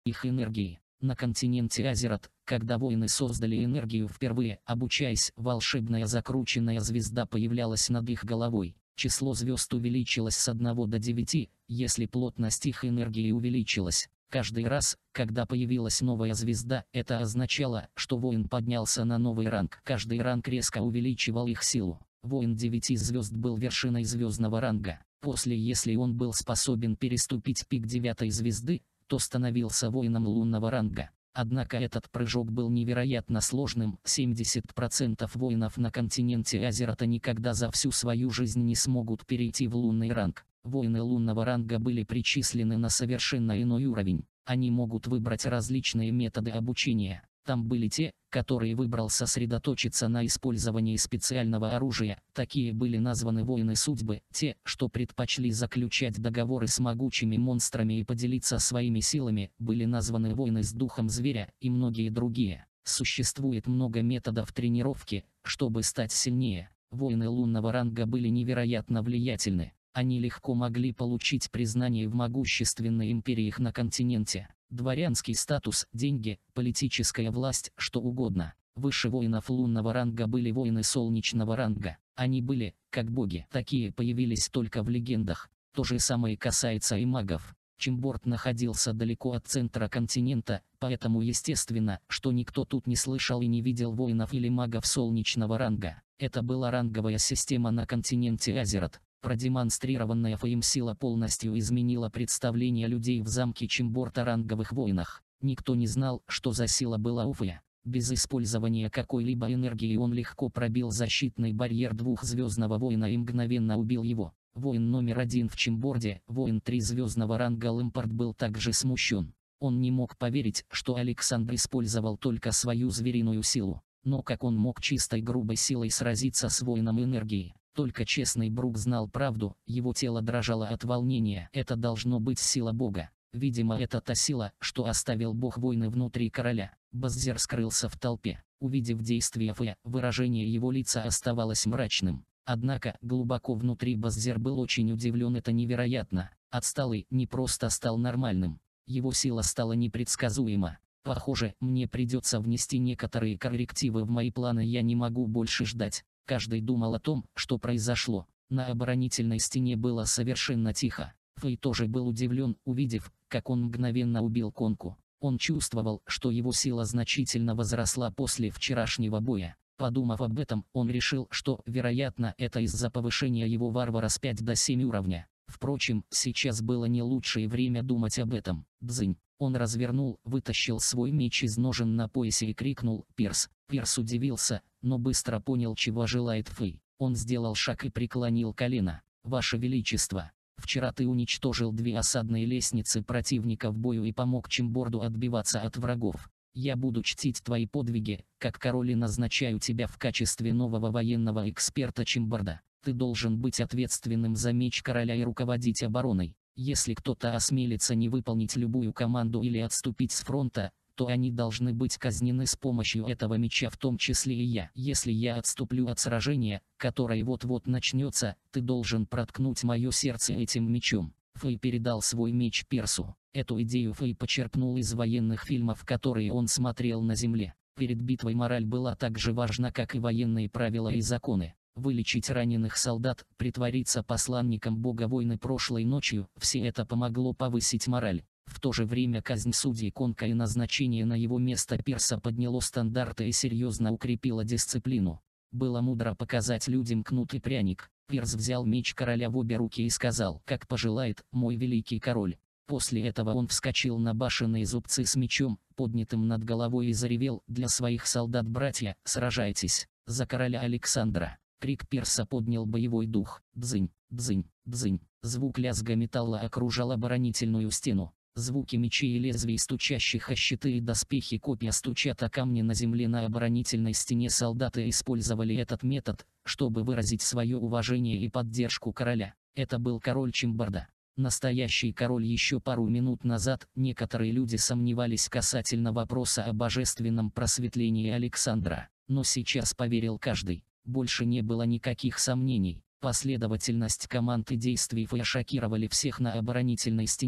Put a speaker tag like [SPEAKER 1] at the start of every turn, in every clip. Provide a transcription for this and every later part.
[SPEAKER 1] их энергии. На континенте Азерот, когда воины создали энергию впервые, обучаясь, волшебная закрученная звезда появлялась над их головой. Число звезд увеличилось с 1 до 9, если плотность их энергии увеличилась. Каждый раз, когда появилась новая звезда, это означало, что воин поднялся на новый ранг. Каждый ранг резко увеличивал их силу. Воин 9 звезд был вершиной звездного ранга. После, если он был способен переступить пик 9 звезды, то становился воином лунного ранга. Однако этот прыжок был невероятно сложным. 70% воинов на континенте Азерота никогда за всю свою жизнь не смогут перейти в лунный ранг. Воины лунного ранга были причислены на совершенно иной уровень. Они могут выбрать различные методы обучения. Там были те, которые выбрал сосредоточиться на использовании специального оружия. Такие были названы воины судьбы, те, что предпочли заключать договоры с могучими монстрами и поделиться своими силами, были названы воины с духом зверя, и многие другие. Существует много методов тренировки, чтобы стать сильнее. Воины лунного ранга были невероятно влиятельны. Они легко могли получить признание в могущественной империях на континенте. Дворянский статус, деньги, политическая власть, что угодно. Выше воинов лунного ранга были воины солнечного ранга. Они были, как боги. Такие появились только в легендах. То же самое касается и магов. Чимборд находился далеко от центра континента, поэтому естественно, что никто тут не слышал и не видел воинов или магов солнечного ранга. Это была ранговая система на континенте Азерот. Продемонстрированная им сила полностью изменила представление людей в замке Чимборд о ранговых войнах. Никто не знал, что за сила была у Фея. Без использования какой-либо энергии он легко пробил защитный барьер двухзвездного воина и мгновенно убил его. Воин номер 1 в Чимборде, воин 3-звездного ранга Лэмпорт, был также смущен. Он не мог поверить, что Александр использовал только свою звериную силу. Но как он мог чистой грубой силой сразиться с воином энергии? Только честный Брук знал правду, его тело дрожало от волнения. Это должно быть сила Бога. Видимо, это та сила, что оставил Бог войны внутри короля. Баззер скрылся в толпе. Увидев действия Фея, выражение его лица оставалось мрачным. Однако, глубоко внутри Баззер был очень удивлен. Это невероятно. Отсталый не просто стал нормальным. Его сила стала непредсказуема. Похоже, мне придется внести некоторые коррективы в мои планы. Я не могу больше ждать. Каждый думал о том, что произошло. На оборонительной стене было совершенно тихо. Фэй тоже был удивлен, увидев, как он мгновенно убил Конку. Он чувствовал, что его сила значительно возросла после вчерашнего боя. Подумав об этом, он решил, что, вероятно, это из-за повышения его варвара с 5 до 7 уровня. Впрочем, сейчас было не лучшее время думать об этом. Бзынь. Он развернул, вытащил свой меч из ножен на поясе и крикнул «Пирс». Пирс удивился, но быстро понял, чего желает Фэй. Он сделал шаг и преклонил колено. «Ваше Величество, вчера ты уничтожил 2 осадные лестницы противника в бою и помог Чимборду отбиваться от врагов. Я буду чтить твои подвиги, как король, и назначаю тебя в качестве нового военного эксперта Чимборда. Ты должен быть ответственным за меч короля и руководить обороной. Если кто-то осмелится не выполнить любую команду или отступить с фронта, то они должны быть казнены с помощью этого меча, в том числе и я. Если я отступлю от сражения, которое вот-вот начнется, ты должен проткнуть мое сердце этим мечом». Фэй передал свой меч Пирсу. Эту идею Фэй почерпнул из военных фильмов, которые он смотрел на земле. Перед битвой мораль была так же важна, как и военные правила и законы. Вылечить раненых солдат, притвориться посланником бога войны прошлой ночью – все это помогло повысить мораль. В то же время казнь судьи Конка и назначение на его место Пирса подняло стандарты и серьезно укрепило дисциплину. Было мудро показать людям кнут и пряник. Пирс взял меч короля в обе руки и сказал: «Как пожелает, мой великий король». После этого он вскочил на башенные зубцы с мечом, поднятым над головой, и заревел: «Для своих солдат, братья, сражайтесь! За короля Александра!» Крик Пирса поднял боевой дух. Бзынь, бзынь, бзынь. Звук лязга металла окружал оборонительную стену. Звуки мечей и лезвий, стучащих о щиты и доспехи, копья стучат о камни на земле на оборонительной стене. Солдаты использовали этот метод, чтобы выразить свое уважение и поддержку короля. Это был король Чимборда. Настоящий король. Еще пару минут назад некоторые люди сомневались касательно вопроса о божественном просветлении Александра, но сейчас поверил каждый. Больше не было никаких сомнений. Последовательность команд и действий Фэя шокировали всех на оборонительной стене.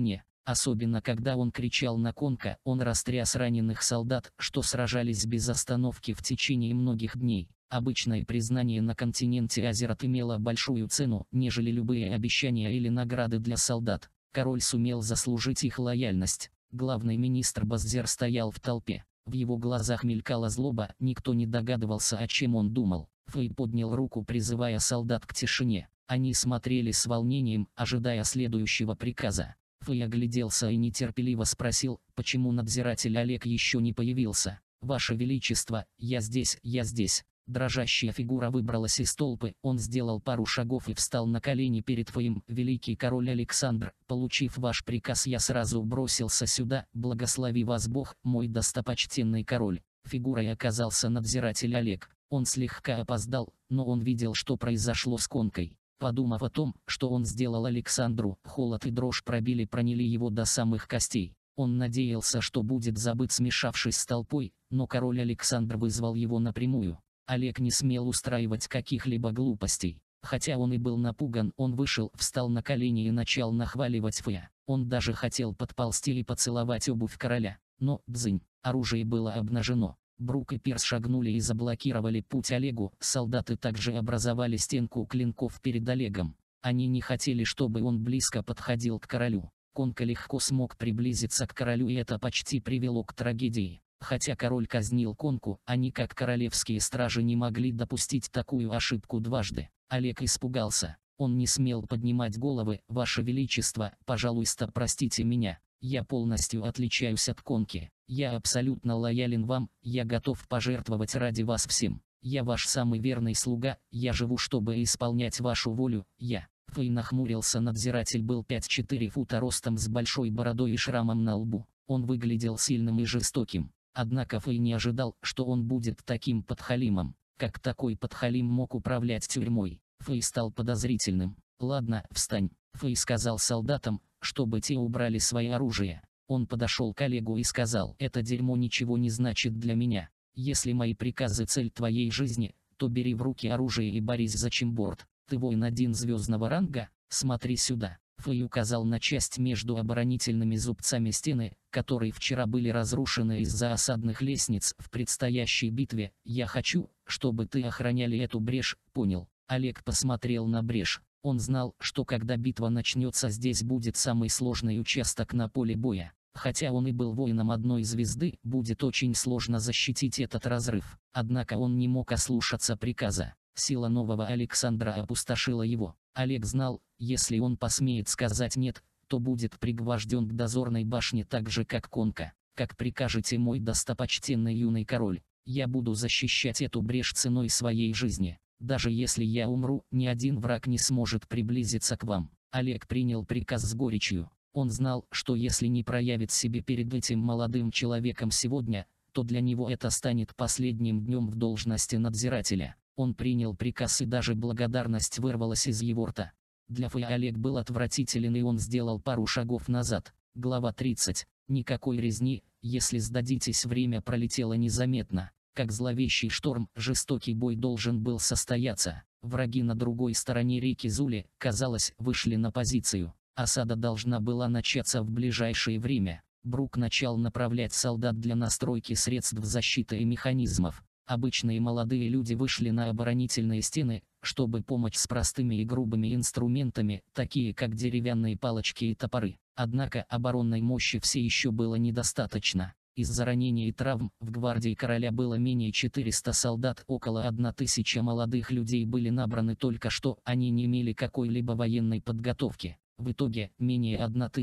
[SPEAKER 1] Особенно когда он кричал на Конка, он растряс раненых солдат, что сражались без остановки в течение многих дней. Обычное признание на континенте Азерат имело большую цену, нежели любые обещания или награды для солдат. Король сумел заслужить их лояльность. Главный министр Баззер стоял в толпе. В его глазах мелькала злоба, никто не догадывался, о чем он думал. Фэй поднял руку, призывая солдат к тишине. Они смотрели с волнением, ожидая следующего приказа. Фэй огляделся и нетерпеливо спросил, почему надзиратель Олег еще не появился. «Ваше Величество, я здесь, я здесь». Дрожащая фигура выбралась из толпы, он сделал пару шагов и встал на колени перед Фэем. «Великий король Александр, получив ваш приказ, я сразу бросился сюда, благослови вас Бог, мой достопочтенный король». Фигурой оказался надзиратель Олег. Он слегка опоздал, но он видел, что произошло с Конкой. Подумав о том, что он сделал Александру, холод и дрожь проняли его до самых костей. Он надеялся, что будет забыт, смешавшись с толпой, но король Александр вызвал его напрямую. Олег не смел устраивать каких-либо глупостей. Хотя он и был напуган, он вышел, встал на колени и начал нахваливать Фэя. Он даже хотел подползти и поцеловать обувь короля. Но, бзынь, оружие было обнажено. Брук и Пирс шагнули и заблокировали путь Олегу. Солдаты также образовали стенку клинков перед Олегом. Они не хотели, чтобы он близко подходил к королю. Конка легко смог приблизиться к королю, и это почти привело к трагедии. Хотя король казнил Конку, они как королевские стражи не могли допустить такую ошибку дважды. Олег испугался. Он не смел поднимать головы. «Ваше Величество, пожалуйста, простите меня. Я полностью отличаюсь от Конки. Я абсолютно лоялен вам, я готов пожертвовать ради вас всем. Я ваш самый верный слуга, я живу, чтобы исполнять вашу волю, я». Фэй нахмурился. Надзиратель был 5-4 фута ростом, с большой бородой и шрамом на лбу. Он выглядел сильным и жестоким. Однако Фэй не ожидал, что он будет таким подхалимом. Как такой подхалим мог управлять тюрьмой? Фэй стал подозрительным. «Ладно, встань», — Фэй сказал солдатам, чтобы те убрали свои оружие. Он подошел к Олегу и сказал: «Это дерьмо ничего не значит для меня. Если мои приказы — цель твоей жизни, то бери в руки оружие и борись за Чимборд. Ты воин 1 звездного ранга, смотри сюда». Фэй указал на часть между оборонительными зубцами стены, которые вчера были разрушены из-за осадных лестниц в предстоящей битве. «Я хочу, чтобы ты охраняли эту брешь, понял?» Олег посмотрел на брешь. Он знал, что когда битва начнется, здесь будет самый сложный участок на поле боя. Хотя он и был воином 1 звезды, будет очень сложно защитить этот разрыв. Однако он не мог ослушаться приказа. Сила нового Александра опустошила его. Олег знал, если он посмеет сказать «нет», то будет пригвожден к дозорной башне так же, как Конка. «Как прикажете, мой достопочтенный юный король. Я буду защищать эту брешь ценой своей жизни. Даже если я умру, ни один враг не сможет приблизиться к вам». Олег принял приказ с горечью. Он знал, что если не проявит себя перед этим молодым человеком сегодня, то для него это станет последним днем в должности надзирателя. Он принял приказ, и даже благодарность вырвалась из его рта. Для Фэя Олег был отвратителен, и он сделал пару шагов назад. Глава 30. Никакой резни, если сдадитесь. Время пролетело незаметно. Как зловещий шторм, жестокий бой должен был состояться. Враги на другой стороне реки Зули, казалось, вышли на позицию. Осада должна была начаться в ближайшее время. Брук начал направлять солдат для настройки средств защиты и механизмов. Обычные молодые люди вышли на оборонительные стены, чтобы помочь с простыми и грубыми инструментами, такие как деревянные палочки и топоры. Однако оборонной мощи все еще было недостаточно. Из-за ранений и травм в гвардии короля было менее 400 солдат, около 1000 молодых людей были набраны только что, они не имели какой-либо военной подготовки. В итоге, менее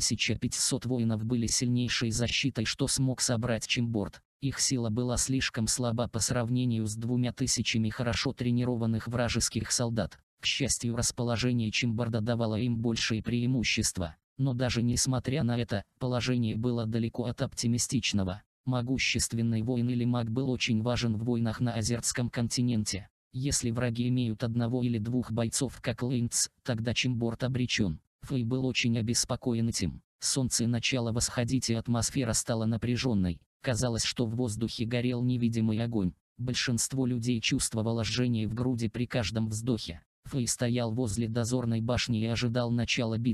[SPEAKER 1] 1500 воинов были сильнейшей защитой, что смог собрать Чимборд. Их сила была слишком слаба по сравнению с 2000 хорошо тренированных вражеских солдат. К счастью, расположение Чимборда давало им большие преимущества. Но даже несмотря на это, положение было далеко от оптимистичного. Могущественный воин или маг был очень важен в войнах на Азертском континенте. Если враги имеют 1 или 2 бойцов как Лейнц, тогда Чимборд обречен. Фэй был очень обеспокоен этим. Солнце начало восходить, и атмосфера стала напряженной. Казалось, что в воздухе горел невидимый огонь. Большинство людей чувствовало жжение в груди при каждом вздохе. Фэй стоял возле дозорной башни и ожидал начала битвы.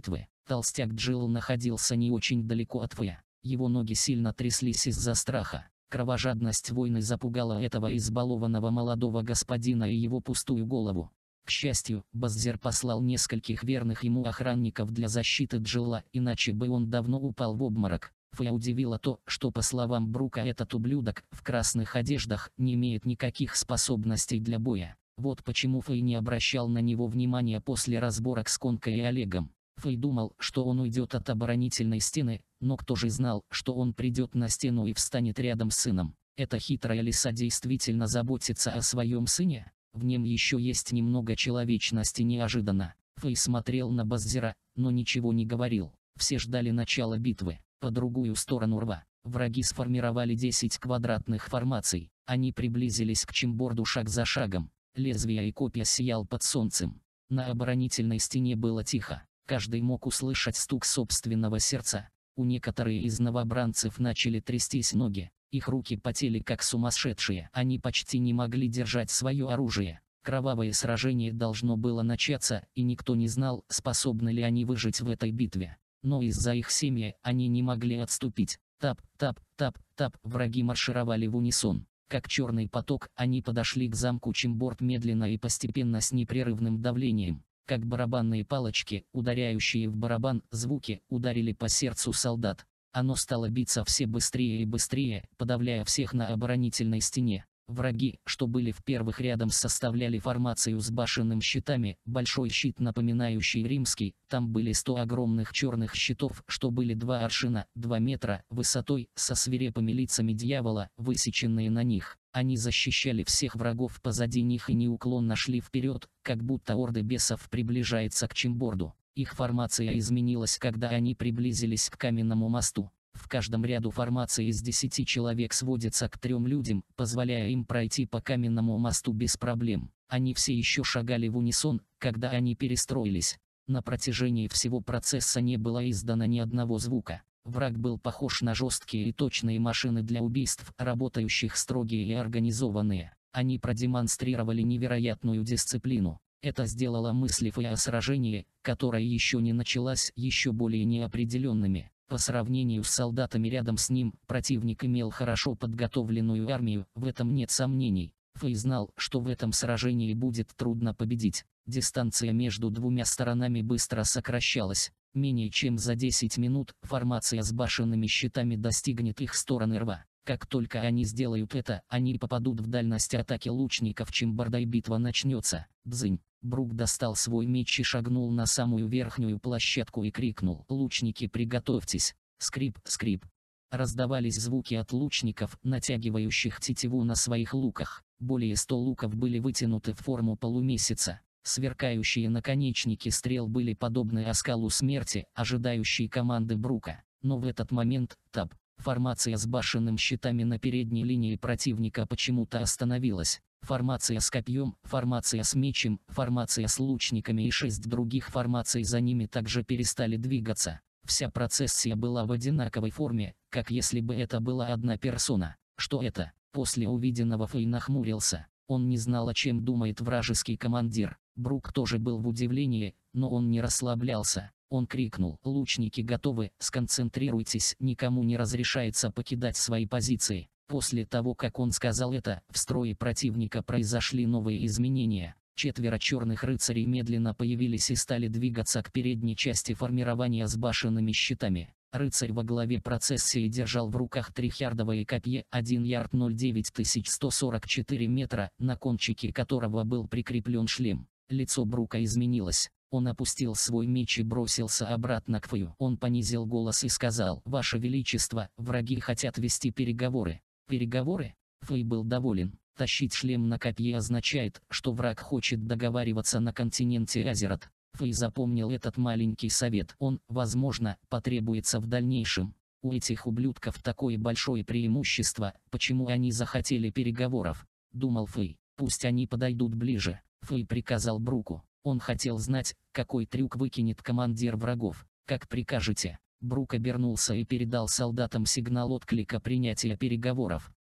[SPEAKER 1] Толстяк Джилл находился не очень далеко от Фэя. Его ноги сильно тряслись из-за страха. Кровожадность войны запугала этого избалованного молодого господина и его пустую голову. К счастью, Баззер послал нескольких верных ему охранников для защиты Джилла, иначе бы он давно упал в обморок. Фэя удивило то, что, по словам Брука, этот ублюдок в красных одеждах не имеет никаких способностей для боя. Вот почему Фэй не обращал на него внимания после разборок с Конкой и Олегом. Фэй думал, что он уйдет от оборонительной стены, но кто же знал, что он придет на стену и встанет рядом с сыном? Эта хитрая лиса действительно заботится о своем сыне? В нем еще есть немного человечности. Неожиданно Фэй смотрел на Баззера, но ничего не говорил. Все ждали начала битвы. По другую сторону рва враги сформировали 10 квадратных формаций. Они приблизились к чимборду шаг за шагом. Лезвия и копья сиял под солнцем. На оборонительной стене было тихо. Каждый мог услышать стук собственного сердца. У некоторых из новобранцев начали трястись ноги. Их руки потели как сумасшедшие. Они почти не могли держать свое оружие. Кровавое сражение должно было начаться, и никто не знал, способны ли они выжить в этой битве. Но из-за их семьи они не могли отступить. Тап, тап, тап, тап. Враги маршировали в унисон. Как черный поток, они подошли к замку Чимборд медленно и постепенно с непрерывным давлением. Как барабанные палочки, ударяющие в барабан, звуки ударили по сердцу солдат. Оно стало биться все быстрее и быстрее, подавляя всех на оборонительной стене. Враги, что были в первых рядах, составляли формацию с башенным щитами, большой щит, напоминающий римский. Там были 100 огромных черных щитов, что были 2 аршина, 2 метра, высотой, со свирепыми лицами дьявола, высеченные на них. Они защищали всех врагов позади них и неуклонно шли вперед, как будто орды бесов приближается к Чимборду. Их формация изменилась, когда они приблизились к каменному мосту. В каждом ряду формации из 10 человек сводится к 3 людям, позволяя им пройти по каменному мосту без проблем. Они все еще шагали в унисон, когда они перестроились. На протяжении всего процесса не было издано ни одного звука. Враг был похож на жесткие и точные машины для убийств, работающих строгие и организованные. Они продемонстрировали невероятную дисциплину. Это сделало мысли Фэя о сражении, которое еще не началось, еще более неопределенными. По сравнению с солдатами рядом с ним, противник имел хорошо подготовленную армию, в этом нет сомнений. Фэй знал, что в этом сражении будет трудно победить. Дистанция между двумя сторонами быстро сокращалась. Менее чем за 10 минут формация с башенными щитами достигнет их стороны рва. Как только они сделают это, они попадут в дальность атаки лучников Чимборда, и битва начнется. Бзынь. Брук достал свой меч и шагнул на самую верхнюю площадку и крикнул: «Лучники, приготовьтесь!» Скрип, скрип. Раздавались звуки от лучников, натягивающих тетиву на своих луках. Более 100 луков были вытянуты в форму полумесяца. Сверкающие наконечники стрел были подобны оскалу смерти, ожидающей команды Брука. Но в этот момент формация с башенным щитами на передней линии противника почему-то остановилась. Формация с копьем, формация с мечем, формация с лучниками и 6 других формаций за ними также перестали двигаться. Вся процессия была в одинаковой форме, как если бы это была одна персона. Что это? После увиденного Фэй нахмурился. Он не знал, о чем думает вражеский командир. Брук тоже был в удивлении, но он не расслаблялся. Он крикнул: «Лучники готовы, сконцентрируйтесь, никому не разрешается покидать свои позиции». После того, как он сказал это, в строе противника произошли новые изменения. 4 черных рыцарей медленно появились и стали двигаться к передней части формирования с башенными щитами. Рыцарь во главе процессии держал в руках 3-ярдовое копье, 1 ярд 09144 метра, на кончике которого был прикреплен шлем. Лицо Брука изменилось. Он опустил свой меч и бросился обратно к Фэю. Он понизил голос и сказал: «Ваше Величество, враги хотят вести переговоры». «Переговоры?» Фэй был доволен. Тащить шлем на копье означает, что враг хочет договариваться на континенте Азерат. Фэй запомнил этот маленький совет. Он, возможно, потребуется в дальнейшем. У этих ублюдков такое большое преимущество, почему они захотели переговоров? Думал Фэй. Пусть они подойдут ближе. Фэй приказал Бруку. Он хотел знать, какой трюк выкинет командир врагов. «Как прикажете». Брук обернулся и передал солдатам сигнал отклика принятия переговоров.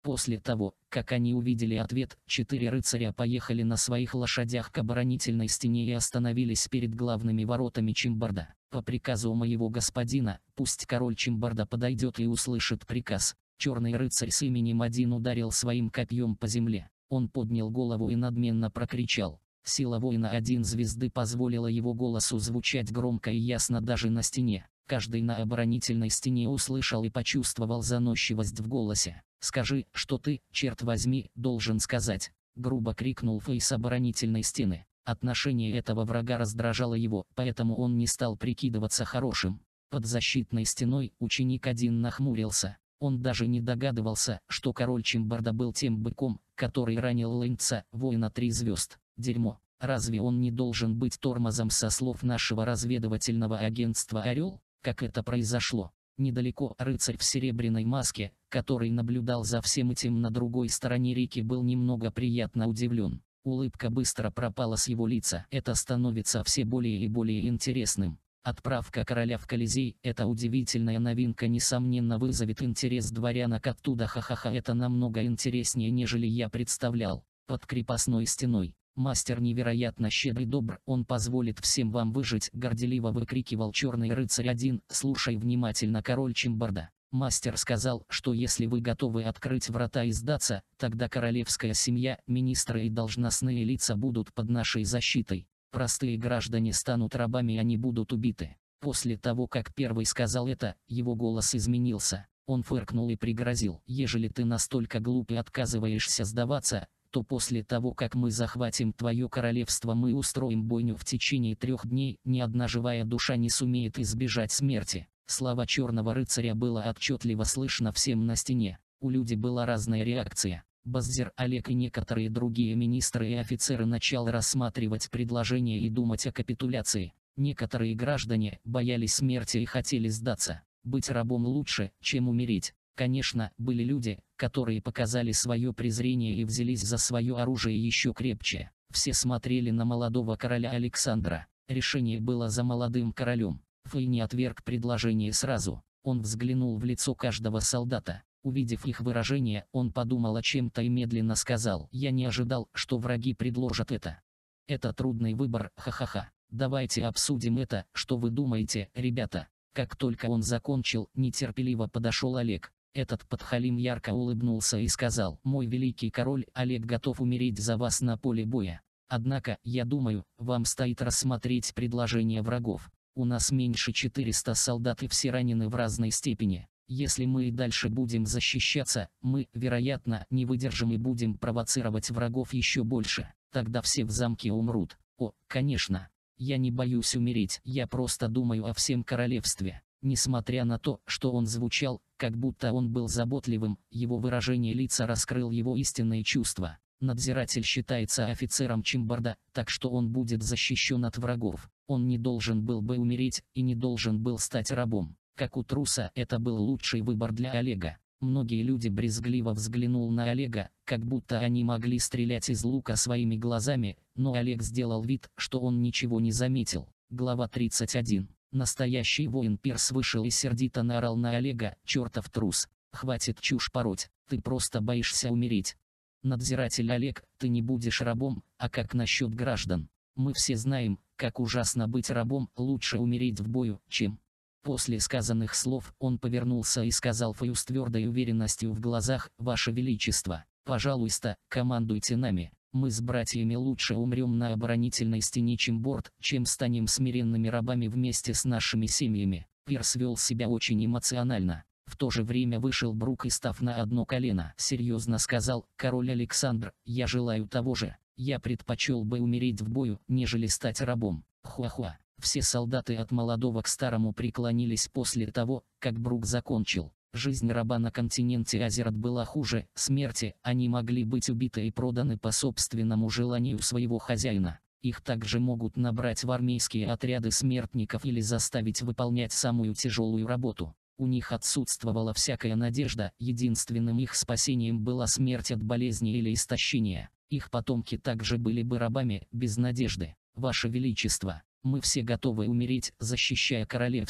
[SPEAKER 1] После того, как они увидели ответ, 4 рыцаря поехали на своих лошадях к оборонительной стене и остановились перед главными воротами Чимбарда. По приказу моего господина, пусть король Чимбарда подойдет и услышит приказ. Черный рыцарь с именем Один ударил своим копьем по земле. Он поднял голову и надменно прокричал. Сила воина 1 звезды позволила его голосу звучать громко и ясно даже на стене. Каждый на оборонительной стене услышал и почувствовал заносчивость в голосе. «Скажи, что ты, черт возьми, должен сказать!» — грубо крикнул Фейс оборонительной стены. Отношение этого врага раздражало его, поэтому он не стал прикидываться хорошим. Под защитной стеной ученик 1 нахмурился. Он даже не догадывался, что король Чимбарда был тем быком, который ранил Лэнца, воина 3 звезд. Дерьмо. Разве он не должен быть тормозом со слов нашего разведывательного агентства «Орел»? Как это произошло? Недалеко рыцарь в серебряной маске, который наблюдал за всем этим на другой стороне реки, был немного приятно удивлен. Улыбка быстро пропала с его лица. Это становится все более и более интересным. Отправка короля в Колизей, эта удивительная новинка несомненно вызовет интерес дворянок оттуда. Ха-ха-ха, это намного интереснее, нежели я представлял. Под крепостной стеной. Мастер невероятно щедрый, добр, он позволит всем вам выжить, горделиво выкрикивал черный рыцарь 1. Слушай внимательно, король Чимбарда. Мастер сказал, что если вы готовы открыть врата и сдаться, тогда королевская семья, министры и должностные лица будут под нашей защитой. Простые граждане станут рабами и они будут убиты. После того, как первый сказал это, его голос изменился. Он фыркнул и пригрозил: ежели ты настолько глуп и отказываешься сдаваться, то после того, как мы захватим твое королевство, мы устроим бойню в течение 3 дней, ни одна живая душа не сумеет избежать смерти. Слова черного рыцаря было отчетливо слышно всем на стене. У людей была разная реакция. Баззер Олег и некоторые другие министры и офицеры начали рассматривать предложение и думать о капитуляции. Некоторые граждане боялись смерти и хотели сдаться. Быть рабом лучше, чем умереть. Конечно, были люди, которые показали свое презрение и взялись за свое оружие еще крепче. Все смотрели на молодого короля Александра. Решение было за молодым королем. Фэй не отверг предложение сразу. Он взглянул в лицо каждого солдата. Увидев их выражение, он подумал о чем-то и медленно сказал: «Я не ожидал, что враги предложат это. Это трудный выбор, ха-ха-ха. Давайте обсудим это, что вы думаете, ребята». Как только он закончил, нетерпеливо подошел Олег. Этот подхалим ярко улыбнулся и сказал: «Мой великий король, Олег готов умереть за вас на поле боя. Однако, я думаю, вам стоит рассмотреть предложение врагов. У нас меньше 400 солдат и все ранены в разной степени. Если мы и дальше будем защищаться, мы, вероятно, не выдержим и будем провоцировать врагов еще больше. Тогда все в замке умрут». О, конечно. Я не боюсь умереть, я просто думаю о всем королевстве. Несмотря на то, что он звучал, как будто он был заботливым, его выражение лица раскрыл его истинные чувства. Надзиратель считается офицером Чимбарда, так что он будет защищен от врагов. Он не должен был бы умереть и не должен был стать рабом. Как у труса, это был лучший выбор для Олега. Многие люди брезгливо взглянул на Олега, как будто они могли стрелять из лука своими глазами, но Олег сделал вид, что он ничего не заметил. Глава 31. Настоящий воин Пирс вышел и сердито наорал на Олега: «Чертов трус! Хватит чушь пороть, ты просто боишься умереть. Надзиратель Олег, ты не будешь рабом, а как насчет граждан? Мы все знаем, как ужасно быть рабом, лучше умереть в бою, чем...» После сказанных слов он повернулся и сказал Фэю с твердой уверенностью в глазах: «Ваше Величество, пожалуйста, командуйте нами. Мы с братьями лучше умрем на оборонительной стене Чимборд, чем станем смиренными рабами вместе с нашими семьями». Пирс вел себя очень эмоционально. В то же время вышел Брук и, став на одно колено, серьезно сказал: «Король Александр, я желаю того же. Я предпочел бы умереть в бою, нежели стать рабом». Хуа-хуа. Все солдаты от молодого к старому преклонились после того, как Брук закончил. Жизнь раба на континенте Азерат была хуже смерти, они могли быть убиты и проданы по собственному желанию своего хозяина. Их также могут набрать в армейские отряды смертников или заставить выполнять самую тяжелую работу. У них отсутствовала всякая надежда, единственным их спасением была смерть от болезни или истощения. Их потомки также были бы рабами, без надежды. Ваше Величество, мы все готовы умереть, защищая королевство.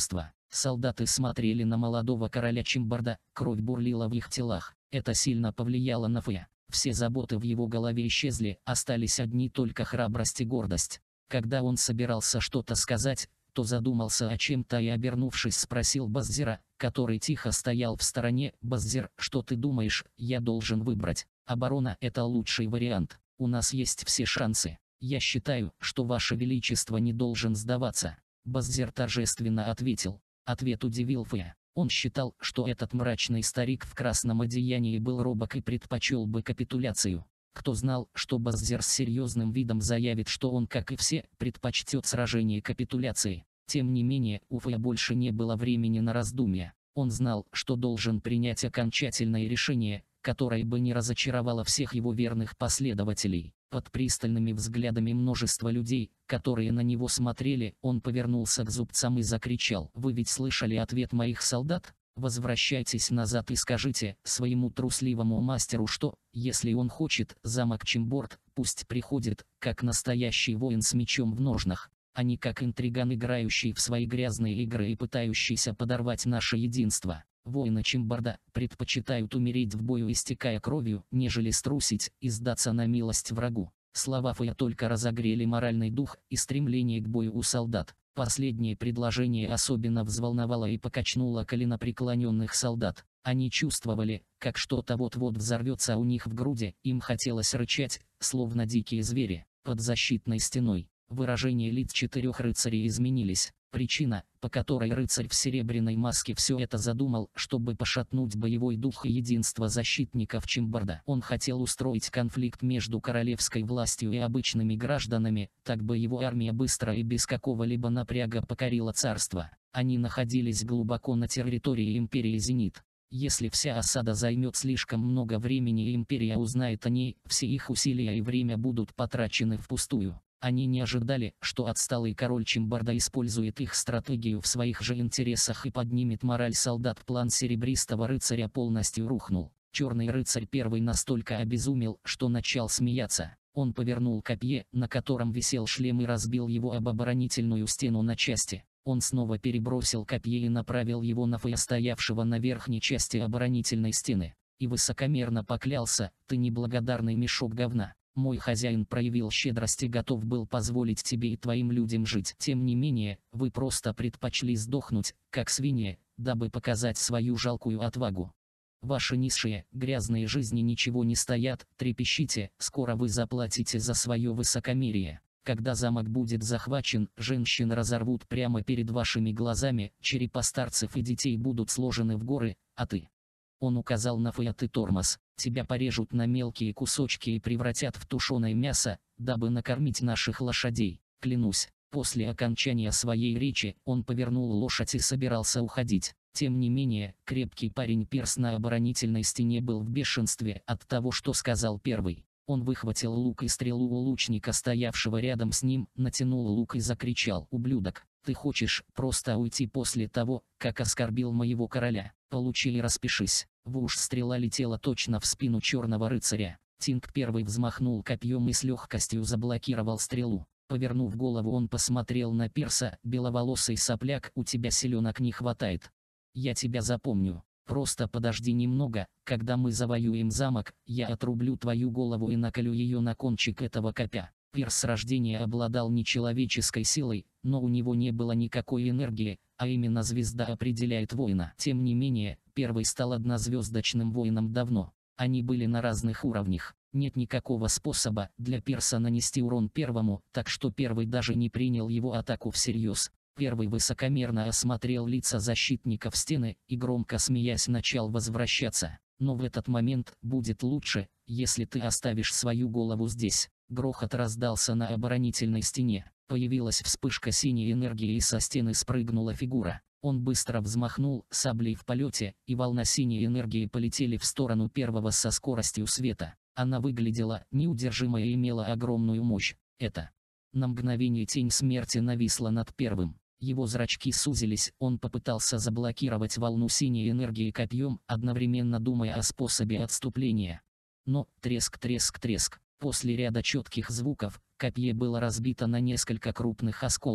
[SPEAKER 1] Солдаты смотрели на молодого короля Чимбарда, кровь бурлила в их телах. Это сильно повлияло на Фея. Все заботы в его голове исчезли, остались одни только храбрость и гордость. Когда он собирался что-то сказать, то задумался о чем-то и, обернувшись, спросил Баззира, который тихо стоял в стороне: «Баззир, что ты думаешь, я должен выбрать? Оборона – это лучший вариант. У нас есть все шансы. Я считаю, что Ваше Величество не должен сдаваться». Баззир торжественно ответил. Ответ удивил Фея. Он считал, что этот мрачный старик в красном одеянии был робок и предпочел бы капитуляцию. Кто знал, что Баззир с серьезным видом заявит, что он, как и все, предпочтет сражение капитуляции. Тем не менее, у Фея больше не было времени на раздумья. Он знал, что должен принять окончательное решение, которое бы не разочаровало всех его верных последователей. Под пристальными взглядами множества людей, которые на него смотрели, он повернулся к зубцам и закричал: «Вы ведь слышали ответ моих солдат? Возвращайтесь назад и скажите своему трусливому мастеру, что, если он хочет замок Чимборд, пусть приходит, как настоящий воин с мечом в ножнах, а не как интриган, играющий в свои грязные игры и пытающийся подорвать наше единство. Воины Чимборда предпочитают умереть в бою, истекая кровью, нежели струсить и сдаться на милость врагу». Слова Фея только разогрели моральный дух и стремление к бою у солдат. Последнее предложение особенно взволновало и покачнуло коленопреклоненных солдат. Они чувствовали, как что-то вот-вот взорвется у них в груди, им хотелось рычать, словно дикие звери. Под защитной стеной выражения лиц 4 рыцарей изменились. Причина, по которой рыцарь в серебряной маске все это задумал, чтобы пошатнуть боевой дух и единство защитников Чимборда. Он хотел устроить конфликт между королевской властью и обычными гражданами, так бы его армия быстро и без какого-либо напряга покорила царство. Они находились глубоко на территории империи Зенит. Если вся осада займет слишком много времени и империя узнает о ней, все их усилия и время будут потрачены впустую. Они не ожидали, что отсталый король Чимборда использует их стратегию в своих же интересах и поднимет мораль солдат. План серебристого рыцаря полностью рухнул. Черный рыцарь первый настолько обезумел, что начал смеяться. Он повернул копье, на котором висел шлем, и разбил его об оборонительную стену на части. Он снова перебросил копье и направил его на Фея, стоявшего на верхней части оборонительной стены. И высокомерно поклялся: «Ты неблагодарный мешок говна. Мой хозяин проявил щедрость и готов был позволить тебе и твоим людям жить. Тем не менее, вы просто предпочли сдохнуть, как свиньи, дабы показать свою жалкую отвагу. Ваши низшие, грязные жизни ничего не стоят, трепещите, скоро вы заплатите за свое высокомерие. Когда замок будет захвачен, женщин разорвут прямо перед вашими глазами, черепа старцев и детей будут сложены в горы, а ты...» Он указал на Фея: «Ты тормоз. Тебя порежут на мелкие кусочки и превратят в тушеное мясо, дабы накормить наших лошадей. Клянусь». После окончания своей речи он повернул лошадь и собирался уходить. Тем не менее, крепкий парень Пирс на оборонительной стене был в бешенстве от того, что сказал первый. Он выхватил лук и стрелу у лучника, стоявшего рядом с ним, натянул лук и закричал: «Ублюдок, ты хочешь просто уйти после того, как оскорбил моего короля? Получи и распишись». В уж стрела летела точно в спину черного рыцаря. Тинг первый взмахнул копьем и с легкостью заблокировал стрелу. Повернув голову, он посмотрел на Пирса: «Беловолосый сопляк, у тебя селенок не хватает. Я тебя запомню. Просто подожди немного, когда мы завоюем замок, я отрублю твою голову и наколю ее на кончик этого копья». Пирс с рождения обладал нечеловеческой силой, но у него не было никакой энергии, а именно звезда определяет воина. Тем не менее, первый стал однозвездочным воином давно. Они были на разных уровнях. Нет никакого способа для Пирса нанести урон первому, так что первый даже не принял его атаку всерьез. Первый высокомерно осмотрел лица защитников стены и, громко смеясь, начал возвращаться. «Но в этот момент будет лучше, если ты оставишь свою голову здесь». Грохот раздался на оборонительной стене. Появилась вспышка синей энергии и со стены спрыгнула фигура. Он быстро взмахнул саблей в полете, и волна синей энергии полетели в сторону первого со скоростью света. Она выглядела неудержимо и имела огромную мощь. Это... На мгновение тень смерти нависла над первым. Его зрачки сузились, он попытался заблокировать волну синей энергии копьем, одновременно думая о способе отступления. Но треск-треск-треск. После ряда четких звуков, копье было разбито на несколько крупных осколков.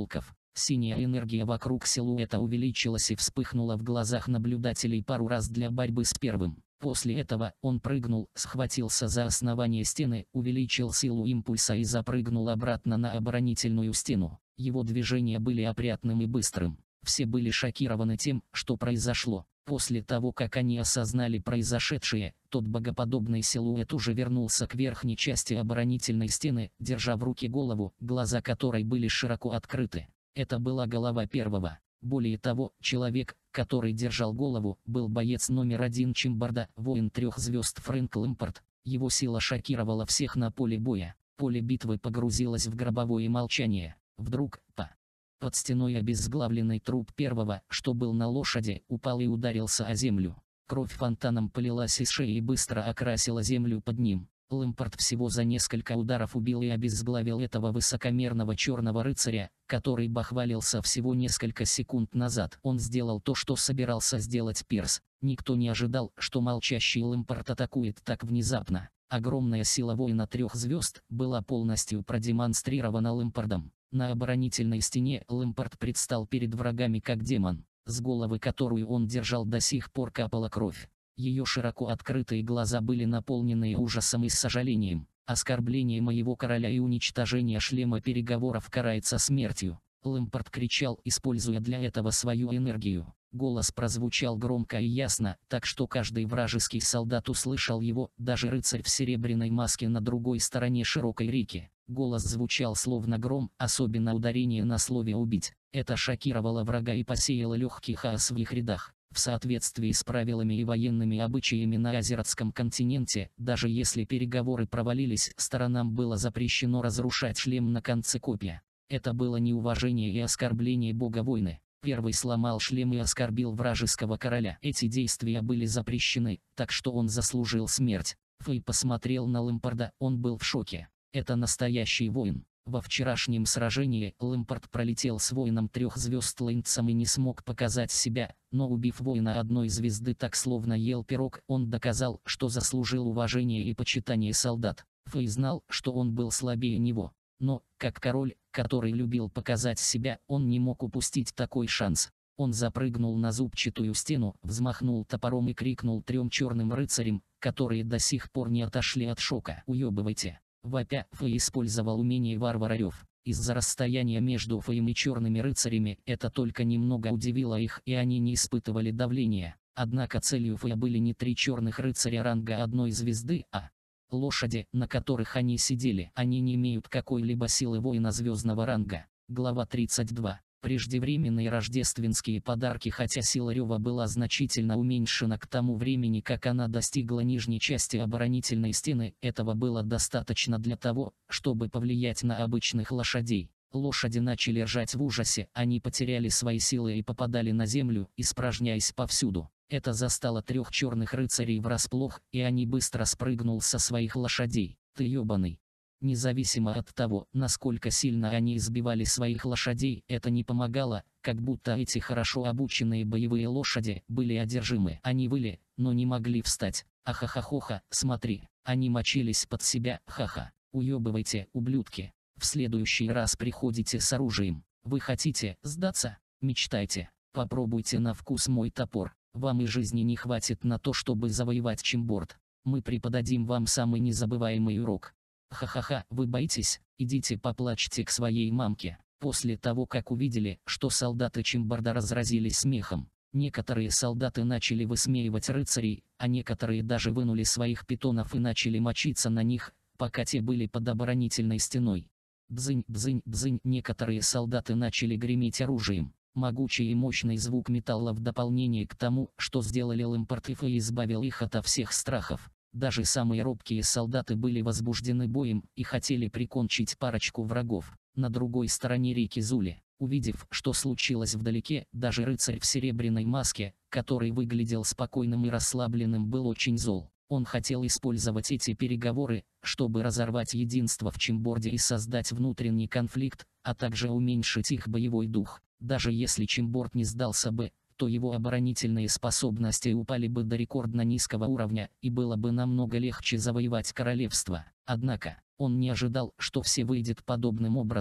[SPEAKER 1] Синяя энергия вокруг силуэта увеличилась и вспыхнула в глазах наблюдателей пару раз для борьбы с первым. После этого он прыгнул, схватился за основание стены, увеличил силу импульса и запрыгнул обратно на оборонительную стену. Его движения были опрятным и быстрым. Все были шокированы тем, что произошло. После того, как они осознали произошедшее, тот богоподобный силуэт уже вернулся к верхней части оборонительной стены, держа в руке голову, глаза которой были широко открыты. Это была голова первого. Более того, человек, который держал голову, был боец номер 1 Чимбарда, воин 3 звезд Фрэнк Лэмпорт. Его сила шокировала всех на поле боя. Поле битвы погрузилось в гробовое молчание. Вдруг, под стеной обезглавленный труп первого, что был на лошади, упал и ударился о землю. Кровь фонтаном полилась из шеи и быстро окрасила землю под ним. Лэмпорт всего за несколько ударов убил и обезглавил этого высокомерного черного рыцаря, который бахвалился всего несколько секунд назад. Он сделал то, что собирался сделать Пирс. Никто не ожидал, что молчащий Лэмпорт атакует так внезапно. Огромная сила воина 3 звезд была полностью продемонстрирована Лэмпортом. На оборонительной стене Лэмпорт предстал перед врагами как демон. С головы, которую он держал, до сих пор капала кровь. Ее широко открытые глаза были наполнены ужасом и сожалением. Оскорбление моего короля и уничтожение шлема переговоров карается смертью. Лэмпорт кричал, используя для этого свою энергию. Голос прозвучал громко и ясно, так что каждый вражеский солдат услышал его, даже рыцарь в серебряной маске на другой стороне широкой реки. Голос звучал словно гром, особенно ударение на слове «убить». Это шокировало врага и посеяло легкий хаос в их рядах. В соответствии с правилами и военными обычаями на Азиратском континенте, даже если переговоры провалились, сторонам было запрещено разрушать шлем на конце копья. Это было неуважение и оскорбление бога войны. Первый сломал шлем и оскорбил вражеского короля. Эти действия были запрещены, так что он заслужил смерть. Фэй посмотрел на Лэмпорда, он был в шоке. Это настоящий воин. Во вчерашнем сражении Лэмпорт пролетел с воином 3 звезд Лэйнцем и не смог показать себя, но убив воина 1 звезды так словно ел пирог, он доказал, что заслужил уважение и почитание солдат. Фэй знал, что он был слабее него. Но, как король, который любил показать себя, он не мог упустить такой шанс. Он запрыгнул на зубчатую стену, взмахнул топором и крикнул 3 черным рыцарям, которые до сих пор не отошли от шока: «Уебывайте!». Вопя, Фэй использовал умение варвара рев. Из-за расстояния между Фэем и черными рыцарями это только немного удивило их, и они не испытывали давления. Однако целью Фэя были не 3 черных рыцаря ранга 1 звезды, а лошади, на которых они сидели. Они не имеют какой-либо силы воина звездного ранга. Глава 32. Преждевременные рождественские подарки. Хотя сила рева была значительно уменьшена к тому времени, как она достигла нижней части оборонительной стены, этого было достаточно для того, чтобы повлиять на обычных лошадей. Лошади начали ржать в ужасе, они потеряли свои силы и попадали на землю, испражняясь повсюду. Это застало 3 черных рыцарей врасплох, и они быстро спрыгнул со своих лошадей. «Ты ебаный!». Независимо от того, насколько сильно они избивали своих лошадей, это не помогало, как будто эти хорошо обученные боевые лошади были одержимы. Они выли, но не могли встать. Ахахахоха, смотри, они мочились под себя, ха-ха. Уебывайте, ублюдки. В следующий раз приходите с оружием. Вы хотите сдаться? Мечтайте. Попробуйте на вкус мой топор. Вам и жизни не хватит на то, чтобы завоевать Чимборд. Мы преподадим вам самый незабываемый урок. Ха-ха-ха, вы боитесь? Идите поплачьте к своей мамке. После того, как увидели, что солдаты Чимборда разразились смехом, некоторые солдаты начали высмеивать рыцарей, а некоторые даже вынули своих питонов и начали мочиться на них, пока те были под оборонительной стеной. Бзынь, бзынь, бзынь, некоторые солдаты начали греметь оружием. Могучий и мощный звук металла в дополнение к тому, что сделали Лэмпорт и Фэй, избавил их ото всех страхов. Даже самые робкие солдаты были возбуждены боем и хотели прикончить парочку врагов. На другой стороне реки Зули, увидев, что случилось вдалеке, даже рыцарь в серебряной маске, который выглядел спокойным и расслабленным, был очень зол. Он хотел использовать эти переговоры, чтобы разорвать единство в Чимборде и создать внутренний конфликт, а также уменьшить их боевой дух. Даже если Чимборд не сдался бы, то его оборонительные способности упали бы до рекордно низкого уровня, и было бы намного легче завоевать королевство. Однако, он не ожидал, что все выйдет подобным образом.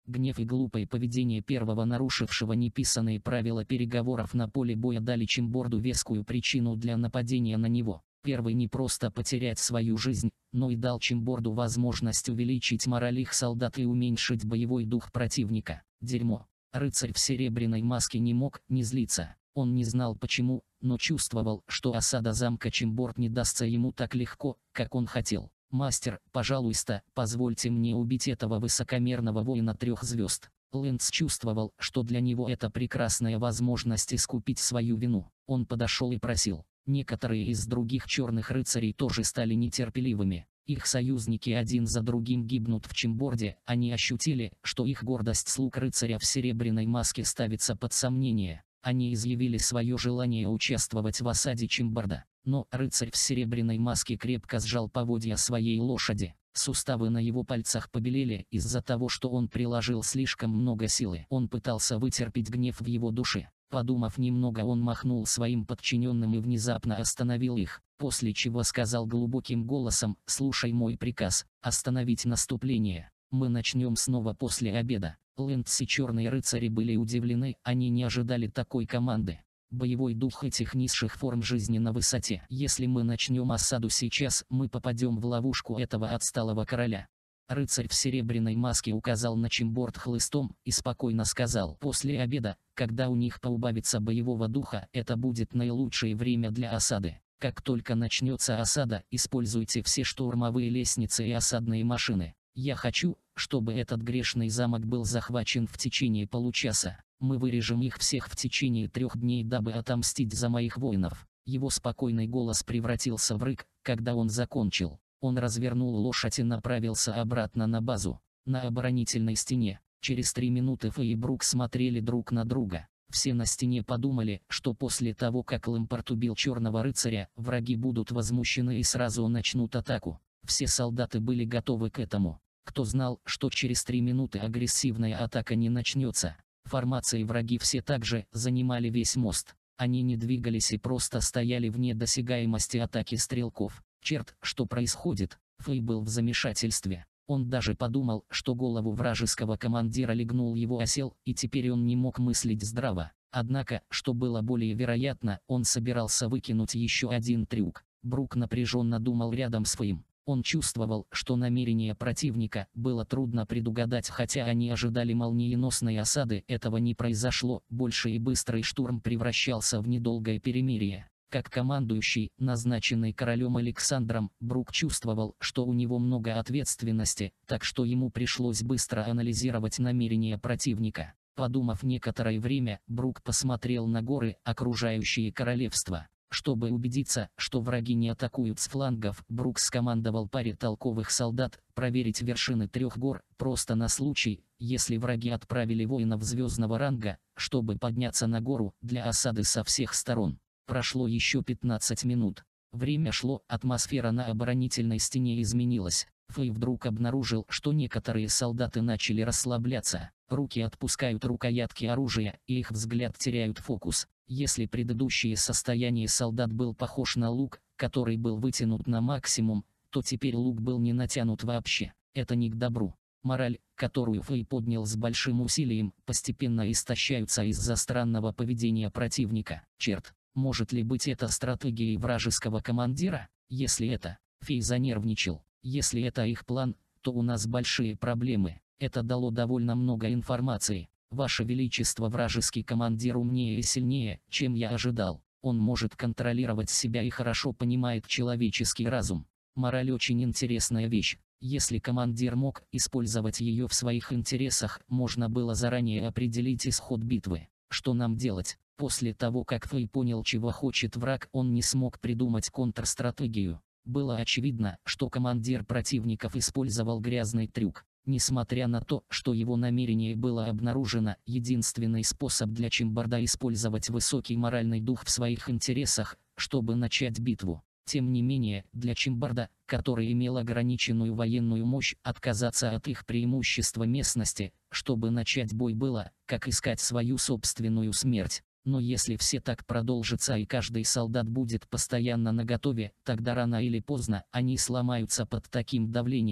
[SPEAKER 1] Гнев и глупое поведение первого, нарушившего неписанные правила переговоров на поле боя, дали Чимборду вескую причину для нападения на него. Первый не просто потерять свою жизнь, но и дал Чимборду возможность увеличить мораль их солдат и уменьшить боевой дух противника. Дерьмо. Рыцарь в серебряной маске не мог не злиться. Он не знал почему, но чувствовал, что осада замка Чимборд не дастся ему так легко, как он хотел. «Мастер, пожалуйста, позвольте мне убить этого высокомерного воина 3 звезд». Лэнс чувствовал, что для него это прекрасная возможность искупить свою вину. Он подошел и просил. Некоторые из других черных рыцарей тоже стали нетерпеливыми. Их союзники один за другим гибнут в Чимборде. Они ощутили, что их гордость слуг рыцаря в серебряной маске ставится под сомнение. Они изъявили свое желание участвовать в осаде Чимборда. Но рыцарь в серебряной маске крепко сжал поводья своей лошади. Суставы на его пальцах побелели из-за того, что он приложил слишком много силы. Он пытался вытерпеть гнев в его душе. Подумав немного, он махнул своим подчиненным и внезапно остановил их, после чего сказал глубоким голосом: «Слушай мой приказ, остановить наступление. Мы начнем снова после обеда». Лэнс и черные рыцари были удивлены, они не ожидали такой команды. Боевой дух этих низших форм жизни на высоте. «Если мы начнем осаду сейчас, мы попадем в ловушку этого отсталого короля». Рыцарь в серебряной маске указал на Чимборд хлыстом и спокойно сказал: «После обеда, когда у них поубавится боевого духа, это будет наилучшее время для осады. Как только начнется осада, используйте все штурмовые лестницы и осадные машины. Я хочу, чтобы этот грешный замок был захвачен в течение получаса. Мы вырежем их всех в течение 3 дней, дабы отомстить за моих воинов». Его спокойный голос превратился в рык, когда он закончил. Он развернул лошадь и направился обратно на базу. На оборонительной стене, через 3 минуты Фэй и Брук смотрели друг на друга. Все на стене подумали, что после того, как Лэмпорт убил черного рыцаря, враги будут возмущены и сразу начнут атаку. Все солдаты были готовы к этому. Кто знал, что через 3 минуты агрессивная атака не начнется? Формации враги все также занимали весь мост. Они не двигались и просто стояли вне досягаемости атаки стрелков. Черт, что происходит? Фэй был в замешательстве. Он даже подумал, что голову вражеского командира легнул его осел, и теперь он не мог мыслить здраво. Однако, что было более вероятно, он собирался выкинуть еще один трюк. Брук напряженно думал рядом с Фэем. Он чувствовал, что намерения противника было трудно предугадать, хотя они ожидали молниеносной осады, этого не произошло. Больший и быстрый штурм превращался в недолгое перемирие. Как командующий, назначенный королем Александром, Брук чувствовал, что у него много ответственности, так что ему пришлось быстро анализировать намерения противника. Подумав некоторое время, Брук посмотрел на горы, окружающие королевство. Чтобы убедиться, что враги не атакуют с флангов, Брук скомандовал паре толковых солдат проверить вершины 3 гор, просто на случай, если враги отправили воинов звездного ранга, чтобы подняться на гору для осады со всех сторон. Прошло еще 15 минут. Время шло, атмосфера на оборонительной стене изменилась. Фэй вдруг обнаружил, что некоторые солдаты начали расслабляться. Руки отпускают рукоятки оружия, и их взгляд теряют фокус. Если предыдущее состояние солдат был похож на лук, который был вытянут на максимум, то теперь лук был не натянут вообще. Это не к добру. Мораль, которую Фэй поднял с большим усилием, постепенно истощается из-за странного поведения противника. Черт, может ли быть это стратегией вражеского командира? Если это, Фэй занервничал. Если это их план, то у нас большие проблемы. Это дало довольно много информации. Ваше Величество, вражеский командир умнее и сильнее, чем я ожидал. Он может контролировать себя и хорошо понимает человеческий разум. Мораль очень интересная вещь. Если командир мог использовать ее в своих интересах, можно было заранее определить исход битвы. Что нам делать? После того, как Фэй понял, чего хочет враг, он не смог придумать контрстратегию. Было очевидно, что командир противников использовал грязный трюк. Несмотря на то, что его намерение было обнаружено, единственный способ для Чимборда использовать высокий моральный дух в своих интересах, чтобы начать битву. Тем не менее, для Чимборда, который имел ограниченную военную мощь, отказаться от их преимущества местности, чтобы начать бой, было, как искать свою собственную смерть. Но если все так продолжится и каждый солдат будет постоянно наготове, тогда рано или поздно они сломаются под таким давлением.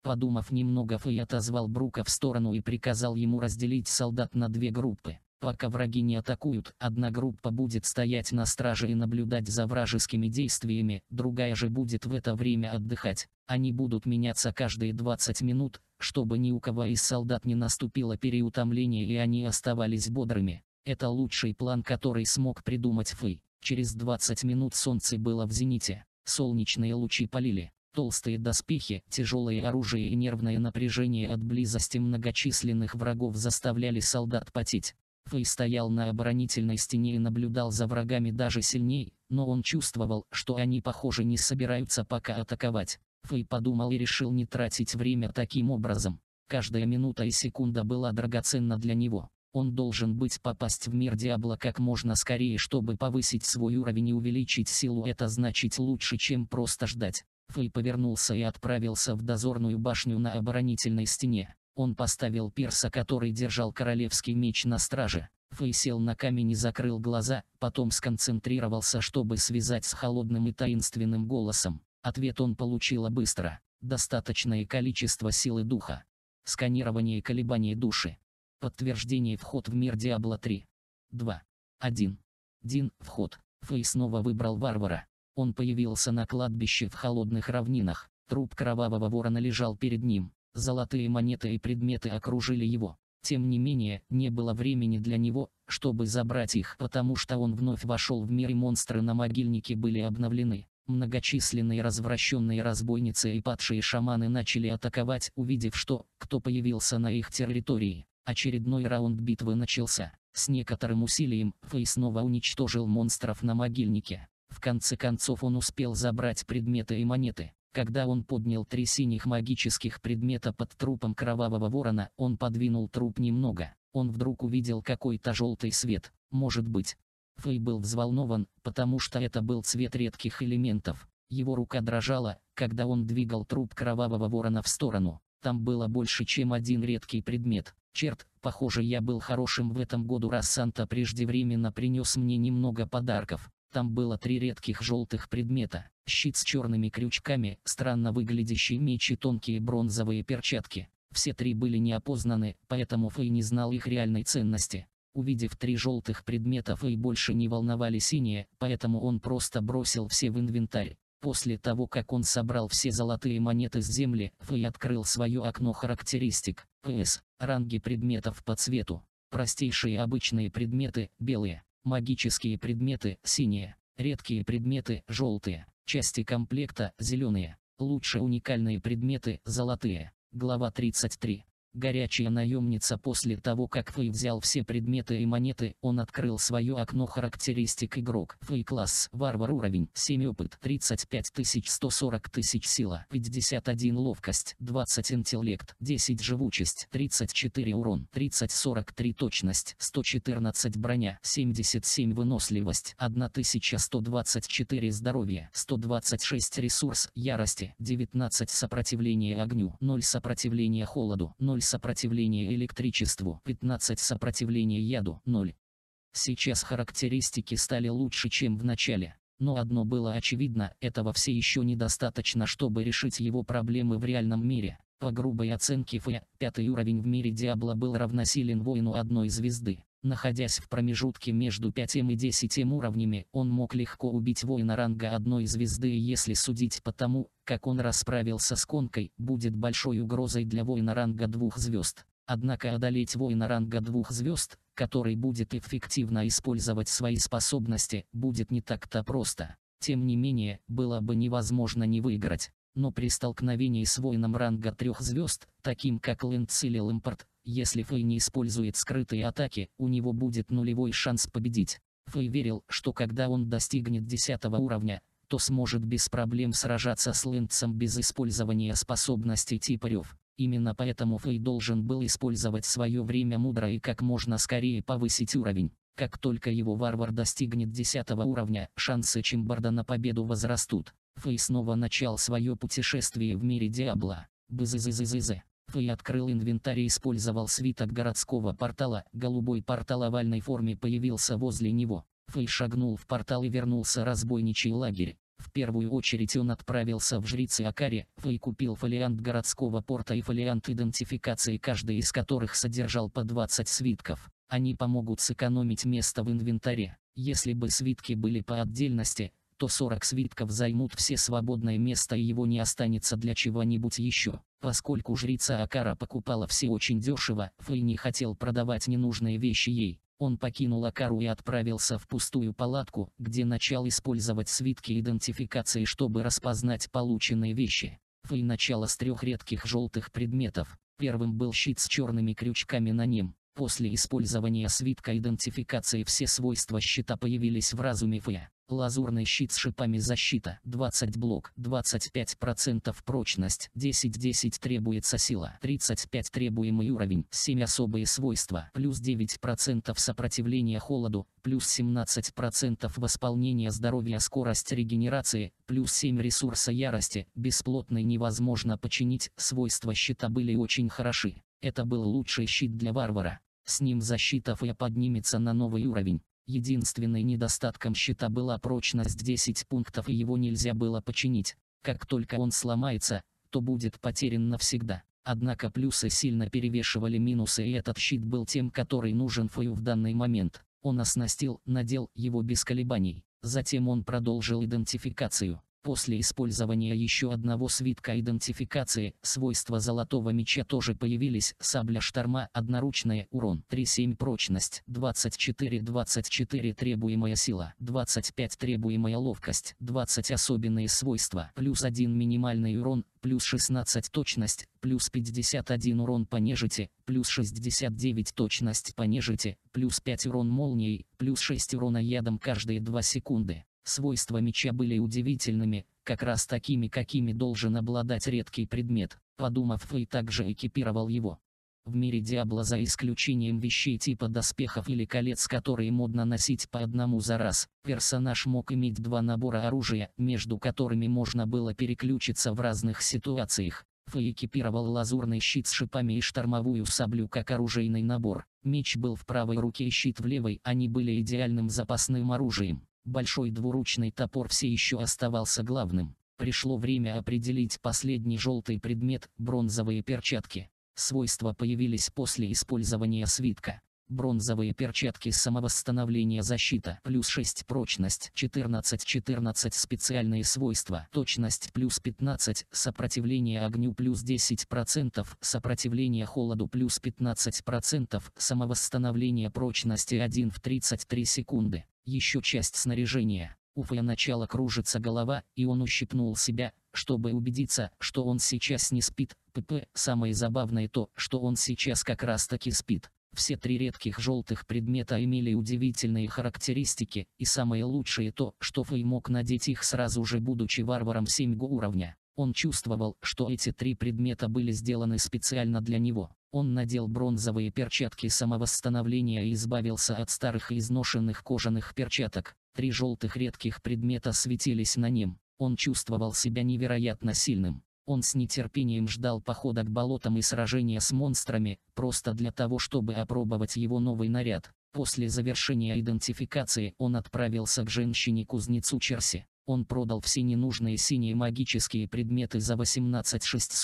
[SPEAKER 1] Подумав немного, Фэй отозвал Брука в сторону и приказал ему разделить солдат на две группы. Пока враги не атакуют, одна группа будет стоять на страже и наблюдать за вражескими действиями, другая же будет в это время отдыхать. Они будут меняться каждые 20 минут, чтобы ни у кого из солдат не наступило переутомление и они оставались бодрыми. Это лучший план, который смог придумать Фэй. Через 20 минут солнце было в зените, солнечные лучи палили. Толстые доспехи, тяжелое оружие и нервное напряжение от близости многочисленных врагов заставляли солдат потеть. Фэй стоял на оборонительной стене и наблюдал за врагами даже сильней, но он чувствовал, что они, похоже, не собираются пока атаковать. Фэй подумал и решил не тратить время таким образом. Каждая минута и секунда была драгоценна для него. Он должен попасть в мир Диабло как можно скорее, чтобы повысить свой уровень и увеличить силу. Это значит лучше, чем просто ждать. Фэй повернулся и отправился в дозорную башню на оборонительной стене. Он поставил перса, который держал королевский меч, на страже. Фэй сел на камень и закрыл глаза, потом сконцентрировался, чтобы связать с холодным и таинственным голосом. Ответ он получил быстро. Достаточное количество силы духа. Сканирование и колебания души. Подтверждение. Вход в мир Диабло 3. 2. 1. Дин. Вход. Фэй снова выбрал варвара. Он появился на кладбище в холодных равнинах. Труп кровавого ворона лежал перед ним. Золотые монеты и предметы окружили его. Тем не менее, не было времени для него, чтобы забрать их, потому что он вновь вошел в мир, и монстры на могильнике были обновлены. Многочисленные развращенные разбойницы и падшие шаманы начали атаковать, увидев, что кто появился на их территории. Очередной раунд битвы начался. С некоторым усилием Фэй снова уничтожил монстров на могильнике. В конце концов он успел забрать предметы и монеты. Когда он поднял 3 синих магических предмета под трупом кровавого ворона, он подвинул труп немного. Он вдруг увидел какой-то желтый свет. Может быть. Фэй был взволнован, потому что это был цвет редких элементов. Его рука дрожала, когда он двигал труп кровавого ворона в сторону. Там было больше, чем один редкий предмет. Черт, похоже, я был хорошим в этом году, раз Санта преждевременно принес мне немного подарков. Там было 3 редких желтых предмета: щит с черными крючками, странно выглядящий меч и тонкие бронзовые перчатки. Все 3 были неопознаны, поэтому Фэй не знал их реальной ценности. Увидев 3 желтых предмета, Фэй больше не волновали синие, поэтому он просто бросил все в инвентарь. После того, как он собрал все золотые монеты с земли, Фэй открыл свое окно характеристик. ПС. Ранги предметов по цвету. Простейшие обычные предметы – белые. Магические предметы – синие. Редкие предметы – желтые. Части комплекта – зеленые. Лучше уникальные предметы – золотые. Глава 33. Горячая наемница. После того, как Фэй взял все предметы и монеты, он открыл свое окно характеристик. Игрок. Фэй класс. Варвар. Уровень 7, опыт 35 тысяч, 140 тысяч сила, 51 ловкость, 20 интеллект, 10 живучесть, 34 урон, 30-43 точность, 114 броня, 77 выносливость, 1124 здоровье, 126 ресурс ярости, 19 сопротивление огню, 0 сопротивление холоду, 0 сопротивление электричеству, 15 сопротивление яду, 0. Сейчас характеристики стали лучше, чем в начале. Но одно было очевидно: этого все еще недостаточно, чтобы решить его проблемы в реальном мире. По грубой оценке Фэй, 5-й уровень в мире Диабло был равносилен воину 1 звезды. Находясь в промежутке между 5 и 10 уровнями, он мог легко убить воина ранга 1 звезды, и если судить по тому, как он расправился с конкой, будет большой угрозой для воина ранга 2 звезд. Однако одолеть воина ранга 2 звезд, который будет эффективно использовать свои способности, будет не так-то просто. Тем не менее, было бы невозможно не выиграть. Но при столкновении с воином ранга 3 звезд, таким как Лэнс или Лэмпорт, если Фэй не использует скрытые атаки, у него будет нулевой шанс победить. Фэй верил, что когда он достигнет 10 уровня, то сможет без проблем сражаться с Лэнсом без использования способностей типа рев. Именно поэтому Фэй должен был использовать свое время мудро и как можно скорее повысить уровень. Как только его варвар достигнет 10 уровня, шансы Чимбарда на победу возрастут. Фэй снова начал свое путешествие в мире Диабло. Фэй открыл инвентарь и использовал свиток городского портала. Голубой портал овальной форме появился возле него. Фэй шагнул в портал и вернулся разбойничий лагерь. В первую очередь он отправился в жрицы Акари, и купил фолиант городского порта и фолиант идентификации, каждый из которых содержал по 20 свитков. Они помогут сэкономить место в инвентаре. Если бы свитки были по отдельности, то 40 свитков займут все свободное место и его не останется для чего-нибудь еще. Поскольку жрица Акара покупала все очень дешево, Фэй не хотел продавать ненужные вещи ей. Он покинул Акару и отправился в пустую палатку, где начал использовать свитки идентификации, чтобы распознать полученные вещи. Фэй начал с 3 редких желтых предметов. Первым был щит с черными крючками на нем. После использования свитка идентификации все свойства щита появились в разуме Фэя. Лазурный щит с шипами защита, 20 блок, 25% прочность, 10 требуется сила, 35 требуемый уровень, 7 особые свойства, плюс 9% сопротивления холоду, плюс 17% восполнения здоровья, скорость регенерации, плюс 7 ресурса ярости, бесплотный невозможно починить. Свойства щита были очень хороши. Это был лучший щит для варвара. С ним защита Фэя поднимется на новый уровень. Единственным недостатком щита была прочность 10 пунктов, и его нельзя было починить. Как только он сломается, то будет потерян навсегда. Однако плюсы сильно перевешивали минусы, и этот щит был тем, который нужен Фэю в данный момент. Он надел его без колебаний. Затем он продолжил идентификацию. После использования еще одного свитка идентификации, свойства золотого меча тоже появились. Сабля шторма, одноручная, урон 3-7, прочность 24 требуемая сила, 25 требуемая ловкость, 20 особенные свойства, плюс 1 минимальный урон, плюс 16 точность, плюс 51 урон по нежити, плюс 69 точность по нежити, плюс 5 урон молнией, плюс 6 урона ядом каждые 2 секунды. Свойства меча были удивительными, как раз такими, какими должен обладать редкий предмет. Подумав, Фэй также экипировал его. В мире Диабло, за исключением вещей типа доспехов или колец, которые модно носить по одному за раз, персонаж мог иметь 2 набора оружия, между которыми можно было переключиться в разных ситуациях. Фэй экипировал лазурный щит с шипами и штормовую саблю как оружейный набор. Меч был в правой руке и щит в левой, они были идеальным запасным оружием. Большой двуручный топор все еще оставался главным. Пришло время определить последний желтый предмет – бронзовые перчатки. Свойства появились после использования свитка. Бронзовые перчатки самовосстановления защита, плюс 6 прочность, 14 специальные свойства, точность плюс 15, сопротивление огню плюс 10%, сопротивление холоду плюс 15%, самовосстановление прочности 1 в 33 секунды. Еще часть снаряжения. У Фэя начала кружится голова, и он ущипнул себя, чтобы убедиться, что он сейчас не спит. Самое забавное то, что он сейчас как раз таки спит. Все 3 редких желтых предмета имели удивительные характеристики, и самое лучшее то, что Фэй мог надеть их сразу же, будучи варваром 7 уровня. Он чувствовал, что эти 3 предмета были сделаны специально для него. Он надел бронзовые перчатки самовосстановления и избавился от старых и изношенных кожаных перчаток. 3 желтых редких предмета светились на нем. Он чувствовал себя невероятно сильным. Он с нетерпением ждал похода к болотам и сражения с монстрами, просто для того, чтобы опробовать его новый наряд. После завершения идентификации он отправился к женщине-кузнецу Черси. Он продал все ненужные синие магические предметы за 18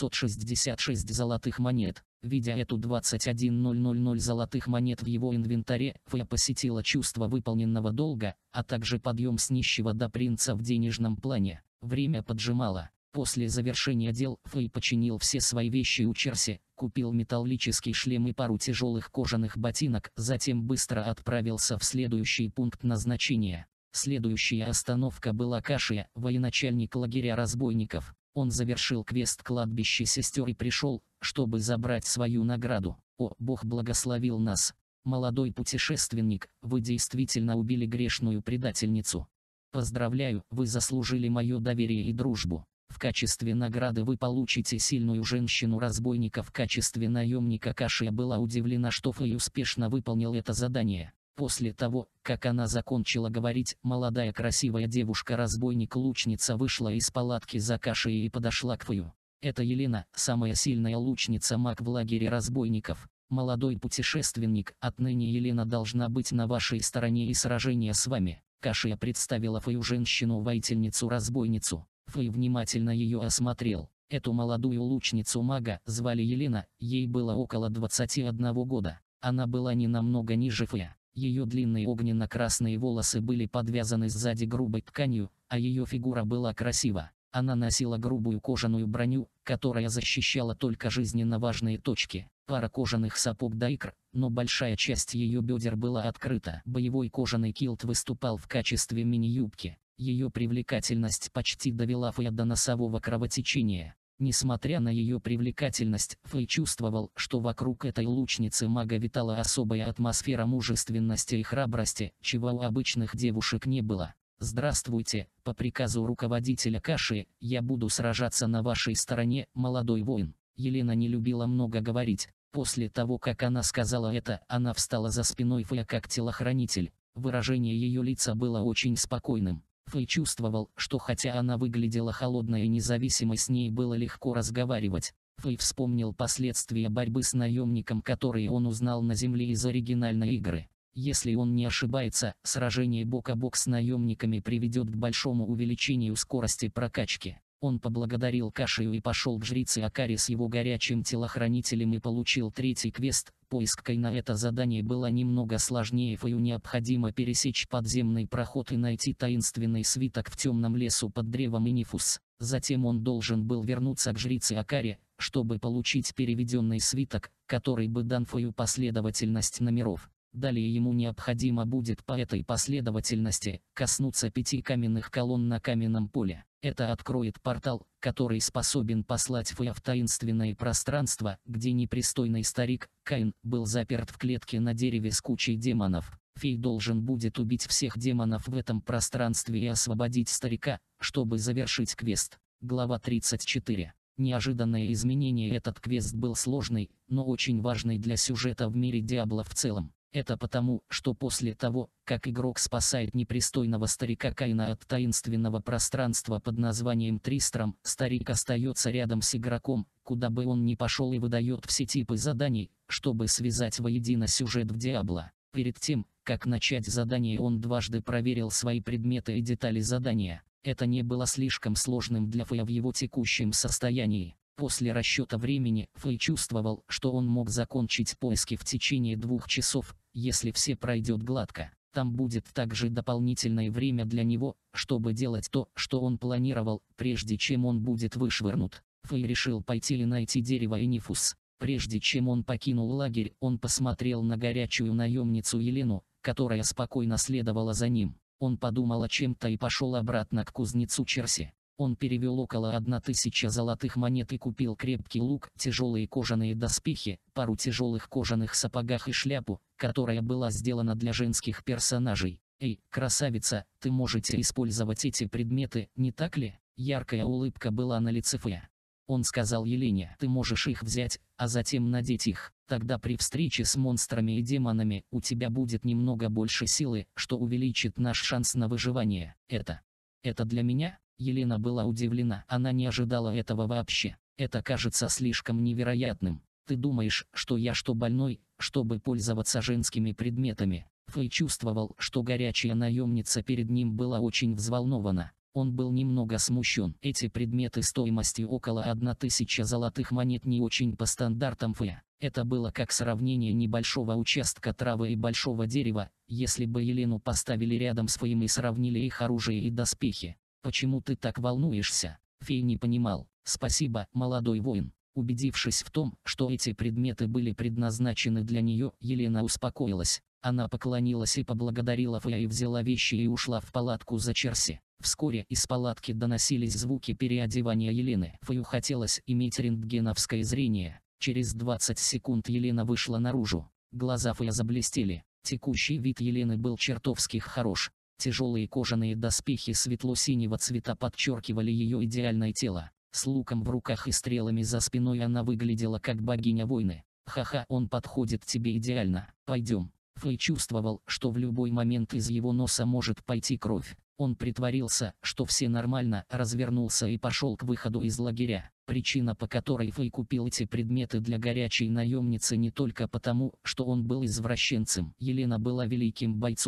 [SPEAKER 1] 666 золотых монет. Видя эту 21 000 золотых монет в его инвентаре, Фэя посетила чувство выполненного долга, а также подъем с нищего до принца в денежном плане. Время поджимало. После завершения дел Фэй починил все свои вещи у Черси, купил металлический шлем и пару тяжелых кожаных ботинок, затем быстро отправился в следующий пункт назначения. Следующая остановка была Кашия, военачальник лагеря разбойников. Он завершил квест кладбище сестер и пришел, чтобы забрать свою награду. О, Бог благословил нас. Молодой путешественник, вы действительно убили грешную предательницу. Поздравляю, вы заслужили мое доверие и дружбу. В качестве награды вы получите сильную женщину-разбойника. В качестве наемника Кашия была удивлена, что Фэй успешно выполнил это задание. После того, как она закончила говорить, молодая красивая девушка-разбойник-лучница вышла из палатки за Кашией и подошла к Фэю. Это Елена, самая сильная лучница-маг в лагере разбойников. Молодой путешественник, отныне Елена должна быть на вашей стороне и сражение с вами. Кашия представила Фэю женщину-воительницу-разбойницу. Фэй внимательно ее осмотрел. Эту молодую лучницу-мага звали Елена, ей было около 21 года. Она была не намного ниже Фэя. Ее длинные огненно-красные волосы были подвязаны сзади грубой тканью, а ее фигура была красива. Она носила грубую кожаную броню, которая защищала только жизненно важные точки. Пара кожаных сапог до икр, но большая часть ее бедер была открыта. Боевой кожаный килт выступал в качестве мини-юбки. Ее привлекательность почти довела Фэя до носового кровотечения. Несмотря на ее привлекательность, Фэй чувствовал, что вокруг этой лучницы мага витала особая атмосфера мужественности и храбрости, чего у обычных девушек не было. «Здравствуйте, по приказу руководителя Каши, я буду сражаться на вашей стороне, молодой воин». Елена не любила много говорить. После того, как она сказала это, она встала за спиной Фэя как телохранитель. Выражение ее лица было очень спокойным. Фэй чувствовал, что хотя она выглядела холодной и независимой, с ней было легко разговаривать. Фэй вспомнил последствия борьбы с наемником, которые он узнал на земле из оригинальной игры. Если он не ошибается, сражение бок о бок с наемниками приведет к большому увеличению скорости прокачки. Он поблагодарил Кашию и пошел к жрице Акари с его горячим телохранителем и получил третий квест. Поиск Кайна. Это задание было немного сложнее. Фэю необходимо пересечь подземный проход и найти таинственный свиток в темном лесу под древом Инифус. Затем он должен был вернуться к жрице Акари, чтобы получить переведенный свиток, который бы дан Фэю последовательность номеров. Далее ему необходимо будет по этой последовательности коснуться 5 каменных колонн на каменном поле. Это откроет портал, который способен послать Фэя в таинственное пространство, где непристойный старик, Каин, был заперт в клетке на дереве с кучей демонов. Фэй должен будет убить всех демонов в этом пространстве и освободить старика, чтобы завершить квест. Глава 34. Неожиданное изменение. Этот квест был сложный, но очень важный для сюжета в мире Диабло в целом. Это потому, что после того, как игрок спасает непристойного старика Каина от таинственного пространства под названием Тристром, старик остается рядом с игроком, куда бы он ни пошел, и выдает все типы заданий, чтобы связать воедино сюжет в Диабло. Перед тем, как начать задание, он дважды проверил свои предметы и детали задания. Это не было слишком сложным для Фэя в его текущем состоянии. После расчета времени, Фэй чувствовал, что он мог закончить поиски в течение 2 часов, если все пройдет гладко. Там будет также дополнительное время для него, чтобы делать то, что он планировал, прежде чем он будет вышвырнут. Фэй решил пойти и найти дерево Инифус. Прежде чем он покинул лагерь, он посмотрел на горячую наемницу Елену, которая спокойно следовала за ним. Он подумал о чем-то и пошел обратно к кузнецу Черси. Он перевел около 1000 золотых монет и купил крепкий лук, тяжелые кожаные доспехи, пару тяжелых кожаных сапогах и шляпу, которая была сделана для женских персонажей. «Эй, красавица, ты можете использовать эти предметы, не так ли?» Яркая улыбка была на лице Фэя. Он сказал Елене: «Ты можешь их взять, а затем надеть их. Тогда при встрече с монстрами и демонами у тебя будет немного больше силы, что увеличит наш шанс на выживание». Это для меня?» Елена была удивлена, она не ожидала этого вообще. «Это кажется слишком невероятным. Ты думаешь, что я больной, чтобы пользоваться женскими предметами?» Фэй чувствовал, что горячая наемница перед ним была очень взволнована. Он был немного смущен. Эти предметы стоимостью около 1000 золотых монет не очень по стандартам Фэя. Это было как сравнение небольшого участка травы и большого дерева, если бы Елену поставили рядом с Фэем и сравнили их оружие и доспехи. «Почему ты так волнуешься?» Фэй не понимал. «Спасибо, молодой воин». Убедившись в том, что эти предметы были предназначены для нее, Елена успокоилась. Она поклонилась и поблагодарила Фэя и взяла вещи и ушла в палатку за Черси. Вскоре из палатки доносились звуки переодевания Елены. Фэю хотелось иметь рентгеновское зрение. Через 20 секунд Елена вышла наружу. Глаза Фэя заблестели. Текущий вид Елены был чертовски хорош. Тяжелые кожаные доспехи светло-синего цвета подчеркивали ее идеальное тело. С луком в руках и стрелами за спиной она выглядела как богиня войны. «Ха-ха, он подходит тебе идеально. Пойдем». Фэй чувствовал, что в любой момент из его носа может пойти кровь. Он притворился, что все нормально, развернулся и пошел к выходу из лагеря. Причина, по которой Фэй купил эти предметы для горячей наемницы, не только потому, что он был извращенцем. Елена была великим бойцом.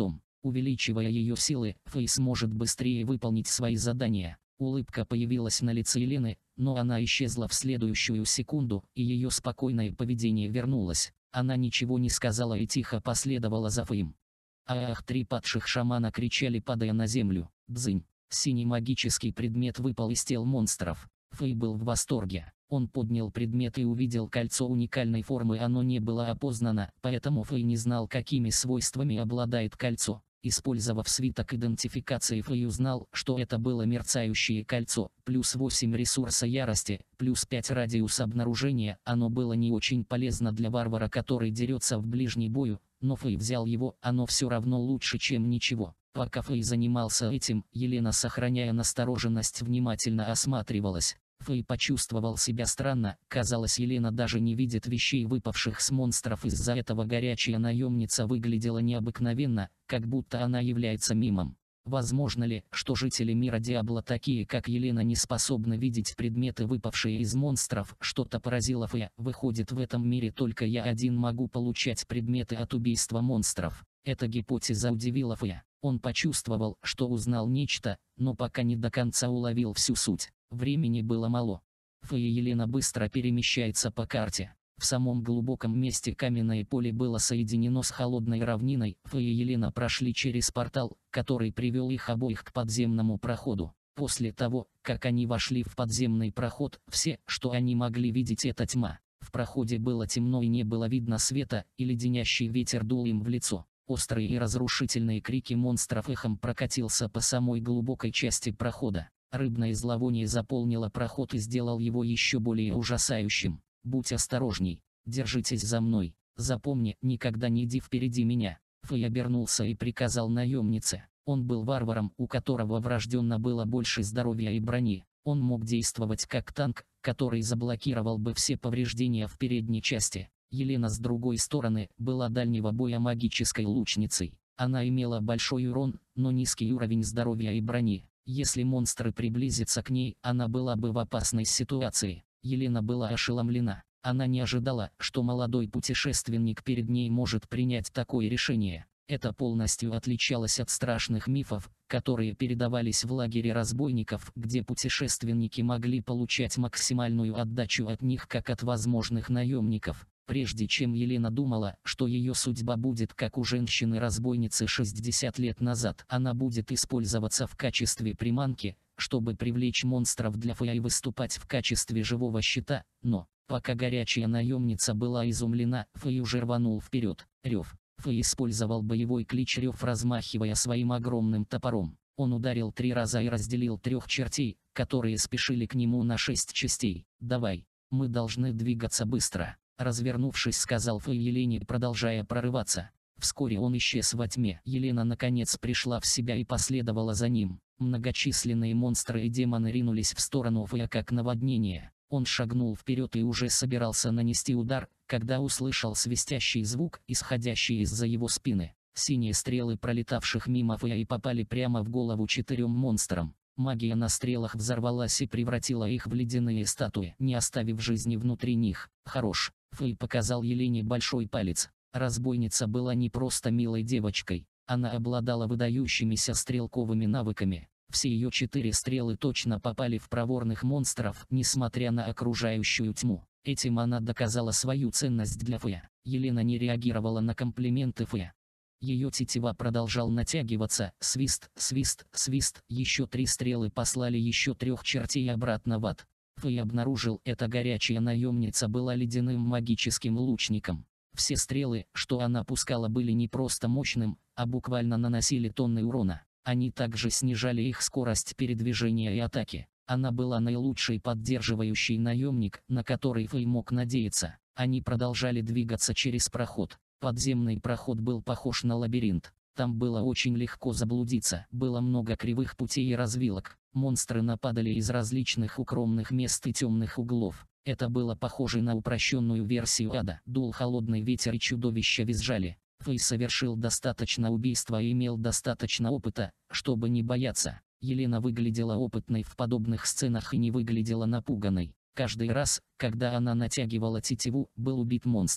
[SPEAKER 1] Увеличивая ее силы, Фэй сможет быстрее выполнить свои задания. Улыбка появилась на лице Елены, но она исчезла в следующую секунду, и ее спокойное поведение вернулось. Она ничего не сказала и тихо последовала за Фэем. Ах! 3 падших шамана кричали, падая на землю. Бзынь! Синий магический предмет выпал из тел монстров. Фэй был в восторге. Он поднял предмет и увидел кольцо уникальной формы. Оно не было опознано, поэтому Фэй не знал, какими свойствами обладает кольцо. Использовав свиток идентификации, Фэй узнал, что это было мерцающее кольцо, плюс 8 ресурса ярости, плюс 5 радиус обнаружения. Оно было не очень полезно для варвара, который дерется в ближний бою, но Фэй взял его, оно все равно лучше, чем ничего. Пока Фэй занимался этим, Елена, сохраняя настороженность, внимательно осматривалась. Фэй почувствовал себя странно, казалось, Елена даже не видит вещей, выпавших с монстров. Из-за этого горячая наемница выглядела необыкновенно, как будто она является мимом. Возможно ли, что жители мира Диабло, такие как Елена, не способны видеть предметы, выпавшие из монстров? Что-то поразило Фэя. Выходит, в этом мире только я один могу получать предметы от убийства монстров. Эта гипотеза удивила Фэя. Он почувствовал, что узнал нечто, но пока не до конца уловил всю суть. Времени было мало. Фэй и Елена быстро перемещаются по карте. В самом глубоком месте каменное поле было соединено с холодной равниной. Фэй и Елена прошли через портал, который привел их обоих к подземному проходу. После того, как они вошли в подземный проход, все, что они могли видеть, это тьма. В проходе было темно и не было видно света, и леденящий ветер дул им в лицо. Острые и разрушительные крики монстров эхом прокатился по самой глубокой части прохода. Рыбное зловоние заполнило проход и сделал его еще более ужасающим. Будь осторожней, держитесь за мной, запомни, никогда не иди впереди меня. Фэй обернулся и приказал наемнице. Он был варваром, у которого врожденно было больше здоровья и брони. Он мог действовать как танк, который заблокировал бы все повреждения в передней части. Елена, с другой стороны, была дальнего боя магической лучницей. Она имела большой урон, но низкий уровень здоровья и брони. Если монстры приблизятся к ней, она была бы в опасной ситуации. Елена была ошеломлена. Она не ожидала, что молодой путешественник перед ней может принять такое решение. Это полностью отличалось от страшных мифов, которые передавались в лагере разбойников, где путешественники могли получать максимальную отдачу от них, как от возможных наемников. Прежде чем Елена думала, что ее судьба будет как у женщины-разбойницы 60 лет назад, она будет использоваться в качестве приманки, чтобы привлечь монстров для Фэя и выступать в качестве живого щита, но, пока горячая наемница была изумлена, Фэй уже рванул вперед. Рев. Фэй использовал боевой клич рев, размахивая своим огромным топором. Он ударил 3 раза и разделил 3 чертей, которые спешили к нему на 6 частей. «Давай, мы должны двигаться быстро», — развернувшись, сказал Фэй Елене, продолжая прорываться. Вскоре он исчез во тьме. Елена наконец пришла в себя и последовала за ним. Многочисленные монстры и демоны ринулись в сторону Фэя как наводнение. Он шагнул вперед и уже собирался нанести удар, когда услышал свистящий звук, исходящий из-за его спины. Синие стрелы, пролетавших мимо Фэя, и попали прямо в голову 4 монстрам. Магия на стрелах взорвалась и превратила их в ледяные статуи, не оставив жизни внутри них. «Хорош!» — Фэй показал Елене большой палец. Разбойница была не просто милой девочкой, она обладала выдающимися стрелковыми навыками. Все ее 4 стрелы точно попали в проворных монстров, несмотря на окружающую тьму. Этим она доказала свою ценность для Фэя. Елена не реагировала на комплименты Фэя. Ее тетива продолжал натягиваться. Свист, свист, свист. Еще 3 стрелы послали еще 3 чертей обратно в ад. Фэй обнаружил, эта горячая наемница была ледяным магическим лучником. Все стрелы, что она пускала, были не просто мощным, а буквально наносили тонны урона. Они также снижали их скорость передвижения и атаки. Она была наилучшей поддерживающей наемник, на который Фэй мог надеяться. Они продолжали двигаться через проход. Подземный проход был похож на лабиринт. Там было очень легко заблудиться. Было много кривых путей и развилок. Монстры нападали из различных укромных мест и темных углов. Это было похоже на упрощенную версию ада. Дул холодный ветер и чудовища визжали. Фэй совершил достаточно убийства и имел достаточно опыта, чтобы не бояться. Елена выглядела опытной в подобных сценах и не выглядела напуганной. Каждый раз, когда она натягивала тетиву, был убит монстр.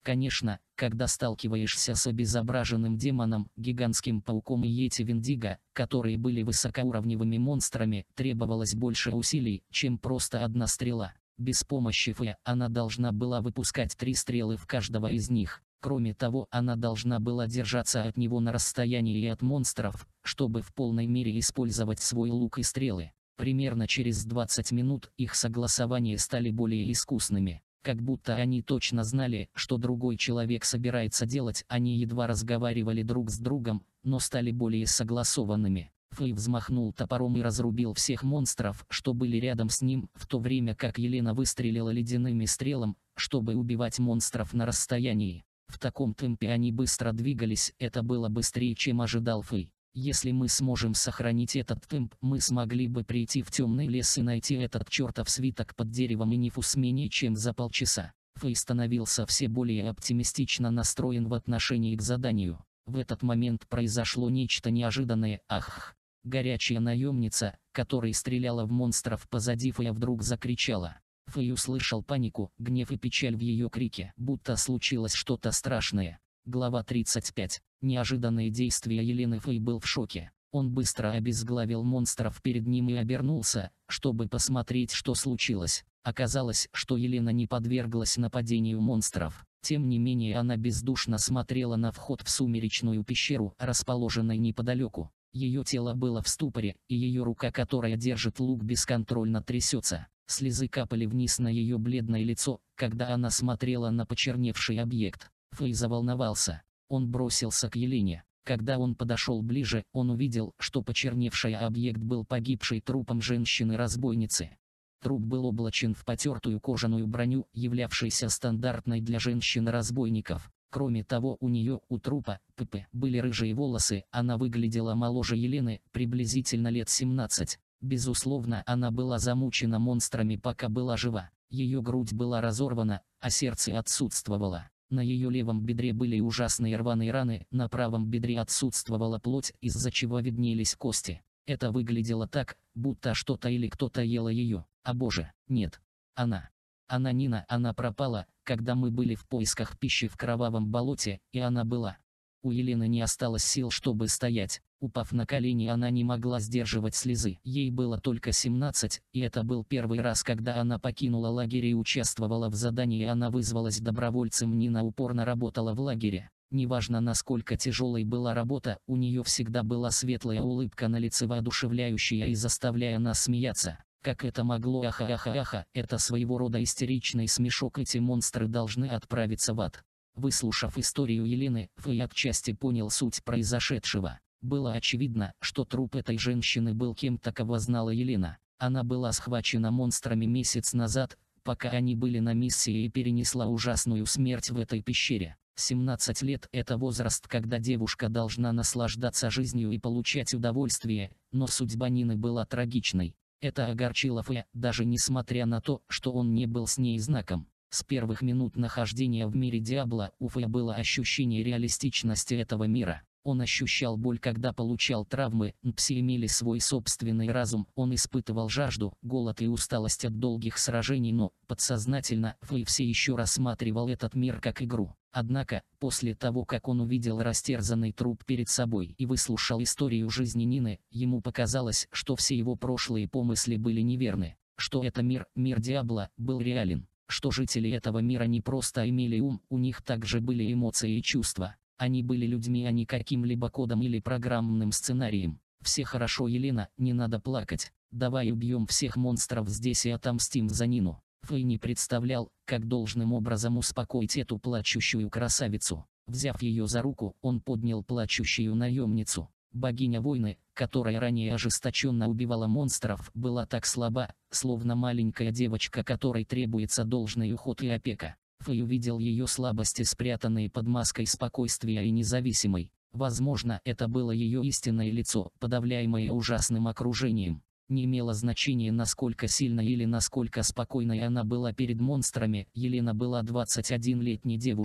[SPEAKER 1] Конечно, когда сталкиваешься с обезображенным демоном, гигантским пауком и йети-виндиго, которые были высокоуровневыми монстрами, требовалось больше усилий, чем просто одна стрела. Без помощи Фея она должна была выпускать 3 стрелы в каждого из них. Кроме того, она должна была держаться от него на расстоянии и от монстров, чтобы в полной мере использовать свой лук и стрелы. Примерно через 20 минут их согласования стали более искусными. Как будто они точно знали, что другой человек собирается делать, они едва разговаривали друг с другом, но стали более согласованными. Фэй взмахнул топором и разрубил всех монстров, что были рядом с ним, в то время как Елена выстрелила ледяными стрелами, чтобы убивать монстров на расстоянии. В таком темпе они быстро двигались, это было быстрее, чем ожидал Фэй. Если мы сможем сохранить этот темп, мы смогли бы прийти в темный лес и найти этот чертов свиток под деревом и Нифус менее чем за полчаса. Фэй становился все более оптимистично настроен в отношении к заданию. В этот момент произошло нечто неожиданное. Ах! Горячая наемница, которая стреляла в монстров позади Фэя, вдруг закричала. Фэй услышал панику, гнев и печаль в ее крике, будто случилось что-то страшное. Глава 35. Неожиданные действия Елены. Фэй был в шоке. Он быстро обезглавил монстров перед ним и обернулся, чтобы посмотреть, что случилось. Оказалось, что Елена не подверглась нападению монстров. Тем не менее, она бездушно смотрела на вход в сумеречную пещеру, расположенную неподалеку. Ее тело было в ступоре, и ее рука, которая держит лук, бесконтрольно трясется. Слезы капали вниз на ее бледное лицо, когда она смотрела на почерневший объект. Фэй заволновался. Он бросился к Елене. Когда он подошел ближе, он увидел, что почерневший объект был погибшей трупом женщины-разбойницы. Труп был облачен в потертую кожаную броню, являвшейся стандартной для женщин-разбойников. Кроме того, у трупа, были рыжие волосы, она выглядела моложе Елены, приблизительно лет 17. Безусловно, она была замучена монстрами, пока была жива. Ее грудь была разорвана, а сердце отсутствовало. На ее левом бедре были ужасные рваные раны, на правом бедре отсутствовала плоть, из-за чего виднелись кости. Это выглядело так, будто что-то или кто-то ела ее. А боже, нет. Она Нина, она пропала, когда мы были в поисках пищи в кровавом болоте, и она была. У Елены не осталось сил, чтобы стоять. Упав на колени, она не могла сдерживать слезы. Ей было только 17, и это был первый раз, когда она покинула лагерь и участвовала в задании. Она вызвалась добровольцем. Нина упорно работала в лагере. Неважно, насколько тяжелой была работа, у нее всегда была светлая улыбка на лице, воодушевляющая и заставляя нас смеяться. Как это могло? Аха-аха-аха, это своего рода истеричный смешок. Эти монстры должны отправиться в ад. Выслушав историю Елены, Фэй отчасти понял суть произошедшего. Было очевидно, что труп этой женщины был кем-то, кого знала Елена. Она была схвачена монстрами месяц назад, пока они были на миссии, и перенесла ужасную смерть в этой пещере. 17 лет – это возраст, когда девушка должна наслаждаться жизнью и получать удовольствие, но судьба Нины была трагичной. Это огорчило Фэя, даже несмотря на то, что он не был с ней знаком. С первых минут нахождения в мире Диабло у Фэя было ощущение реалистичности этого мира. Он ощущал боль, когда получал травмы, пси имели свой собственный разум, он испытывал жажду, голод и усталость от долгих сражений, но, подсознательно, Фэй все еще рассматривал этот мир как игру. Однако, после того, как он увидел растерзанный труп перед собой и выслушал историю жизни Нины, ему показалось, что все его прошлые помысли были неверны, что это мир Диабло, был реален, что жители этого мира не просто имели ум, у них также были эмоции и чувства. Они были людьми, а не каким-либо кодом или программным сценарием. Все хорошо, Елена, не надо плакать. Давай убьем всех монстров здесь и отомстим за Нину. Фэй не представлял, как должным образом успокоить эту плачущую красавицу. Взяв ее за руку, он поднял плачущую наемницу. Богиня войны, которая ранее ожесточенно убивала монстров, была так слаба, словно маленькая девочка, которой требуется должный уход и опека. Фэй увидел ее слабости, спрятанные под маской спокойствия и независимой. Возможно, это было ее истинное лицо, подавляемое ужасным окружением. Не имело значения, насколько сильной или насколько спокойной она была перед монстрами. Елена была 21-летней девушкой.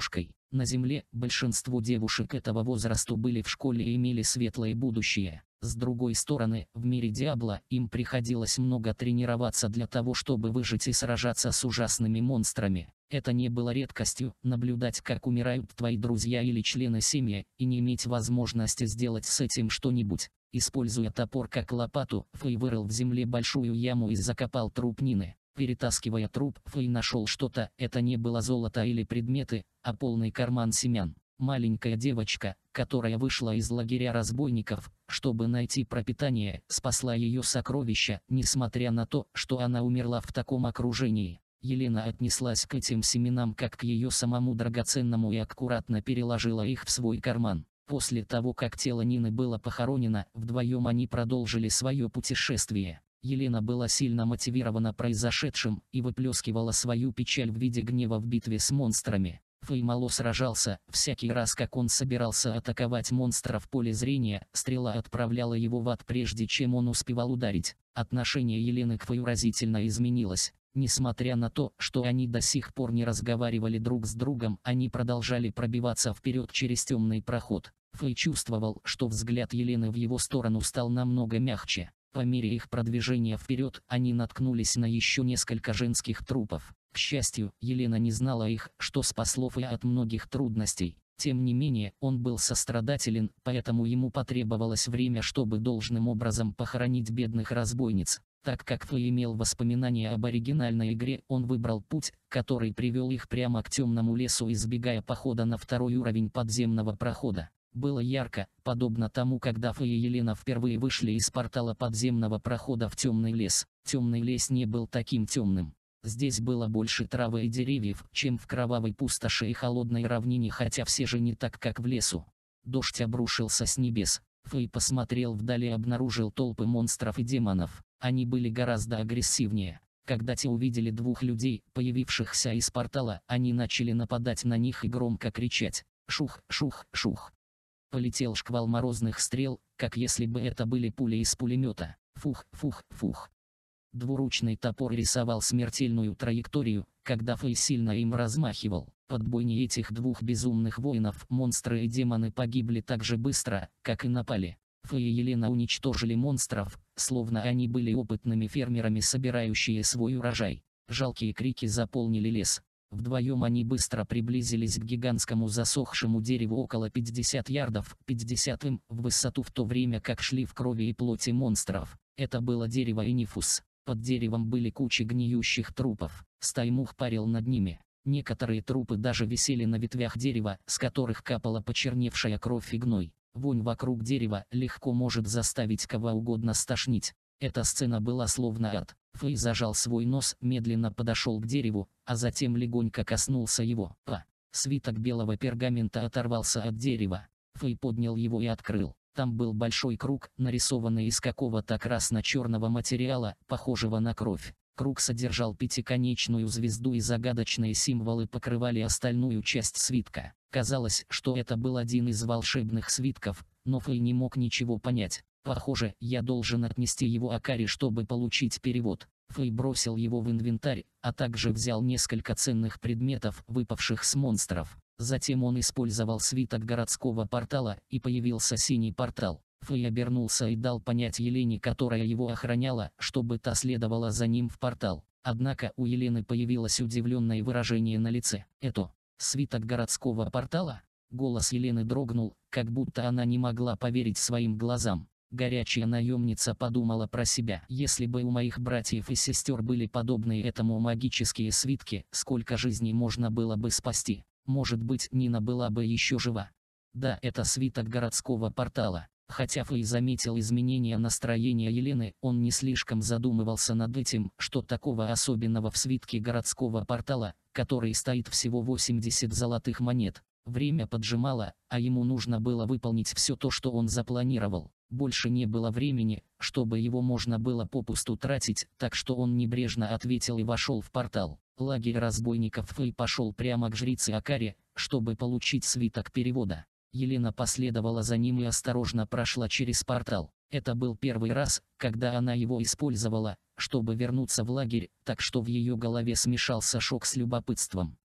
[SPEAKER 1] На Земле большинство девушек этого возраста были в школе и имели светлое будущее. С другой стороны, в мире Диабло им приходилось много тренироваться для того, чтобы выжить и сражаться с ужасными монстрами. Это не было редкостью, наблюдать, как умирают твои друзья или члены семьи, и не иметь возможности сделать с этим что-нибудь. Используя топор как лопату, Фэй вырыл в земле большую яму и закопал труп Нины. Перетаскивая труп, Фэй нашел что-то, это не было золото или предметы, а полный карман семян. Маленькая девочка, которая вышла из лагеря разбойников, чтобы найти пропитание, спасла ее сокровища, несмотря на то, что она умерла в таком окружении. Елена отнеслась к этим семенам как к ее самому драгоценному и аккуратно переложила их в свой карман. После того, как тело Нины было похоронено, вдвоем они продолжили свое путешествие. Елена была сильно мотивирована произошедшим и выплескивала свою печаль в виде гнева в битве с монстрами. Фэй мало сражался, всякий раз как он собирался атаковать монстра в поле зрения, стрела отправляла его в ад прежде чем он успевал ударить. Отношение Елены к Фэю разительно изменилось. Несмотря на то, что они до сих пор не разговаривали друг с другом, они продолжали пробиваться вперед через темный проход. Фэй чувствовал, что взгляд Елены в его сторону стал намного мягче. По мере их продвижения вперед, они наткнулись на еще несколько женских трупов. К счастью, Елена не знала их, что спасло Фэя от многих трудностей. Тем не менее, он был сострадателен, поэтому ему потребовалось время, чтобы должным образом похоронить бедных разбойниц. Так как Фэй имел воспоминания об оригинальной игре, он выбрал путь, который привел их прямо к темному лесу, избегая похода на второй уровень подземного прохода. Было ярко, подобно тому, когда Фэй и Елена впервые вышли из портала подземного прохода в темный лес. Темный лес не был таким темным. Здесь было больше травы и деревьев, чем в кровавой пустоши и холодной равнине, хотя все же не так, как в лесу. Дождь обрушился с небес. Фэй посмотрел вдали и обнаружил толпы монстров и демонов. Они были гораздо агрессивнее. Когда те увидели двух людей, появившихся из портала, они начали нападать на них и громко кричать: «Шух, шух, шух!». Полетел шквал морозных стрел, как если бы это были пули из пулемета. Фух, фух, фух. Двуручный топор рисовал смертельную траекторию, когда Фэй сильно им размахивал. Под бойней этих двух безумных воинов монстры и демоны погибли так же быстро, как и напали. Фэй и Елена уничтожили монстров, словно они были опытными фермерами, собирающие свой урожай. Жалкие крики заполнили лес. Вдвоем они быстро приблизились к гигантскому засохшему дереву около 50 ярдов, 50 им в высоту, в то время как шли в крови и плоти монстров. Это было дерево Энифус. Под деревом были кучи гниющих трупов. Стай мух парил над ними. Некоторые трупы даже висели на ветвях дерева, с которых капала почерневшая кровь и гной. Вонь вокруг дерева легко может заставить кого угодно стошнить. Эта сцена была словно ад. Фэй зажал свой нос, медленно подошел к дереву, а затем легонько коснулся его. Свиток белого пергамента оторвался от дерева. Фэй поднял его и открыл. Там был большой круг, нарисованный из какого-то красно-черного материала, похожего на кровь. Круг содержал пятиконечную звезду, и загадочные символы покрывали остальную часть свитка. Казалось, что это был один из волшебных свитков, но Фэй не мог ничего понять. Похоже, я должен отнести его Акари, чтобы получить перевод. Фэй бросил его в инвентарь, а также взял несколько ценных предметов, выпавших с монстров. Затем он использовал свиток городского портала, и появился синий портал. Фэй обернулся и дал понять Елене, которая его охраняла, чтобы та следовала за ним в портал. Однако у Елены появилось удивленное выражение на лице. «Это свиток городского портала?» Голос Елены дрогнул, как будто она не могла поверить своим глазам. Горячая наемница подумала про себя: если бы у моих братьев и сестер были подобные этому магические свитки, сколько жизней можно было бы спасти? Может быть, Нина была бы еще жива. Да, это свиток городского портала. Хотя Фэй заметил изменение настроения Елены, он не слишком задумывался над этим, что такого особенного в свитке городского портала, который стоит всего 80 золотых монет. Время поджимало, а ему нужно было выполнить все то, что он запланировал. Больше не было времени, чтобы его можно было попусту тратить, так что он небрежно ответил и вошел в портал. Лагерь разбойников. Фэй пошел прямо к жрице Акари, чтобы получить свиток перевода. Елена последовала за ним и осторожно прошла через портал. Это был первый раз, когда она его использовала, чтобы вернуться в лагерь, так что в ее голове смешался шок с любопытством.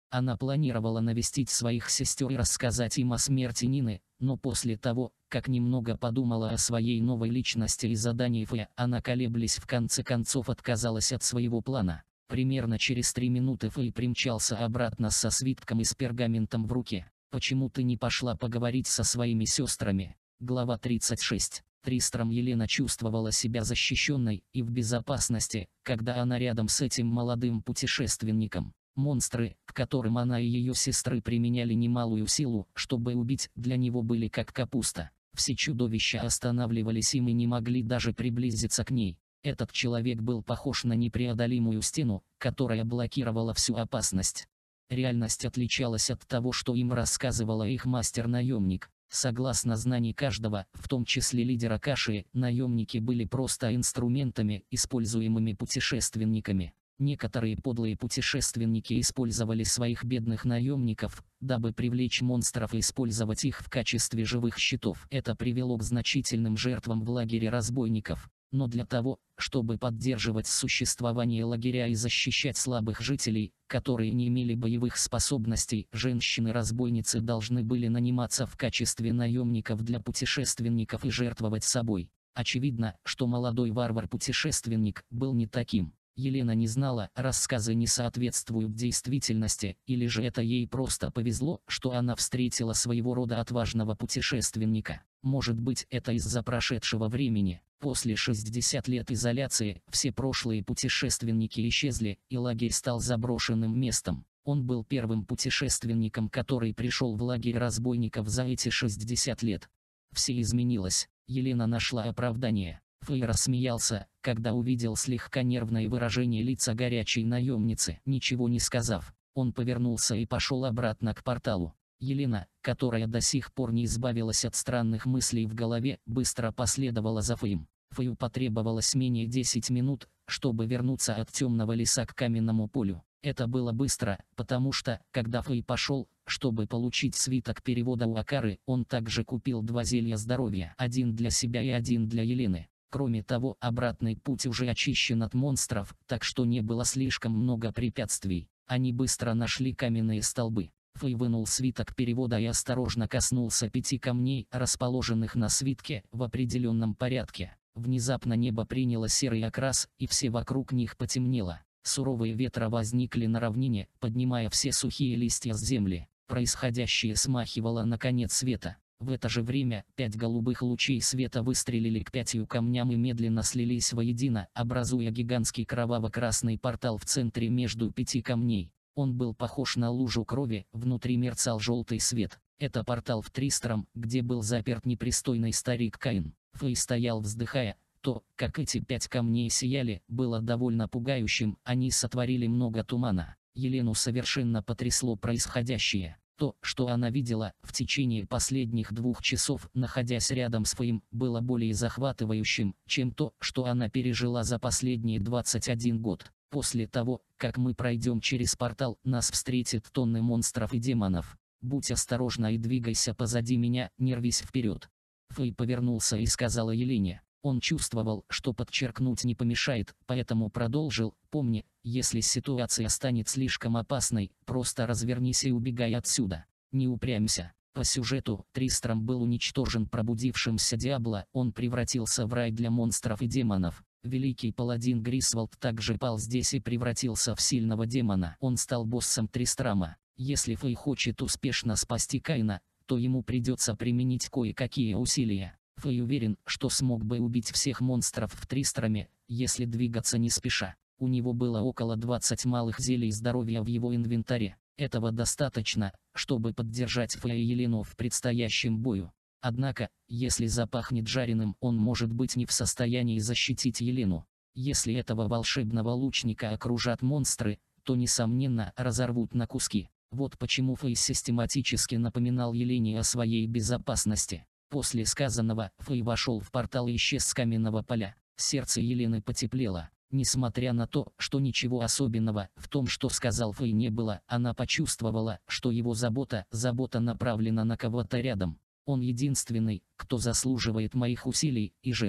[SPEAKER 1] Она планировала навестить своих сестер и рассказать им о смерти Нины, но после того, как немного подумала о своей новой личности и задании Фэй, она, колеблясь, в конце концов отказалась от своего плана. Примерно через 3 минуты Фэй примчался обратно со свитком и с пергаментом в руке. «Почему ты не пошла поговорить со своими сестрами?» Глава 36. Тристром Елена чувствовала себя защищенной и в безопасности, когда она рядом с этим молодым путешественником. Монстры, к которым она и ее сестры применяли немалую силу, чтобы убить, для него были как капуста. Все чудовища останавливались им и не могли даже приблизиться к ней. Этот человек был похож на непреодолимую стену, которая блокировала всю опасность. Реальность отличалась от того, что им рассказывала их мастер-наемник. Согласно знаний каждого, в том числе лидера Каши, наемники были просто инструментами, используемыми путешественниками. Некоторые подлые путешественники использовали своих бедных наемников, дабы привлечь монстров и использовать их в качестве живых щитов. Это привело к значительным жертвам в лагере разбойников. Но для того, чтобы поддерживать существование лагеря и защищать слабых жителей, которые не имели боевых способностей, женщины-разбойницы должны были наниматься в качестве наемников для путешественников и жертвовать собой. Очевидно, что молодой варвар-путешественник был не таким. Елена не знала, рассказы не соответствуют действительности, или же это ей просто повезло, что она встретила своего рода отважного путешественника. Может быть, это из-за прошедшего времени. После 60 лет изоляции, все прошлые путешественники исчезли, и лагерь стал заброшенным местом. Он был первым путешественником, который пришел в лагерь разбойников за эти 60 лет. Все изменилось. Елена нашла оправдание. Фэй рассмеялся, когда увидел слегка нервное выражение лица горячей наемницы. Ничего не сказав, он повернулся и пошел обратно к порталу. Елена, которая до сих пор не избавилась от странных мыслей в голове, быстро последовала за Фэем. Фэю потребовалось менее 10 минут, чтобы вернуться от темного леса к каменному полю. Это было быстро, потому что, когда Фэй пошел, чтобы получить свиток перевода у Акары, он также купил 2 зелья здоровья, один для себя и один для Елены. Кроме того, обратный путь уже очищен от монстров, так что не было слишком много препятствий. Они быстро нашли каменные столбы. Фэй вынул свиток перевода и осторожно коснулся 5 камней, расположенных на свитке, в определенном порядке. Внезапно небо приняло серый окрас, и все вокруг них потемнело. Суровые ветра возникли на равнине, поднимая все сухие листья с земли. Происходящее смахивало на конец света. В это же время 5 голубых лучей света выстрелили к 5 камням и медленно слились воедино, образуя гигантский кроваво-красный портал в центре между 5 камней. Он был похож на лужу крови, внутри мерцал желтый свет. Это портал в Тристром, где был заперт непристойный старик Каин. Фэй стоял, вздыхая. То, как эти 5 камней сияли, было довольно пугающим, они сотворили много тумана. Елену совершенно потрясло происходящее. То, что она видела в течение последних 2 часов, находясь рядом с Фэем, было более захватывающим, чем то, что она пережила за последние 21 год. После того, как мы пройдем через портал, нас встретят тонны монстров и демонов. Будь осторожна и двигайся позади меня, не рвись вперед. Фэй повернулся и сказала Елене. Он чувствовал, что подчеркнуть не помешает, поэтому продолжил: «Помни, если ситуация станет слишком опасной, просто развернись и убегай отсюда. Не упрямься». По сюжету, Тристром был уничтожен пробудившимся Диабло, он превратился в рай для монстров и демонов. Великий паладин Грисволд также пал здесь и превратился в сильного демона. Он стал боссом Тристрама. Если Фэй хочет успешно спасти Каина, то ему придется применить кое-какие усилия. Фэй уверен, что смог бы убить всех монстров в Тристраме, если двигаться не спеша. У него было около 20 малых зелий здоровья в его инвентаре. Этого достаточно, чтобы поддержать Фэя и Елену в предстоящем бою. Однако, если запахнет жареным, он может быть не в состоянии защитить Елену. Если этого волшебного лучника окружат монстры, то, несомненно, разорвут на куски. Вот почему Фэй систематически напоминал Елене о своей безопасности. После сказанного, Фэй вошел в портал и исчез с каменного поля. Сердце Елены потеплело. Несмотря на то, что ничего особенного в том, что сказал Фэй, не было, она почувствовала, что его забота направлена на кого-то рядом. Он единственный, кто заслуживает моих усилий и жертв.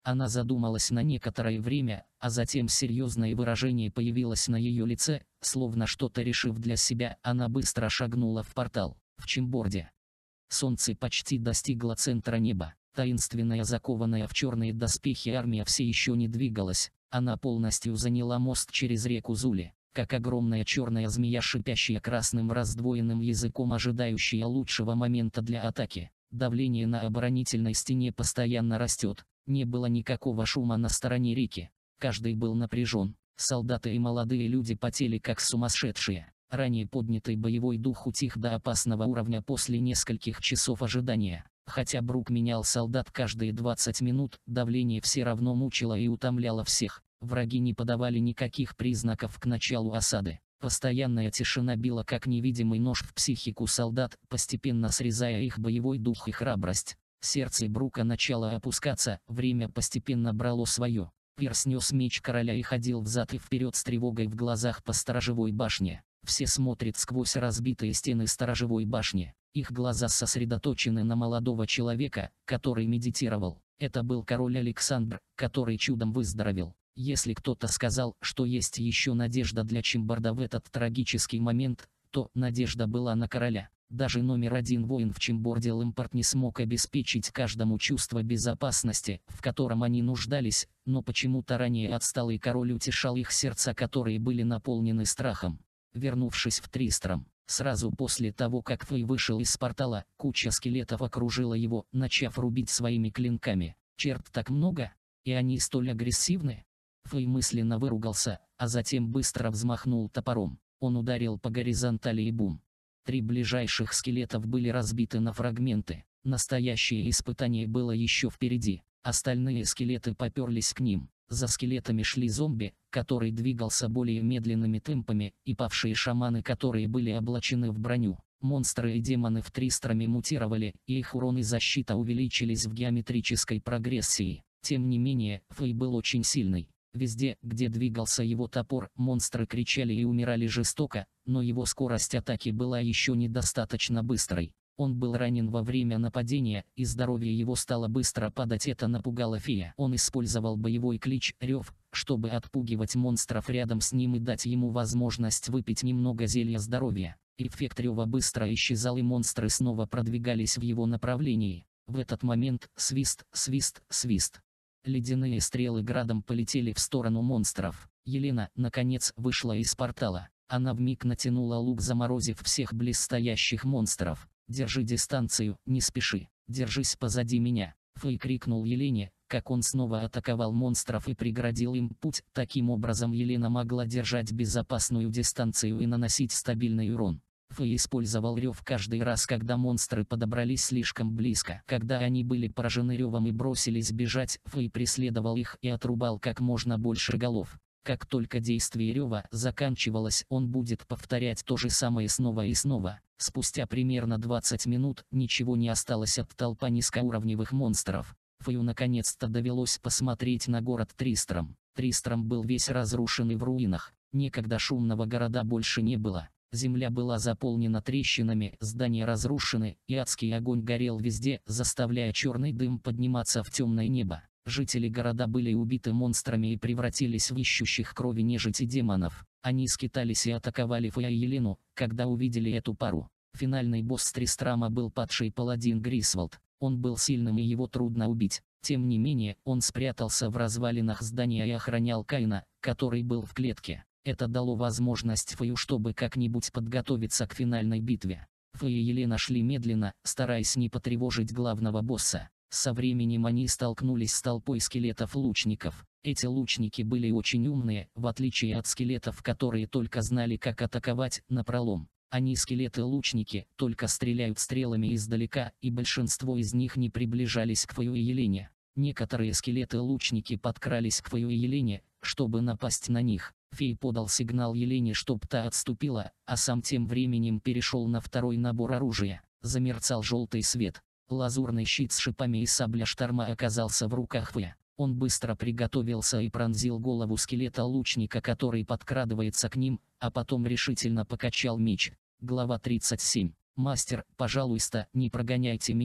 [SPEAKER 1] Она задумалась на некоторое время, а затем серьезное выражение появилось на ее лице, словно что-то решив для себя, она быстро шагнула в портал. В Чимборде солнце почти достигло центра неба. Таинственная, закованная в черные доспехи армия все еще не двигалась. Она полностью заняла мост через реку Зули, как огромная черная змея, шипящая красным раздвоенным языком, ожидающая лучшего момента для атаки. Давление на оборонительной стене постоянно растет. Не было никакого шума на стороне реки. Каждый был напряжен. Солдаты и молодые люди потели как сумасшедшие. Ранее поднятый боевой дух утих до опасного уровня после нескольких часов ожидания. Хотя Брук менял солдат каждые 20 минут, давление все равно мучило и утомляло всех. Враги не подавали никаких признаков к началу осады. Постоянная тишина била как невидимый нож в психику солдат, постепенно срезая их боевой дух и храбрость. Сердце Брука начало опускаться, время постепенно брало свое. Пирс нес меч короля и ходил взад и вперед с тревогой в глазах по сторожевой башне. Все смотрят сквозь разбитые стены сторожевой башни. Их глаза сосредоточены на молодого человека, который медитировал. Это был король Александр, который чудом выздоровел. Если кто-то сказал, что есть еще надежда для Чимборда в этот трагический момент, то надежда была на короля. Даже номер один воин в Чимборде Лэмпорт не смог обеспечить каждому чувство безопасности, в котором они нуждались, но почему-то ранее отсталый король утешал их сердца, которые были наполнены страхом. Вернувшись в Тристрам, сразу после того, как Фэй вышел из портала, куча скелетов окружила его, начав рубить своими клинками. Черт, так много? И они столь агрессивны? Фэй мысленно выругался, а затем быстро взмахнул топором. Он ударил по горизонтали и бум. 3 ближайших скелетов были разбиты на фрагменты. Настоящее испытание было еще впереди. Остальные скелеты поперлись к ним. За скелетами шли зомби, который двигался более медленными темпами, и павшие шаманы, которые были облачены в броню. Монстры и демоны в Тристраме мутировали, и их урон и защита увеличились в геометрической прогрессии. Тем не менее, Фэй был очень сильный. Везде, где двигался его топор, монстры кричали и умирали жестоко, но его скорость атаки была еще недостаточно быстрой. Он был ранен во время нападения, и здоровье его стало быстро падать. Это напугало Фея. Он использовал боевой клич «Рев», чтобы отпугивать монстров рядом с ним и дать ему возможность выпить немного зелья здоровья. Эффект рева быстро исчезал, и монстры снова продвигались в его направлении. В этот момент свист, свист, свист. Ледяные стрелы градом полетели в сторону монстров. Елена, наконец, вышла из портала. Она вмиг натянула лук, заморозив всех близстоящих монстров. «Держи дистанцию, не спеши. Держись позади меня!» Фэй крикнул Елене, как он снова атаковал монстров и преградил им путь. Таким образом Елена могла держать безопасную дистанцию и наносить стабильный урон. Фэй использовал рев каждый раз, когда монстры подобрались слишком близко. Когда они были поражены ревом и бросились бежать, Фэй преследовал их и отрубал как можно больше голов. Как только действие рева заканчивалось, он будет повторять то же самое снова и снова. Спустя примерно 20 минут ничего не осталось от толпы низкоуровневых монстров. Фэю наконец-то довелось посмотреть на город Тристрам. Тристрам был весь разрушен и в руинах. Некогда шумного города больше не было. Земля была заполнена трещинами, здания разрушены, и адский огонь горел везде, заставляя черный дым подниматься в темное небо. Жители города были убиты монстрами и превратились в ищущих крови нежити демонов. Они скитались и атаковали Фэя и Елену, когда увидели эту пару. Финальный босс Тристрама был падший паладин Грисволд. Он был сильным, и его трудно убить. Тем не менее, он спрятался в развалинах здания и охранял Каина, который был в клетке. Это дало возможность Фэю, чтобы как-нибудь подготовиться к финальной битве. Фэй и Елена шли медленно, стараясь не потревожить главного босса. Со временем они столкнулись с толпой скелетов-лучников. Эти лучники были очень умные, в отличие от скелетов, которые только знали, как атаковать напролом. Они, скелеты-лучники, только стреляют стрелами издалека, и большинство из них не приближались к Фэю и Елене. Некоторые скелеты-лучники подкрались к Фэю и Елене, чтобы напасть на них. Фей подал сигнал Елене, чтоб та отступила, а сам тем временем перешел на второй набор оружия. Замерцал желтый свет. Лазурный щит с шипами и сабля шторма оказался в руках Фея. Он быстро приготовился и пронзил голову скелета-лучника, который подкрадывается к ним, а потом решительно покачал меч. Глава 37. «Мастер, пожалуйста, не прогоняйте меня.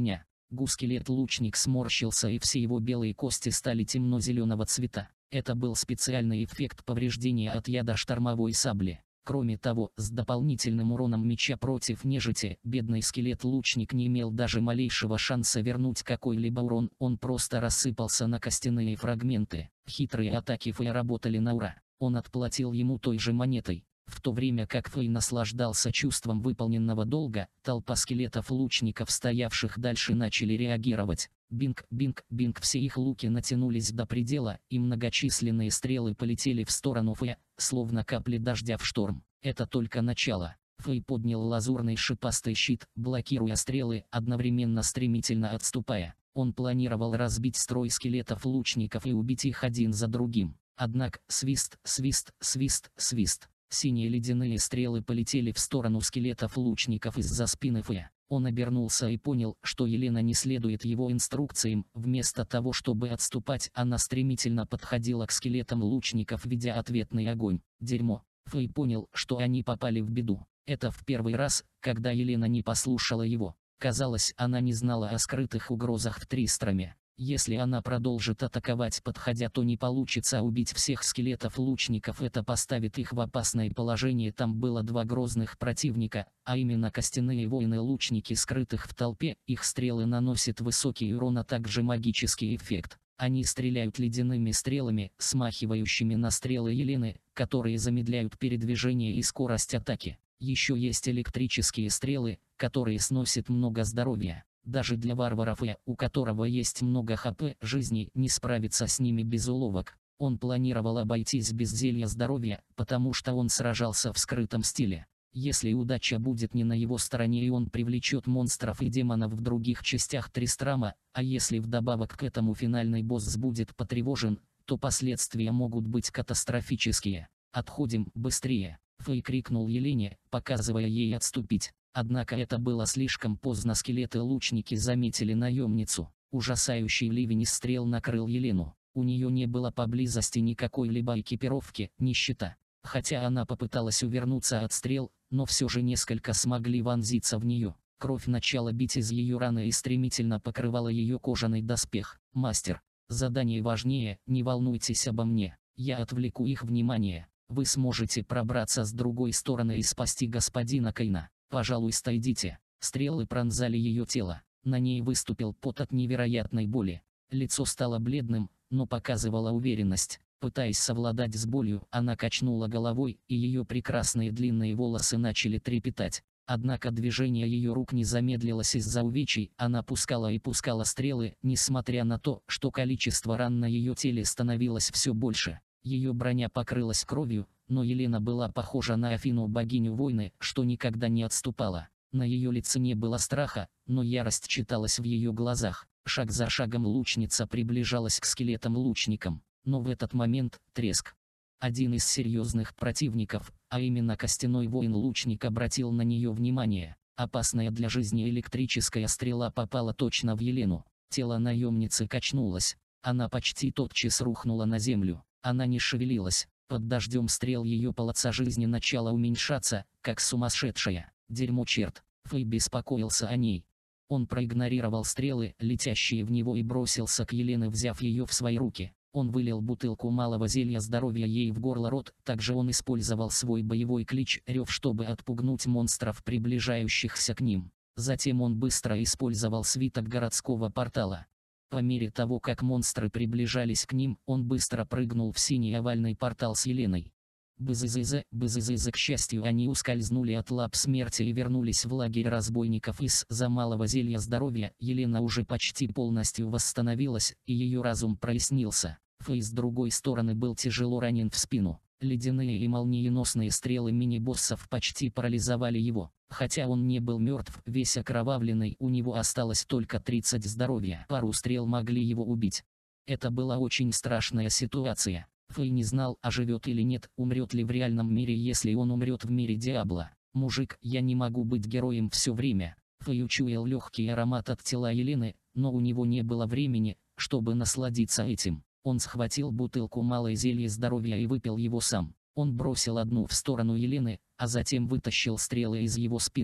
[SPEAKER 1] Гускелет-лучник сморщился, и все его белые кости стали темно-зеленого цвета. Это был специальный эффект повреждения от яда штормовой сабли. Кроме того, с дополнительным уроном меча против нежити, бедный скелет-лучник не имел даже малейшего шанса вернуть какой-либо урон, он просто рассыпался на костяные фрагменты. Хитрые атаки Фэй работали на ура. Он отплатил ему той же монетой. В то время как Фэй наслаждался чувством выполненного долга, толпа скелетов-лучников, стоявших дальше, начали реагировать. Бинг, бинг, бинг, все их луки натянулись до предела, и многочисленные стрелы полетели в сторону Фэя, словно капли дождя в шторм. Это только начало. Фэй поднял лазурный шипастый щит, блокируя стрелы, одновременно стремительно отступая. Он планировал разбить строй скелетов-лучников и убить их один за другим. Однако, свист, свист, свист, свист. Синие ледяные стрелы полетели в сторону скелетов-лучников из-за спины Фэя. Он обернулся и понял, что Елена не следует его инструкциям. Вместо того, чтобы отступать, она стремительно подходила к скелетам лучников, ведя ответный огонь. Дерьмо. Фэй понял, что они попали в беду. Это в первый раз, когда Елена не послушала его. Казалось, она не знала о скрытых угрозах в Тристраме. Если она продолжит атаковать подходя, то не получится убить всех скелетов-лучников, это поставит их в опасное положение. Там было два грозных противника, а именно костяные воины-лучники, скрытых в толпе. Их стрелы наносят высокий урон, а также магический эффект. Они стреляют ледяными стрелами, смахивающими на стрелы Елены, которые замедляют передвижение и скорость атаки. Еще есть электрические стрелы, которые сносят много здоровья. Даже для варвара Фэя, у которого есть много ХП, жизни, не справиться с ними без уловок. Он планировал обойтись без зелья здоровья, потому что он сражался в скрытом стиле. Если удача будет не на его стороне, и он привлечет монстров и демонов в других частях Тристрама, а если вдобавок к этому финальный босс будет потревожен, то последствия могут быть катастрофические. «Отходим, быстрее!» Фэй крикнул Елене, показывая ей отступить. Однако это было слишком поздно. Скелеты-лучники заметили наемницу. Ужасающий ливень из стрел накрыл Елену. У нее не было поблизости никакой-либо экипировки, ни щита. Хотя она попыталась увернуться от стрел, но все же несколько смогли вонзиться в нее. Кровь начала бить из ее раны и стремительно покрывала ее кожаный доспех. «Мастер, задание важнее, не волнуйтесь обо мне. Я отвлеку их внимание. Вы сможете пробраться с другой стороны и спасти господина Кайна. Пожалуйста, идите». Стрелы пронзали ее тело. На ней выступил пот от невероятной боли. Лицо стало бледным, но показывало уверенность. Пытаясь совладать с болью, она качнула головой, и ее прекрасные длинные волосы начали трепетать. Однако движение ее рук не замедлилось из-за увечий. Она пускала и пускала стрелы, несмотря на то, что количество ран на ее теле становилось все больше. Ее броня покрылась кровью, но Елена была похожа на Афину, богиню войны, что никогда не отступала. На ее лице не было страха, но ярость читалась в ее глазах. Шаг за шагом лучница приближалась к скелетам-лучникам. Но в этот момент — треск. Один из серьезных противников, а именно костяной воин-лучник, обратил на нее внимание. Опасная для жизни электрическая стрела попала точно в Елену. Тело наемницы качнулось. Она почти тотчас рухнула на землю. Она не шевелилась. Под дождем стрел ее полоса жизни начала уменьшаться, как сумасшедшая. Дерьмо, черт. Фэй беспокоился о ней. Он проигнорировал стрелы, летящие в него, и бросился к Елене, взяв ее в свои руки. Он вылил бутылку малого зелья здоровья ей в горло-рот. Также он использовал свой боевой клич «Рев», чтобы отпугнуть монстров, приближающихся к ним. Затем он быстро использовал свиток городского портала. По мере того, как монстры приближались к ним, он быстро прыгнул в синий овальный портал с Еленой. Бззз, к счастью, они ускользнули от лап смерти и вернулись в лагерь разбойников. Из-за малого зелья здоровья Елена уже почти полностью восстановилась, и ее разум прояснился. Фэй с другой стороны был тяжело ранен в спину. Ледяные и молниеносные стрелы мини-боссов почти парализовали его. Хотя он не был мертв, весь окровавленный, у него осталось только 30 здоровья. Пару стрел могли его убить. Это была очень страшная ситуация. Фэй не знал, оживет или нет, умрет ли в реальном мире, если он умрет в мире Диабло. «Мужик, я не могу быть героем все время». Фэй учуял легкий аромат от тела Елены, но у него не было времени, чтобы насладиться этим. Он схватил бутылку малой зелья здоровья и выпил его сам. Он бросил одну в сторону Елены, а затем вытащил стрелы из его спины.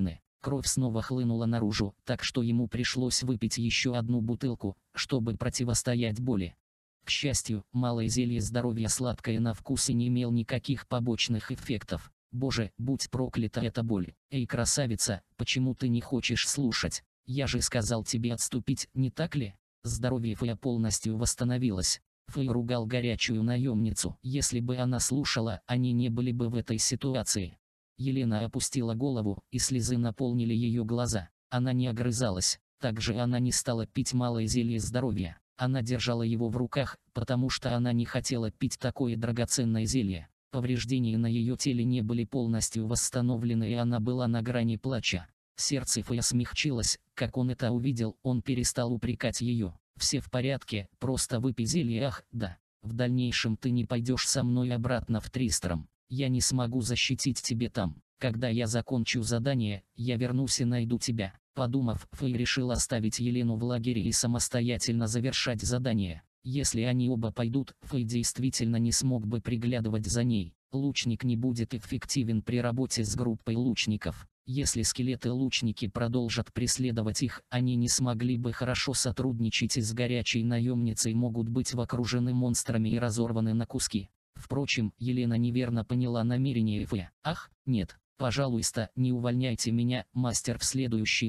[SPEAKER 1] Кровь снова хлынула наружу, так что ему пришлось выпить еще одну бутылку, чтобы противостоять боли. К счастью, малое зелье здоровья сладкое на вкус и не имел никаких побочных эффектов. Боже, будь проклята эта боль. Эй, красавица, почему ты не хочешь слушать? Я же сказал тебе отступить, не так ли? Здоровье Фея полностью восстановилось. Фэй ругал горячую наемницу. Если бы она слушала, они не были бы в этой ситуации. Елена опустила голову, и слезы наполнили ее глаза. Она не огрызалась. Также она не стала пить малое зелье здоровья. Она держала его в руках, потому что она не хотела пить такое драгоценное зелье. Повреждения на ее теле не были полностью восстановлены, и она была на грани плача. Сердце Фэя смягчилось, как он это увидел, он перестал упрекать ее. «Все в порядке, просто выпей зелье, ах, да. В дальнейшем ты не пойдешь со мной обратно в Тристром. Я не смогу защитить тебя там. Когда я закончу задание, я вернусь и найду тебя». Подумав, Фэй решил оставить Елену в лагере и самостоятельно завершать задание. Если они оба пойдут, Фэй действительно не смог бы приглядывать за ней. Лучник не будет эффективен при работе с группой лучников. Если скелеты-лучники продолжат преследовать их, они не смогли бы хорошо сотрудничать и с горячей наемницей могут быть окружены монстрами и разорваны на куски. Впрочем, Елена неверно поняла намерение Фэя. «Ах, нет, пожалуйста, не увольняйте меня, мастер, в следующий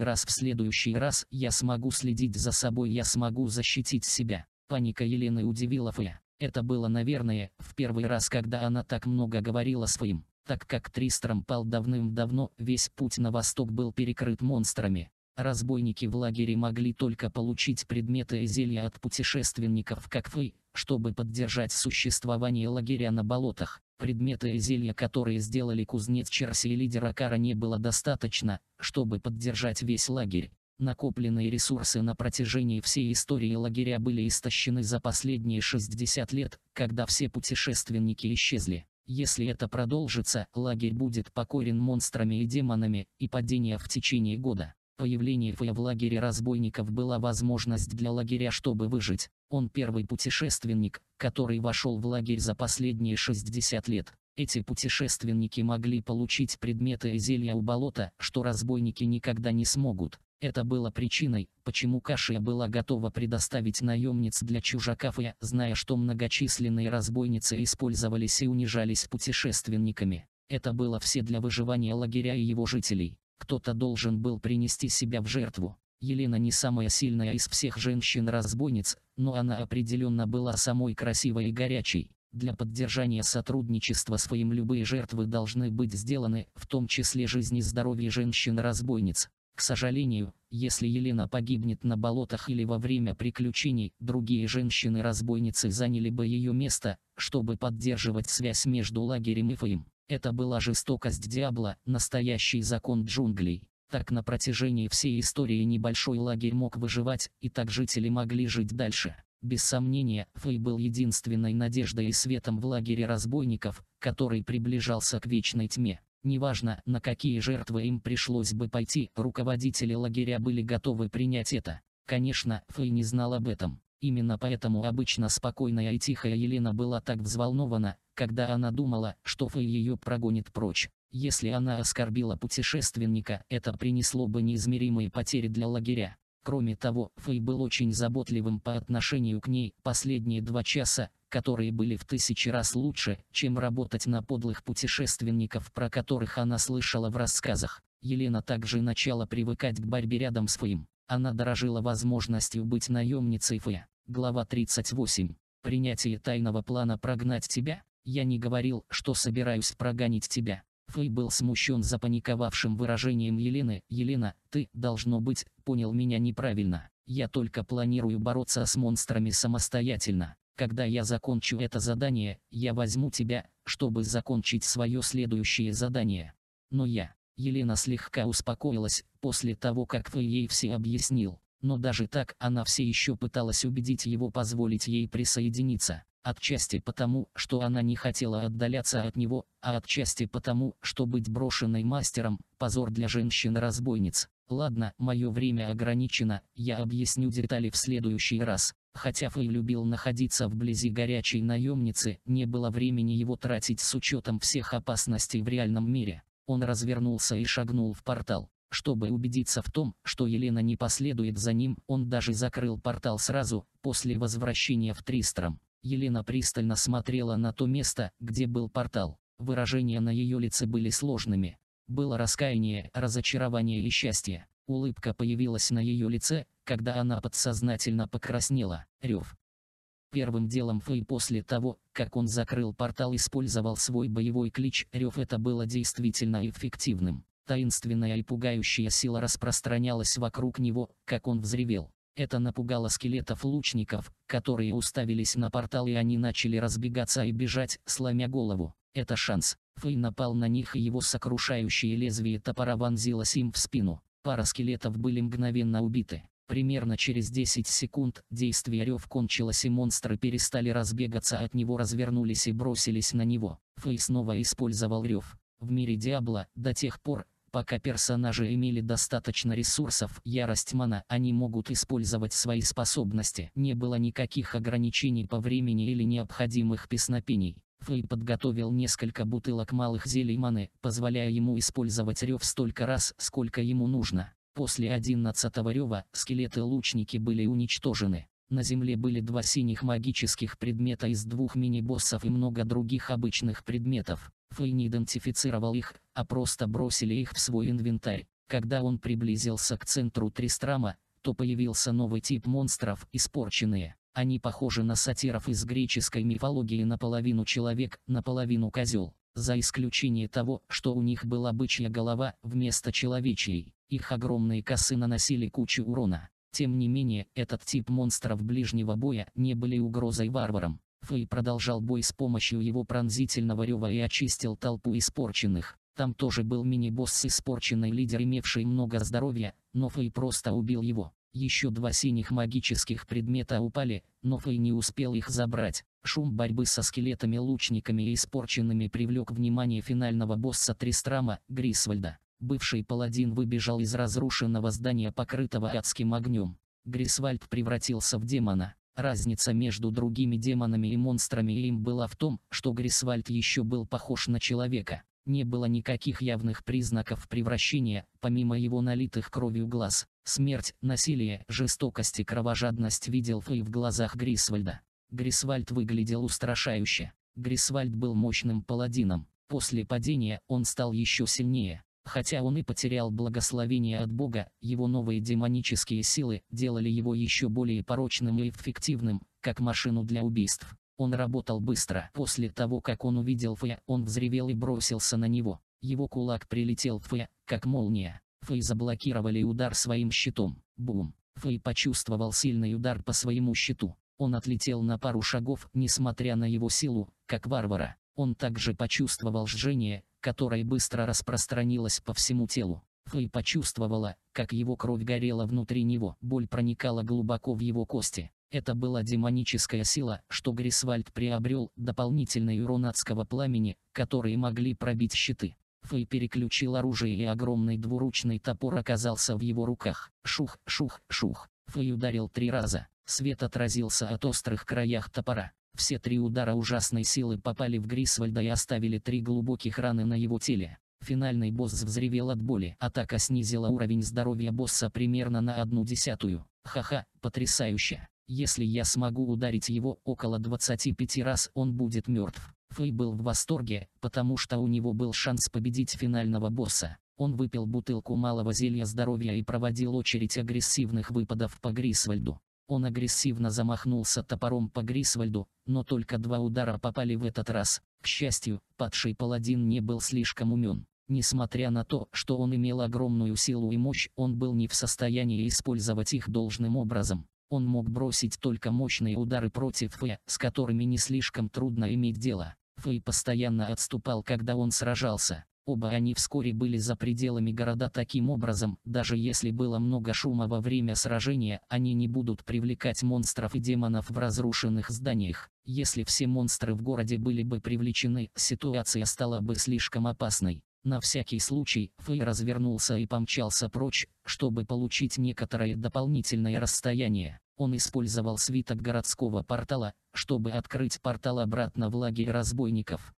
[SPEAKER 1] раз я смогу следить за собой, я смогу защитить себя». Паника Елены удивила Фэя. Это было, наверное, в первый раз, когда она так много говорила с Фэем. Так как Тристром пал давным-давно, весь путь на восток был перекрыт монстрами. Разбойники в лагере могли только получить предметы и зелья от путешественников, как Фэй, чтобы поддержать существование лагеря на болотах. Предметы и зелья, которые сделали кузнец Черси и лидер Акара, не было достаточно, чтобы поддержать весь лагерь. Накопленные ресурсы на протяжении всей истории лагеря были истощены за последние 60 лет, когда все путешественники исчезли. Если это продолжится, лагерь будет покорен монстрами и демонами, и падение в течение года. Появление Фэя в лагере разбойников была возможность для лагеря, чтобы выжить. Он первый путешественник, который вошел в лагерь за последние 60 лет. Эти путешественники могли получить предметы и зелья у болота, что разбойники никогда не смогут. Это было причиной, почему Кашия была готова предоставить наемниц для чужака Фэя, зная, что многочисленные разбойницы использовались и унижались путешественниками. Это было все для выживания лагеря и его жителей. Кто-то должен был принести себя в жертву. Елена не самая сильная из всех женщин-разбойниц, но она определенно была самой красивой и горячей. Для поддержания сотрудничества с Фэем любые жертвы должны быть сделаны, в том числе жизни и здоровье женщин-разбойниц. К сожалению, если Елена погибнет на болотах или во время приключений, другие женщины-разбойницы заняли бы ее место, чтобы поддерживать связь между лагерем и Фэем. Это была жестокость Диабло, настоящий закон джунглей. Так на протяжении всей истории небольшой лагерь мог выживать, и так жители могли жить дальше. Без сомнения, Фэй был единственной надеждой и светом в лагере разбойников, который приближался к вечной тьме. Неважно, на какие жертвы им пришлось бы пойти, руководители лагеря были готовы принять это. Конечно, Фэй не знал об этом. Именно поэтому обычно спокойная и тихая Елена была так взволнована, когда она думала, что Фэй ее прогонит прочь. Если она оскорбила путешественника, это принесло бы неизмеримые потери для лагеря. Кроме того, Фэй был очень заботливым по отношению к ней. Последние 2 часа, которые были в 1000 раз лучше, чем работать на подлых путешественников, про которых она слышала в рассказах. Елена также начала привыкать к борьбе рядом с Фэем. Она дорожила возможностью быть наемницей Фэя. Глава 38. Принятие тайного плана прогнать тебя? Я не говорил, что собираюсь прогонять тебя. Фэй был смущен запаниковавшим выражением Елены. «Елена, ты, должно быть, понял меня неправильно. Я только планирую бороться с монстрами самостоятельно. Когда я закончу это задание, я возьму тебя, чтобы закончить свое следующее задание». Но Елена слегка успокоилась, после того, как Фэй ей все объяснил. Но даже так, она все еще пыталась убедить его позволить ей присоединиться. Отчасти потому, что она не хотела отдаляться от него, а отчасти потому, что быть брошенной мастером – позор для женщин-разбойниц. Ладно, мое время ограничено, я объясню детали в следующий раз. Хотя Фэй любил находиться вблизи горячей наемницы, не было времени его тратить с учетом всех опасностей в реальном мире. Он развернулся и шагнул в портал. Чтобы убедиться в том, что Елена не последует за ним, он даже закрыл портал сразу после возвращения в Тристрам. Елена пристально смотрела на то место, где был портал. Выражения на ее лице были сложными. Было раскаяние, разочарование и счастье. Улыбка появилась на ее лице, когда она подсознательно покраснела. Рев. Первым делом Фэй после того, как он закрыл портал, использовал свой боевой клич «Рев». Это было действительно эффективным. Таинственная и пугающая сила распространялась вокруг него, как он взревел. Это напугало скелетов-лучников, которые уставились на портал, и они начали разбегаться и бежать, сломя голову. Это шанс. Фэй напал на них, и его сокрушающее лезвие топора вонзилось им в спину. Пара скелетов были мгновенно убиты. Примерно через 10 секунд действие рев кончилось, и монстры перестали разбегаться от него, развернулись и бросились на него. Фэй снова использовал рев. В мире Диабло, до тех пор, пока персонажи имели достаточно ресурсов, ярость мана, они могут использовать свои способности. Не было никаких ограничений по времени или необходимых песнопений. Фэй подготовил несколько бутылок малых зелий маны, позволяя ему использовать рев столько раз, сколько ему нужно. После 11-го рева скелеты-лучники были уничтожены. На земле были 2 синих магических предмета из 2 мини-боссов и много других обычных предметов. Фэй не идентифицировал их, а просто бросили их в свой инвентарь. Когда он приблизился к центру Тристрама, то появился новый тип монстров – испорченные. Они похожи на сатиров из греческой мифологии, наполовину человек, наполовину козел. За исключением того, что у них была бычья голова вместо человечьей. Их огромные косы наносили кучу урона. Тем не менее, этот тип монстров ближнего боя не были угрозой варварам. Фэй продолжал бой с помощью его пронзительного рева и очистил толпу испорченных. Там тоже был мини-босс испорченный лидер, имевший много здоровья, но Фэй просто убил его. Еще 2 синих магических предмета упали, но Фэй не успел их забрать. Шум борьбы со скелетами-лучниками и испорченными привлек внимание финального босса Тристрама, Грисвальда. Бывший паладин выбежал из разрушенного здания, покрытого адским огнем. Грисвальд превратился в демона. Разница между другими демонами и монстрами им была в том, что Грисвальд еще был похож на человека. Не было никаких явных признаков превращения, помимо его налитых кровью глаз. Смерть, насилие, жестокость и кровожадность видел Фэй в глазах Грисвальда. Грисвальд выглядел устрашающе. Грисвальд был мощным паладином. После падения он стал еще сильнее. Хотя он и потерял благословение от Бога, его новые демонические силы делали его еще более порочным и эффективным, как машину для убийств. Он работал быстро. После того, как он увидел Фэя, он взревел и бросился на него. Его кулак прилетел в Фэя, как молния. Фэй заблокировали удар своим щитом. Бум! Фэй почувствовал сильный удар по своему щиту. Он отлетел на пару шагов, несмотря на его силу, как варвара. Он также почувствовал жжение, которое быстро распространилось по всему телу. Фэй почувствовала, как его кровь горела внутри него, боль проникала глубоко в его кости. Это была демоническая сила, что Грисвальд приобрел, дополнительный урон адского пламени, которые могли пробить щиты. Фэй переключил оружие, и огромный двуручный топор оказался в его руках. Шух, шух, шух. Фэй ударил 3 раза. Свет отразился от острых краях топора. Все 3 удара ужасной силы попали в Грисвальда и оставили 3 глубоких раны на его теле. Финальный босс взревел от боли. Атака снизила уровень здоровья босса примерно на 1/10. Ха-ха, потрясающе. Если я смогу ударить его около 25 раз, он будет мертв. Фэй был в восторге, потому что у него был шанс победить финального босса. Он выпил бутылку малого зелья здоровья и проводил очередь агрессивных выпадов по Грисвальду. Он агрессивно замахнулся топором по Грисвальду, но только 2 удара попали в этот раз. К счастью, падший паладин не был слишком умен. Несмотря на то, что он имел огромную силу и мощь, он был не в состоянии использовать их должным образом. Он мог бросить только мощные удары против Фэя, с которыми не слишком трудно иметь дело. Фэй постоянно отступал, когда он сражался. Оба они вскоре были за пределами города. Таким образом, даже если было много шума во время сражения, они не будут привлекать монстров и демонов в разрушенных зданиях. Если все монстры в городе были бы привлечены, ситуация стала бы слишком опасной. На всякий случай, Фэй развернулся и помчался прочь, чтобы получить некоторое дополнительное расстояние. Он использовал свиток городского портала, чтобы открыть портал обратно в лагерь разбойников.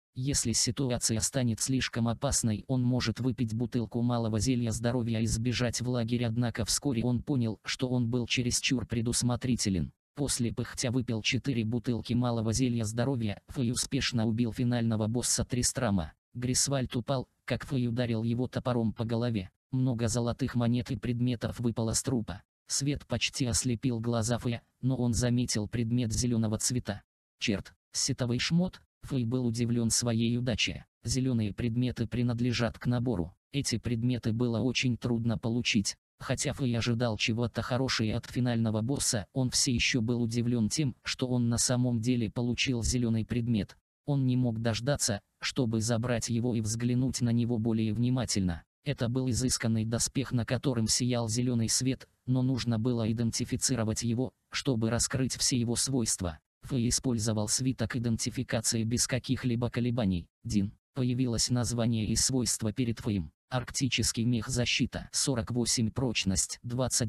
[SPEAKER 1] Если ситуация станет слишком опасной, он может выпить бутылку малого зелья здоровья и сбежать в лагерь, однако вскоре он понял, что он был чересчур предусмотрителен. После пыхтя выпил 4 бутылки малого зелья здоровья, Фэй успешно убил финального босса Тристрама. Грисвальд упал, как Фэй ударил его топором по голове. Много золотых монет и предметов выпало с трупа. Свет почти ослепил глаза Фэя, но он заметил предмет зеленого цвета. Черт, сетовый шмот? Фэй был удивлен своей удачей. Зеленые предметы принадлежат к набору. Эти предметы было очень трудно получить. Хотя Фэй ожидал чего-то хорошего от финального босса, он все еще был удивлен тем, что он на самом деле получил зеленый предмет. Он не мог дождаться, чтобы забрать его и взглянуть на него более внимательно. Это был изысканный доспех, на котором сиял зеленый свет, но нужно было идентифицировать его, чтобы раскрыть все его свойства. Фэй использовал свиток идентификации без каких-либо колебаний. Дин. Появилось название и свойства перед Фэем. Арктический мех защита 48 прочность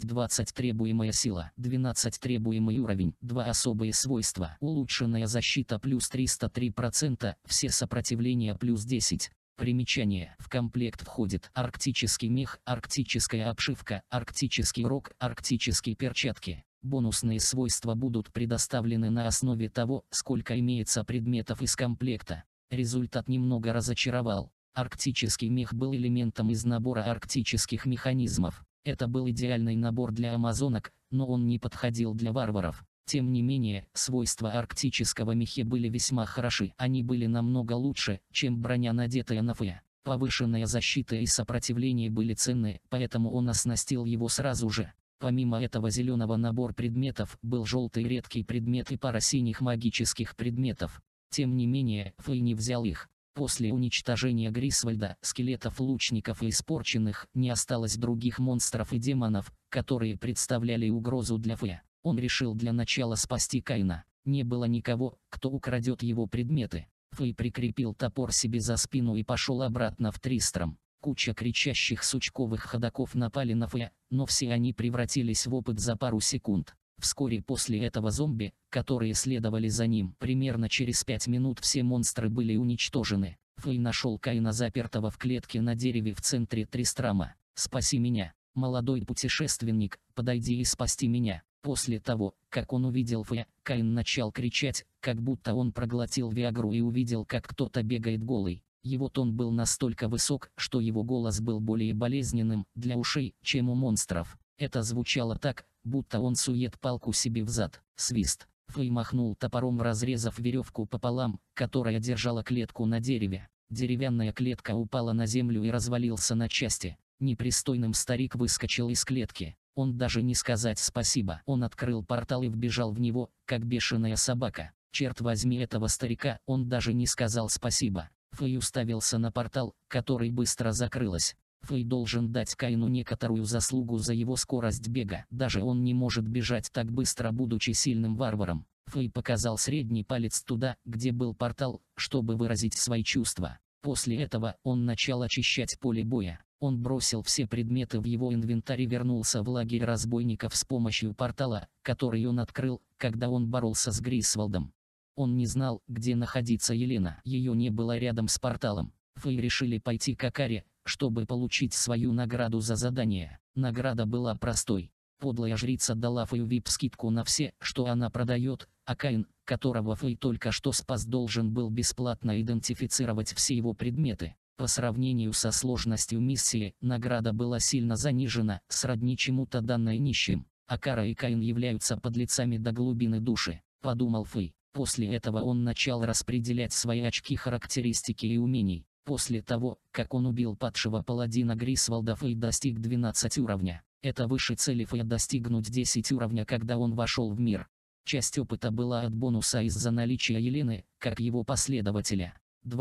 [SPEAKER 1] 20 требуемая сила 12 требуемый уровень 2 особые свойства улучшенная защита плюс 303% все сопротивления плюс 10. Примечание: в комплект входит арктический мех, арктическая обшивка, арктический рог, арктические перчатки. Бонусные свойства будут предоставлены на основе того, сколько имеется предметов из комплекта. Результат немного разочаровал. Арктический мех был элементом из набора арктических механизмов. Это был идеальный набор для амазонок, но он не подходил для варваров. Тем не менее, свойства арктического меха были весьма хороши. Они были намного лучше, чем броня, надетая на Фэя. Повышенная защита и сопротивление были ценны, поэтому он оснастил его сразу же. Помимо этого зеленого набор предметов был желтый редкий предмет и пара синих магических предметов. Тем не менее, Фэй не взял их. После уничтожения Грисвальда, скелетов, лучников и испорченных, не осталось других монстров и демонов, которые представляли угрозу для Фэя. Он решил для начала спасти Каина. Не было никого, кто украдет его предметы. Фэй прикрепил топор себе за спину и пошел обратно в Тристрам. Куча кричащих сучковых ходоков напали на Фэя, но все они превратились в опыт за пару секунд. Вскоре после этого зомби, которые следовали за ним, примерно через 5 минут все монстры были уничтожены. Фэй нашел Каина, запертого в клетке на дереве в центре Тристрама. «Спаси меня, молодой путешественник, подойди и спасти меня». После того, как он увидел Фэя, Каин начал кричать, как будто он проглотил виагру и увидел, как кто-то бегает голый. Его тон был настолько высок, что его голос был более болезненным для ушей, чем у монстров. Это звучало так, будто он сует палку себе в зад. Свист. Фэй махнул топором, разрезав веревку пополам, которая держала клетку на дереве. Деревянная клетка упала на землю и развалился на части. Непристойным старик выскочил из клетки. Он даже не сказать спасибо. Он открыл портал и вбежал в него, как бешеная собака. Черт возьми этого старика, он даже не сказал спасибо. Фэй уставился на портал, который быстро закрылся. Фэй должен дать Каину некоторую заслугу за его скорость бега. Даже он не может бежать так быстро, будучи сильным варваром. Фэй показал средний палец туда, где был портал, чтобы выразить свои чувства. После этого он начал очищать поле боя. Он бросил все предметы в его инвентарь и вернулся в лагерь разбойников с помощью портала, который он открыл, когда он боролся с Грисвальдом. Он не знал, где находится Елена. Ее не было рядом с порталом. Фэй решили пойти к Акаре, чтобы получить свою награду за задание. Награда была простой. Подлая жрица дала Фэю вип-скидку на все, что она продает, а Каин, которого Фэй только что спас, должен был бесплатно идентифицировать все его предметы. По сравнению со сложностью миссии, награда была сильно занижена, сродни чему-то данной нищим. Акара и Каин являются подлецами до глубины души, подумал Фэй. После этого он начал распределять свои очки характеристики и умений. После того, как он убил падшего паладина Грисвальда, Фэй достиг 12 уровня. Это выше цели Фэя достигнуть 10 уровня, когда он вошел в мир. Часть опыта была от бонуса из-за наличия Елены, как его последователя.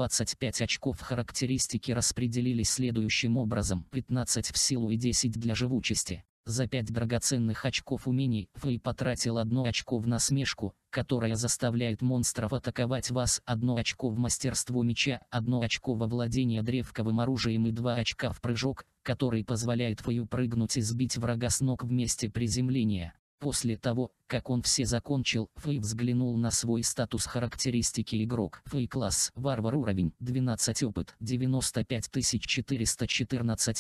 [SPEAKER 1] 25 очков характеристики распределились следующим образом: 15 в силу и 10 для живучести. За 5 драгоценных очков умений Фэй потратил 1 очко в насмешку, которая заставляет монстров атаковать вас, 1 очко в мастерство меча, 1 очко во владение древковым оружием и 2 очка в прыжок, который позволяет Фэю прыгнуть и сбить врага с ног в месте приземления. После того, как он все закончил, Фэй взглянул на свой статус характеристики игрок. Фэй класс, варвар уровень, 12 опыт, 95414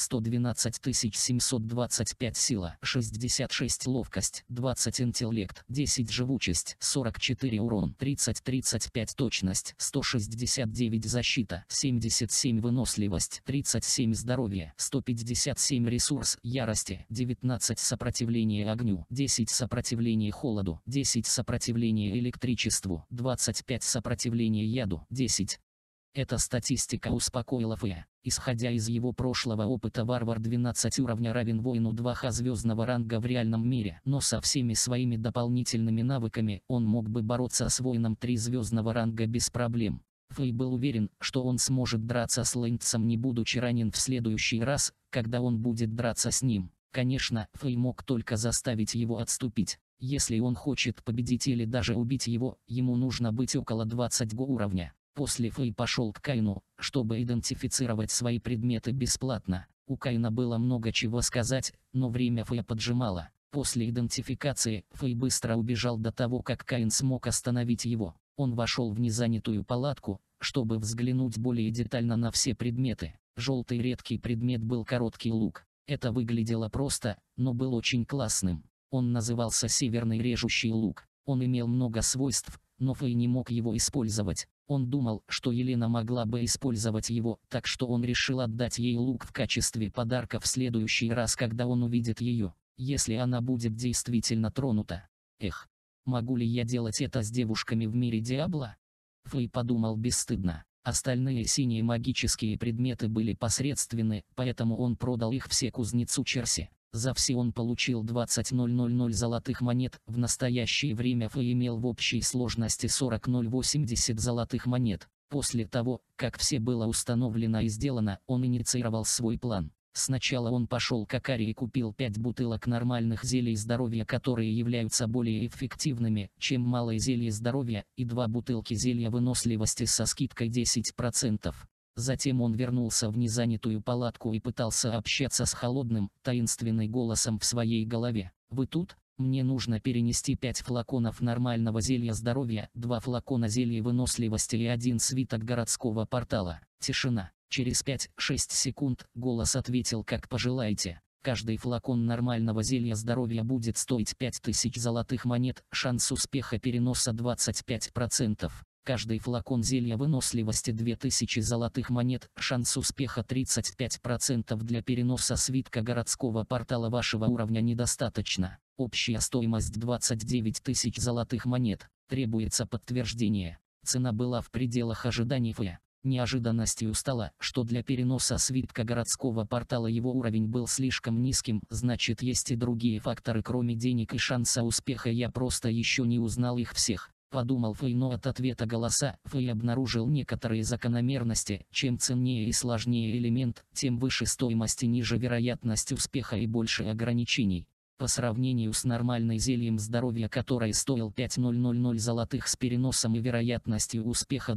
[SPEAKER 1] 112725 сила, 66 ловкость, 20 интеллект, 10 живучесть, 44 урон, 30-35 точность, 169 защита, 77 выносливость, 37 здоровье, 157 ресурс ярости, 19 сопротивление огню, 10 сопротивление холоду, 10 сопротивление электричеству, 25 сопротивление яду, 10. Эта статистика успокоила Фэя. Исходя из его прошлого опыта, варвар 12 уровня равен воину 2Х звездного ранга в реальном мире, но со всеми своими дополнительными навыками он мог бы бороться с воином 3 звездного ранга без проблем. Фэй был уверен, что он сможет драться с Лэндсом, не будучи ранен в следующий раз, когда он будет драться с ним. Конечно, Фэй мог только заставить его отступить. Если он хочет победить или даже убить его, ему нужно быть около 20 уровня. После Фэй пошел к Кайну, чтобы идентифицировать свои предметы бесплатно. У Кайна было много чего сказать, но время Фэя поджимало. После идентификации Фэй быстро убежал до того, как Кайн смог остановить его. Он вошел в незанятую палатку, чтобы взглянуть более детально на все предметы. Желтый редкий предмет был короткий лук. Это выглядело просто, но был очень классным. Он назывался Северный режущий лук. Он имел много свойств, но Фэй не мог его использовать. Он думал, что Елена могла бы использовать его, так что он решил отдать ей лук в качестве подарка в следующий раз, когда он увидит ее, если она будет действительно тронута. Эх, могу ли я делать это с девушками в мире Диабло? Фэй подумал бесстыдно. Остальные синие магические предметы были посредственны, поэтому он продал их все кузнецу Черси. За все он получил 20,000 золотых монет. В настоящее время Фэй имел в общей сложности 40,080 золотых монет. После того, как все было установлено и сделано, он инициировал свой план. Сначала он пошел к Акари и купил 5 бутылок нормальных зелий здоровья, которые являются более эффективными, чем малые зелья здоровья, и 2 бутылки зелья выносливости со скидкой 10%. Затем он вернулся в незанятую палатку и пытался общаться с холодным, таинственным голосом в своей голове. «Вы тут? Мне нужно перенести 5 флаконов нормального зелья здоровья, 2 флакона зелья выносливости и 1 свиток городского портала». Тишина. Через 5-6 секунд голос ответил: «Как пожелаете. Каждый флакон нормального зелья здоровья будет стоить 5000 золотых монет, шанс успеха переноса 25%. Каждый флакон зелья выносливости 2000 золотых монет, шанс успеха 35%. Для переноса свитка городского портала вашего уровня недостаточно. Общая стоимость 29 тысяч золотых монет. Требуется подтверждение». Цена была в пределах ожиданий Фэя. Неожиданностью стало, что для переноса свитка городского портала его уровень был слишком низким, значит есть и другие факторы кроме денег и шанса успеха, я просто еще не узнал их всех. Подумал Фэй, но от ответа голоса Фэй обнаружил некоторые закономерности. Чем ценнее и сложнее элемент, тем выше стоимость и ниже вероятность успеха и больше ограничений. По сравнению с нормальной зельем здоровья, которое стоил 5000 золотых с переносом и вероятностью успеха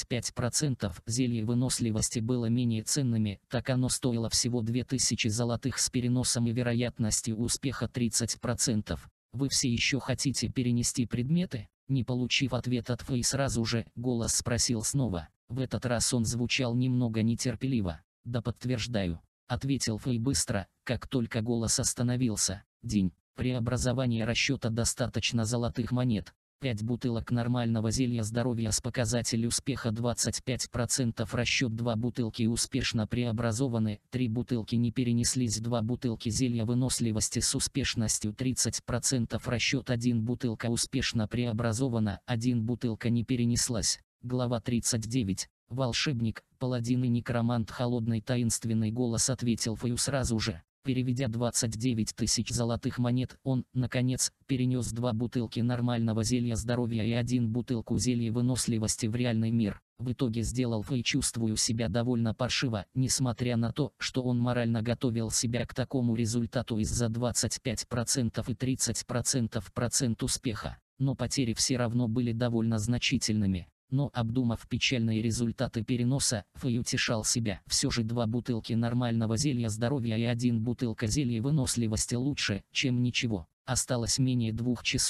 [SPEAKER 1] 25%, зелье выносливости было менее ценными, так оно стоило всего 2000 золотых с переносом и вероятностью успеха 30%. Вы все еще хотите перенести предметы? Не получив ответ от Фэй сразу же, голос спросил снова. В этот раз он звучал немного нетерпеливо. «Да подтверждаю», — ответил Фэй быстро, как только голос остановился. «День. Преобразование расчета достаточно золотых монет. 5 бутылок нормального зелья здоровья с показателем успеха 25%. Расчет 2 бутылки успешно преобразованы, 3 бутылки не перенеслись, 2 бутылки зелья выносливости с успешностью 30%. Расчет 1 бутылка успешно преобразована, 1 бутылка не перенеслась». Глава 39. Волшебник, паладин и некромант. Холодный таинственный голос ответил Фэю сразу же. Переведя 29 тысяч золотых монет, он, наконец, перенес 2 бутылки нормального зелья здоровья и 1 бутылку зелья выносливости в реальный мир. В итоге сделал Фэй, чувствую себя довольно паршиво, несмотря на то, что он морально готовил себя к такому результату из-за 25% и 30% процент успеха. Но потери все равно были довольно значительными. Но, обдумав печальные результаты переноса, Фэй утешал себя. Все же 2 бутылки нормального зелья здоровья и 1 бутылка зелья выносливости лучше, чем ничего. Осталось менее 2 часов,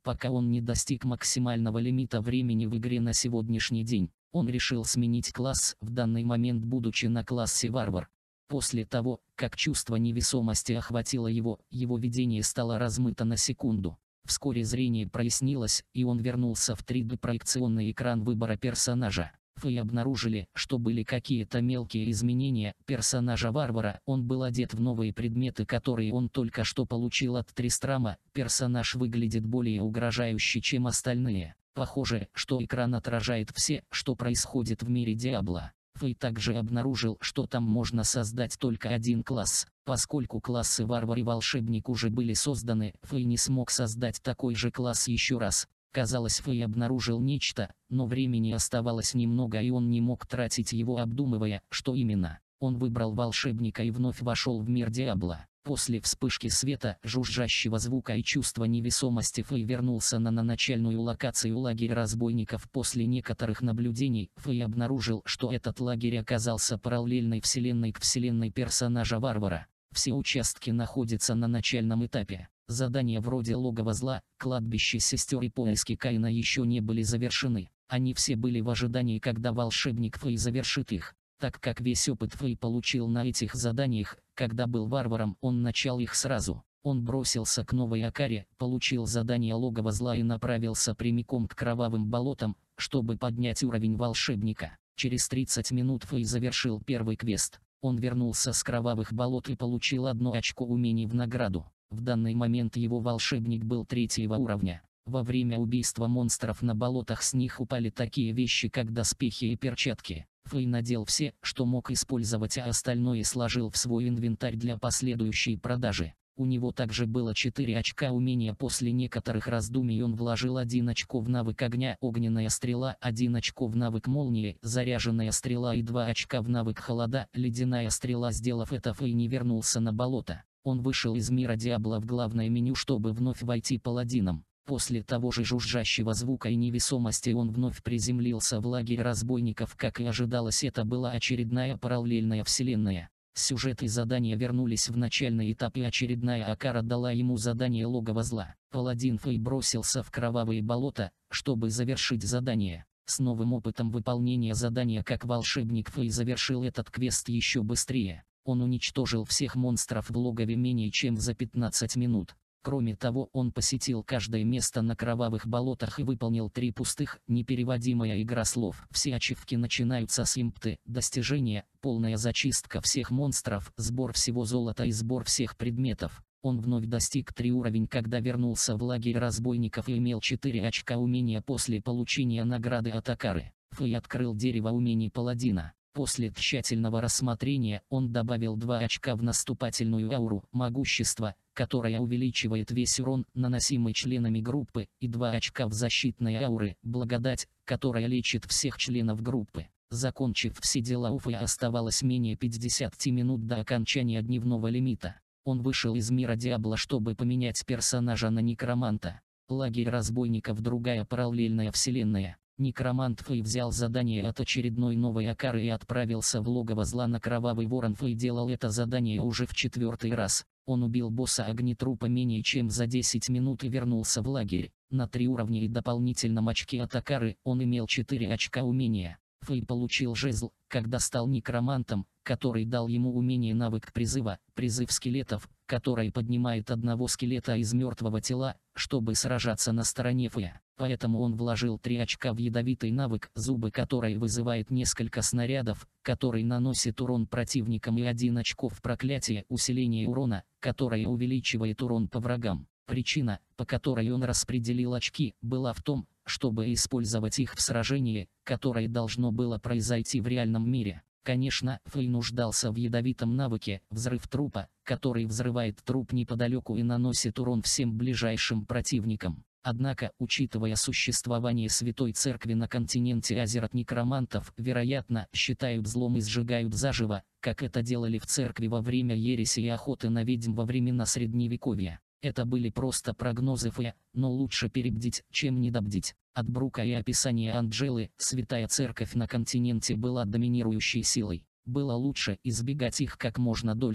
[SPEAKER 1] пока он не достиг максимального лимита времени в игре на сегодняшний день. Он решил сменить класс, в данный момент будучи на классе варвар. После того, как чувство невесомости охватило его, его видение стало размыто на секунду. Вскоре зрение прояснилось, и он вернулся в 3D-проекционный экран выбора персонажа. Вы обнаружили, что были какие-то мелкие изменения персонажа варвара. Он был одет в новые предметы, которые он только что получил от Тристрама. Персонаж выглядит более угрожающе, чем остальные. Похоже, что экран отражает все, что происходит в мире Диабло. Вы также обнаружил, что там можно создать только один класс. Поскольку классы варвар и волшебник уже были созданы, вы не смог создать такой же класс еще раз. Казалось, Фэй обнаружил нечто, но времени оставалось немного, и он не мог тратить его, обдумывая, что именно. Он выбрал волшебника и вновь вошел в мир Диабло. После вспышки света, жужжащего звука и чувства невесомости Фэй вернулся на начальную локацию лагеря разбойников. После некоторых наблюдений Фэй обнаружил, что этот лагерь оказался параллельной вселенной к вселенной персонажа варвара. Все участки находятся на начальном этапе. Задания вроде логова зла, кладбище сестер и поиски Каина еще не были завершены. Они все были в ожидании, когда волшебник Фэй завершит их. Так как весь опыт Фэй получил на этих заданиях, когда был варваром, он начал их сразу. Он бросился к новой Акаре, получил задание логова зла и направился прямиком к кровавым болотам, чтобы поднять уровень волшебника. Через 30 минут Фэй завершил первый квест. Он вернулся с кровавых болот и получил 1 очко умений в награду. В данный момент его волшебник был 3-го уровня. Во время убийства монстров на болотах с них упали такие вещи, как доспехи и перчатки. Фэй надел все, что мог использовать, а остальное сложил в свой инвентарь для последующей продажи. У него также было 4 очка умения. После некоторых раздумий он вложил 1 очко в навык огня, огненная стрела, 1 очко в навык молнии, заряженная стрела и 2 очка в навык холода, ледяная стрела. Сделав это, Фэй не вернулся на болото. Он вышел из мира Диабло в главное меню, чтобы вновь войти паладином. После того же жужжащего звука и невесомости он вновь приземлился в лагерь разбойников. Как и ожидалось, это была очередная параллельная вселенная. Сюжет и задания вернулись в начальный этап, и очередная Акара дала ему задание логово зла. Паладин Фэй бросился в кровавые болота, чтобы завершить задание. С новым опытом выполнения задания как волшебник Фэй завершил этот квест еще быстрее. Он уничтожил всех монстров в логове менее чем за 15 минут. Кроме того, он посетил каждое место на кровавых болотах и выполнил 3 пустых, непереводимая игра слов. Все ачивки начинаются с импты, достижения, полная зачистка всех монстров, сбор всего золота и сбор всех предметов. Он вновь достиг 3 уровень, когда вернулся в лагерь разбойников и имел 4 очка умения после получения награды от Акары. Фэй открыл дерево умений паладина. После тщательного рассмотрения он добавил 2 очка в наступательную ауру могущества, которая увеличивает весь урон, наносимый членами группы, и 2 очка в защитной ауры благодать, которая лечит всех членов группы. Закончив все дела, у Фэя оставалось менее 50 минут до окончания дневного лимита. Он вышел из мира Диабло, чтобы поменять персонажа на некроманта. Лагерь разбойников — другая параллельная вселенная. Некромант Фэй взял задание от очередной новой Акары и отправился в логово зла на Кровавый Ворон. Фэй делал это задание уже в 4-й раз. Он убил босса огнетрупа менее чем за 10 минут и вернулся в лагерь. На 3 уровня и дополнительном очке от Акары он имел 4 очка умения. Фэй получил жезл, когда стал некромантом, который дал ему умение навык призыва, призыв скелетов, который поднимает одного скелета из мертвого тела, чтобы сражаться на стороне Фэя. Поэтому он вложил 3 очка в ядовитый навык зубы, который вызывает несколько снарядов, который наносит урон противникам, и 1 очко в проклятие усиление урона, которое увеличивает урон по врагам. Причина, по которой он распределил очки, была в том, чтобы использовать их в сражении, которое должно было произойти в реальном мире. Конечно, Фэй нуждался в ядовитом навыке «Взрыв трупа», который взрывает труп неподалеку и наносит урон всем ближайшим противникам. Однако, учитывая существование Святой Церкви на континенте Азерот, некромантов, вероятно, считают злом и сжигают заживо, как это делали в церкви во время ереси и охоты на ведьм во времена Средневековья. Это были просто прогнозы Фэя, но лучше перебдить, чем недобдить. От Брука и описания Анджелы, Святая Церковь на континенте была доминирующей силой. Было лучше избегать их как можно дольше.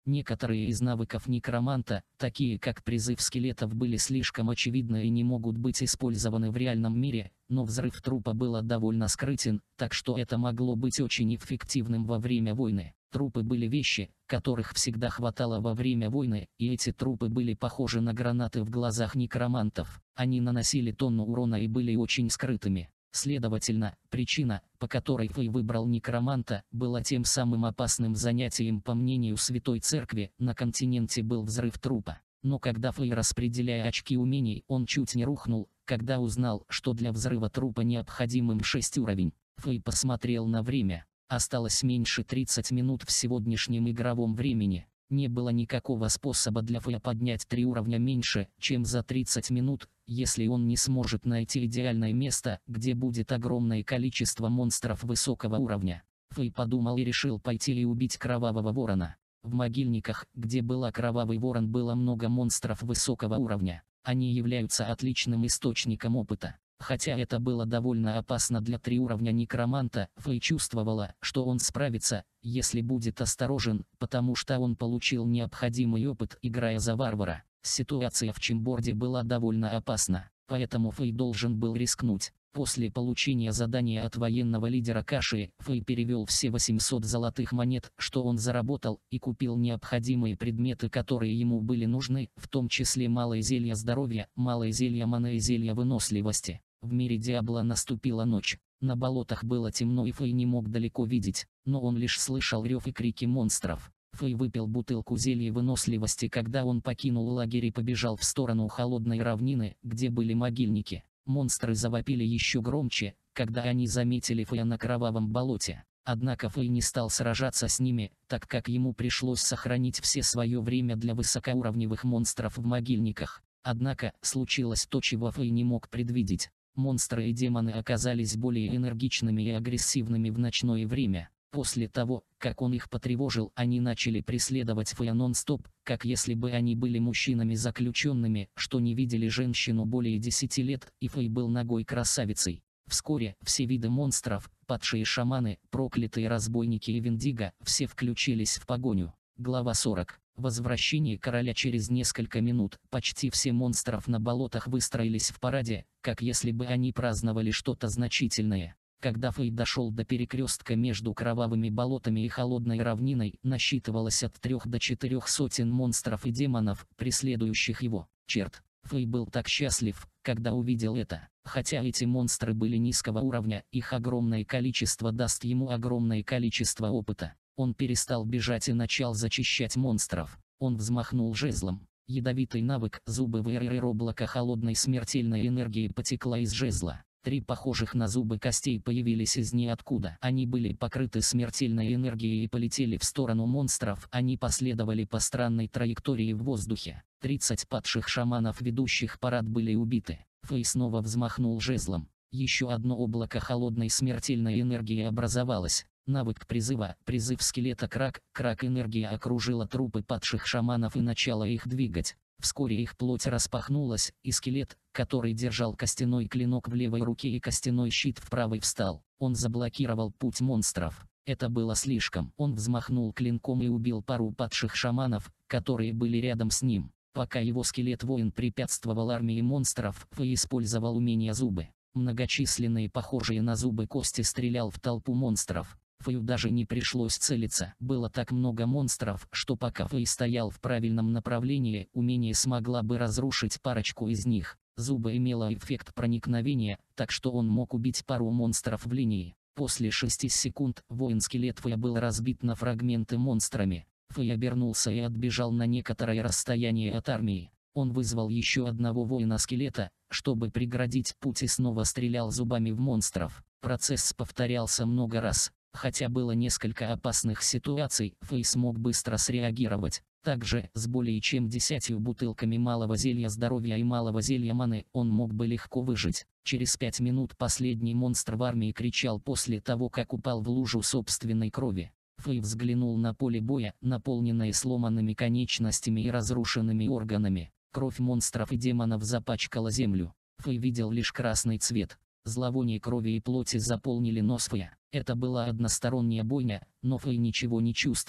[SPEAKER 1] Некоторые из навыков некроманта, такие как призыв скелетов, были слишком очевидны и не могут быть использованы в реальном мире, но взрыв трупа был довольно скрытен, так что это могло быть очень эффективным во время войны. Трупы были вещи, которых всегда хватало во время войны, и эти трупы были похожи на гранаты в глазах некромантов. Они наносили тонну урона и были очень скрытыми. Следовательно, причина, по которой Фэй выбрал некроманта, была тем самым опасным занятием. По мнению Святой Церкви, на континенте был взрыв трупа. Но когда Фэй, распределяя очки умений, он чуть не рухнул, когда узнал, что для взрыва трупа необходимым 6 уровень. Фэй посмотрел на время. Осталось меньше 30 минут в сегодняшнем игровом времени. Не было никакого способа для Фэя поднять 3 уровня меньше, чем за 30 минут, если он не сможет найти идеальное место, где будет огромное количество монстров высокого уровня. Фэй подумал и решил пойти и убить Кровавого Ворона. В могильниках, где был Кровавый Ворон, было много монстров высокого уровня. Они являются отличным источником опыта. Хотя это было довольно опасно для 3 уровня некроманта, Фэй чувствовала, что он справится, если будет осторожен, потому что он получил необходимый опыт, играя за варвара. Ситуация в Чимборде была довольно опасна, поэтому Фэй должен был рискнуть. После получения задания от военного лидера Каши, Фэй перевел все 800 золотых монет, что он заработал, и купил необходимые предметы, которые ему были нужны, в том числе малое зелье здоровья, малое зелье маны и зелье выносливости. В мире Диабло наступила ночь. На болотах было темно, и Фэй не мог далеко видеть, но он лишь слышал рев и крики монстров. Фэй выпил бутылку зелья выносливости, когда он покинул лагерь и побежал в сторону холодной равнины, где были могильники. Монстры завопили еще громче, когда они заметили Фэя на кровавом болоте. Однако Фэй не стал сражаться с ними, так как ему пришлось сохранить все свое время для высокоуровневых монстров в могильниках. Однако, случилось то, чего Фэй не мог предвидеть. Монстры и демоны оказались более энергичными и агрессивными в ночное время. После того, как он их потревожил, они начали преследовать Фэя нон-стоп, как если бы они были мужчинами-заключенными, что не видели женщину более 10 лет, и Фэй был нагой красавицей. Вскоре все виды монстров, падшие шаманы, проклятые разбойники и виндиго, все включились в погоню. Глава 40. Возвращение короля. Через несколько минут почти все монстров на болотах выстроились в параде, как если бы они праздновали что-то значительное. Когда Фэй дошел до перекрестка между кровавыми болотами и холодной равниной, насчитывалось от 3 до 4 сотен монстров и демонов, преследующих его. Черт! Фэй был так счастлив, когда увидел это. Хотя эти монстры были низкого уровня, их огромное количество даст ему огромное количество опыта. Он перестал бежать и начал зачищать монстров. Он взмахнул жезлом. Ядовитый навык «Зубы ВРР» облако холодной смертельной энергии потекла из жезла. 3 похожих на зубы костей появились из ниоткуда. Они были покрыты смертельной энергией и полетели в сторону монстров. Они последовали по странной траектории в воздухе. 30 падших шаманов, ведущих парад, были убиты. Фэй снова взмахнул жезлом. Еще одно облако холодной смертельной энергии образовалось. Навык призыва, призыв скелета Крак. Крак энергия окружила трупы падших шаманов и начала их двигать. Вскоре их плоть распахнулась, и скелет, который держал костяной клинок в левой руке и костяной щит в правой, встал. Он заблокировал путь монстров. Это было слишком. Он взмахнул клинком и убил пару падших шаманов, которые были рядом с ним. Пока его скелет-воин препятствовал армии монстров, Фэй использовал умение зубы. Многочисленные похожие на зубы кости стрелял в толпу монстров. Фэю даже не пришлось целиться. Было так много монстров, что пока Фэй стоял в правильном направлении, умение смогла бы разрушить парочку из них. Зубы имела эффект проникновения, так что он мог убить пару монстров в линии. После 6 секунд воин-скелет Фэя был разбит на фрагменты монстрами. Фэй обернулся и отбежал на некоторое расстояние от армии. Он вызвал еще одного воина-скелета, чтобы преградить путь, и снова стрелял зубами в монстров. Процесс повторялся много раз. Хотя было несколько опасных ситуаций, Фэй смог быстро среагировать. Также, с более чем 10 бутылками малого зелья здоровья и малого зелья маны, он мог бы легко выжить. Через 5 минут последний монстр в армии кричал после того, как упал в лужу собственной крови. Фэй взглянул на поле боя, наполненное сломанными конечностями и разрушенными органами. Кровь монстров и демонов запачкала землю. Фэй видел лишь красный цвет. Зловоние крови и плоти заполнили нос Фэя. Это была односторонняя бойня, но Фэй ничего не чувствовал.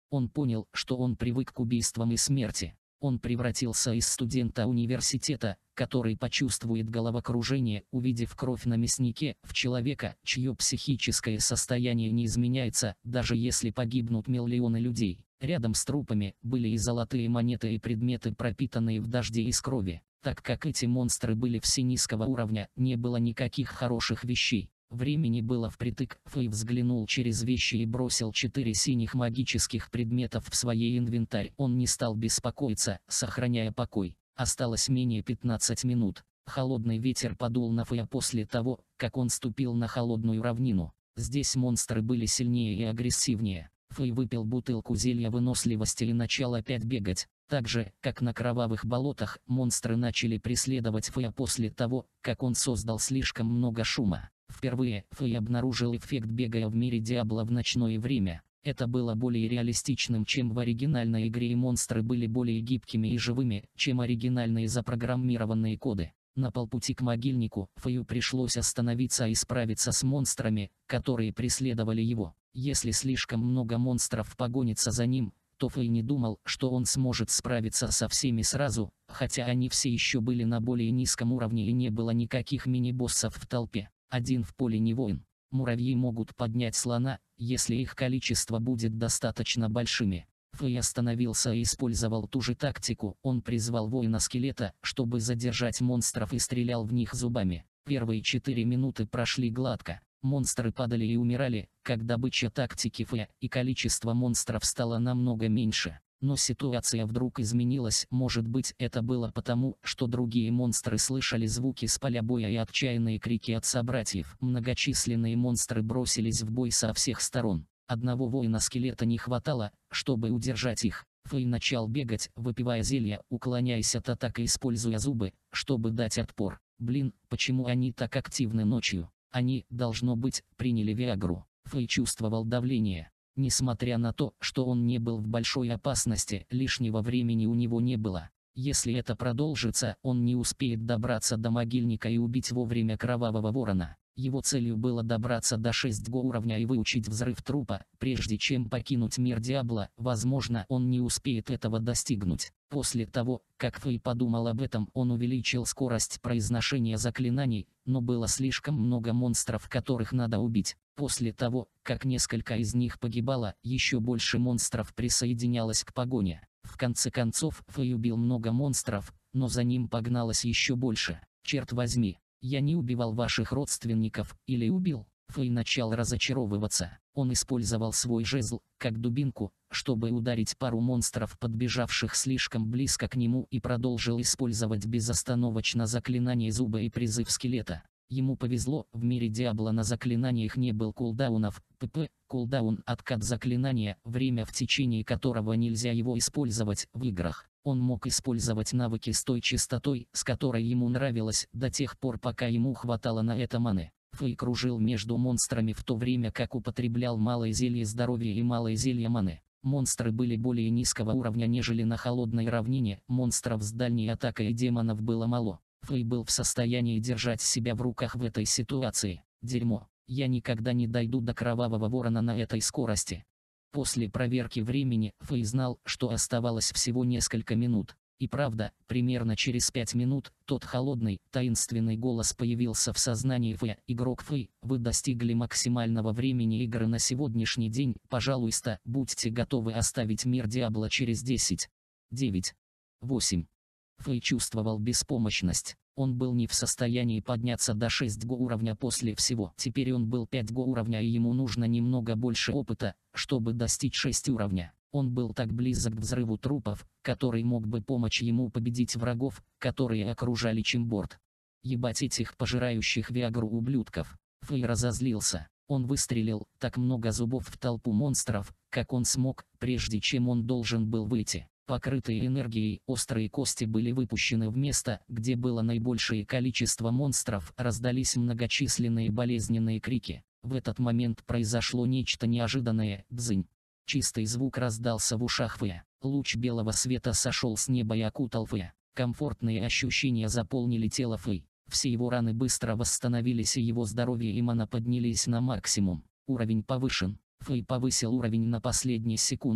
[SPEAKER 1] Он понял, что он привык к убийствам и смерти. Он превратился из студента университета, который почувствует головокружение, увидев кровь на мяснике, в человека, чье психическое состояние не изменяется, даже если погибнут миллионы людей. Рядом с трупами были и золотые монеты, и предметы, пропитанные в дожде из крови. Так как эти монстры были все низкого уровня, не было никаких хороших вещей. Времени было впритык. Фэй взглянул через вещи и бросил 4 синих магических предметов в свой инвентарь. Он не стал беспокоиться, сохраняя покой. Осталось менее 15 минут. Холодный ветер подул на Фэя после того, как он ступил на холодную равнину. Здесь монстры были сильнее и агрессивнее. Фэй выпил бутылку зелья выносливости и начал опять бегать. Так же, как на кровавых болотах, монстры начали преследовать Фэя после того, как он создал слишком много шума. Впервые Фэй обнаружил эффект бегая в мире Диабло в ночное время. Это было более реалистичным, чем в оригинальной игре, и монстры были более гибкими и живыми, чем оригинальные запрограммированные коды. На полпути к могильнику Фэю пришлось остановиться и справиться с монстрами, которые преследовали его. Если слишком много монстров погонится за ним, то Фэй не думал, что он сможет справиться со всеми сразу, хотя они все еще были на более низком уровне и не было никаких мини-боссов в толпе. Один в поле не воин. Муравьи могут поднять слона, если их количество будет достаточно большими. Фэй остановился и использовал ту же тактику. Он призвал воина-скелета, чтобы задержать монстров, и стрелял в них зубами. Первые 4 минуты прошли гладко. Монстры падали и умирали, как добыча тактики Фэя, и количество монстров стало намного меньше. Но ситуация вдруг изменилась. Может быть, это было потому, что другие монстры слышали звуки с поля боя и отчаянные крики от собратьев. Многочисленные монстры бросились в бой со всех сторон. Одного воина-скелета не хватало, чтобы удержать их. Фэй начал бегать, выпивая зелья, уклоняясь от атак и используя зубы, чтобы дать отпор. Блин, почему они так активны ночью? Они, должно быть, приняли Виагру. Фэй чувствовал давление. Несмотря на то, что он не был в большой опасности, лишнего времени у него не было. Если это продолжится, он не успеет добраться до могильника и убить вовремя кровавого ворона. Его целью было добраться до 6 уровня и выучить взрыв трупа, прежде чем покинуть мир Диабло. Возможно, он не успеет этого достигнуть. После того, как Фэй подумал об этом, он увеличил скорость произношения заклинаний, но было слишком много монстров, которых надо убить. После того, как несколько из них погибало, еще больше монстров присоединялось к погоне. В конце концов, Фэй убил много монстров, но за ним погналось еще больше. Черт возьми, я не убивал ваших родственников, или убил? Фэй начал разочаровываться. Он использовал свой жезл, как дубинку, чтобы ударить пару монстров, подбежавших слишком близко к нему, и продолжил использовать безостановочно заклинание зуба и призыв скелета. Ему повезло, в мире Диабло на заклинаниях не был кулдаунов. Кулдаун — откат заклинания, время, в течение которого нельзя его использовать в играх. Он мог использовать навыки с той частотой, с которой ему нравилось, до тех пор, пока ему хватало на это маны. Фэй кружил между монстрами в то время как употреблял малое зелье здоровья и малое зелье маны. Монстры были более низкого уровня, нежели на холодной равнине. Монстров с дальней атакой и демонов было мало. Фэй был в состоянии держать себя в руках в этой ситуации. Дерьмо. Я никогда не дойду до кровавого ворона на этой скорости. После проверки времени Фэй знал, что оставалось всего несколько минут. И правда, примерно через 5 минут, тот холодный, таинственный голос появился в сознании Фэя. Игрок Фэй, вы достигли максимального времени игры на сегодняшний день. Пожалуйста, будьте готовы оставить мир Диабло через 10, 9, 8. Фэй чувствовал беспомощность. Он был не в состоянии подняться до 6 уровня после всего. Теперь он был 5 уровня, и ему нужно немного больше опыта, чтобы достичь 6 уровня. Он был так близок к взрыву трупов, который мог бы помочь ему победить врагов, которые окружали Чимборд. Ебать этих пожирающих Виагру ублюдков. Фэй разозлился. Он выстрелил так много зубов в толпу монстров, как он смог, прежде чем он должен был выйти. Покрытые энергией, острые кости были выпущены в место, где было наибольшее количество монстров. Раздались многочисленные болезненные крики. В этот момент произошло нечто неожиданное. Дзынь. Чистый звук раздался в ушах Фэя. Луч белого света сошел с неба и окутал Фэя. Комфортные ощущения заполнили тело Фэй. Все его раны быстро восстановились, и его здоровье и мана поднялись на максимум. Уровень повышен. Фэй повысил уровень на последней секунде.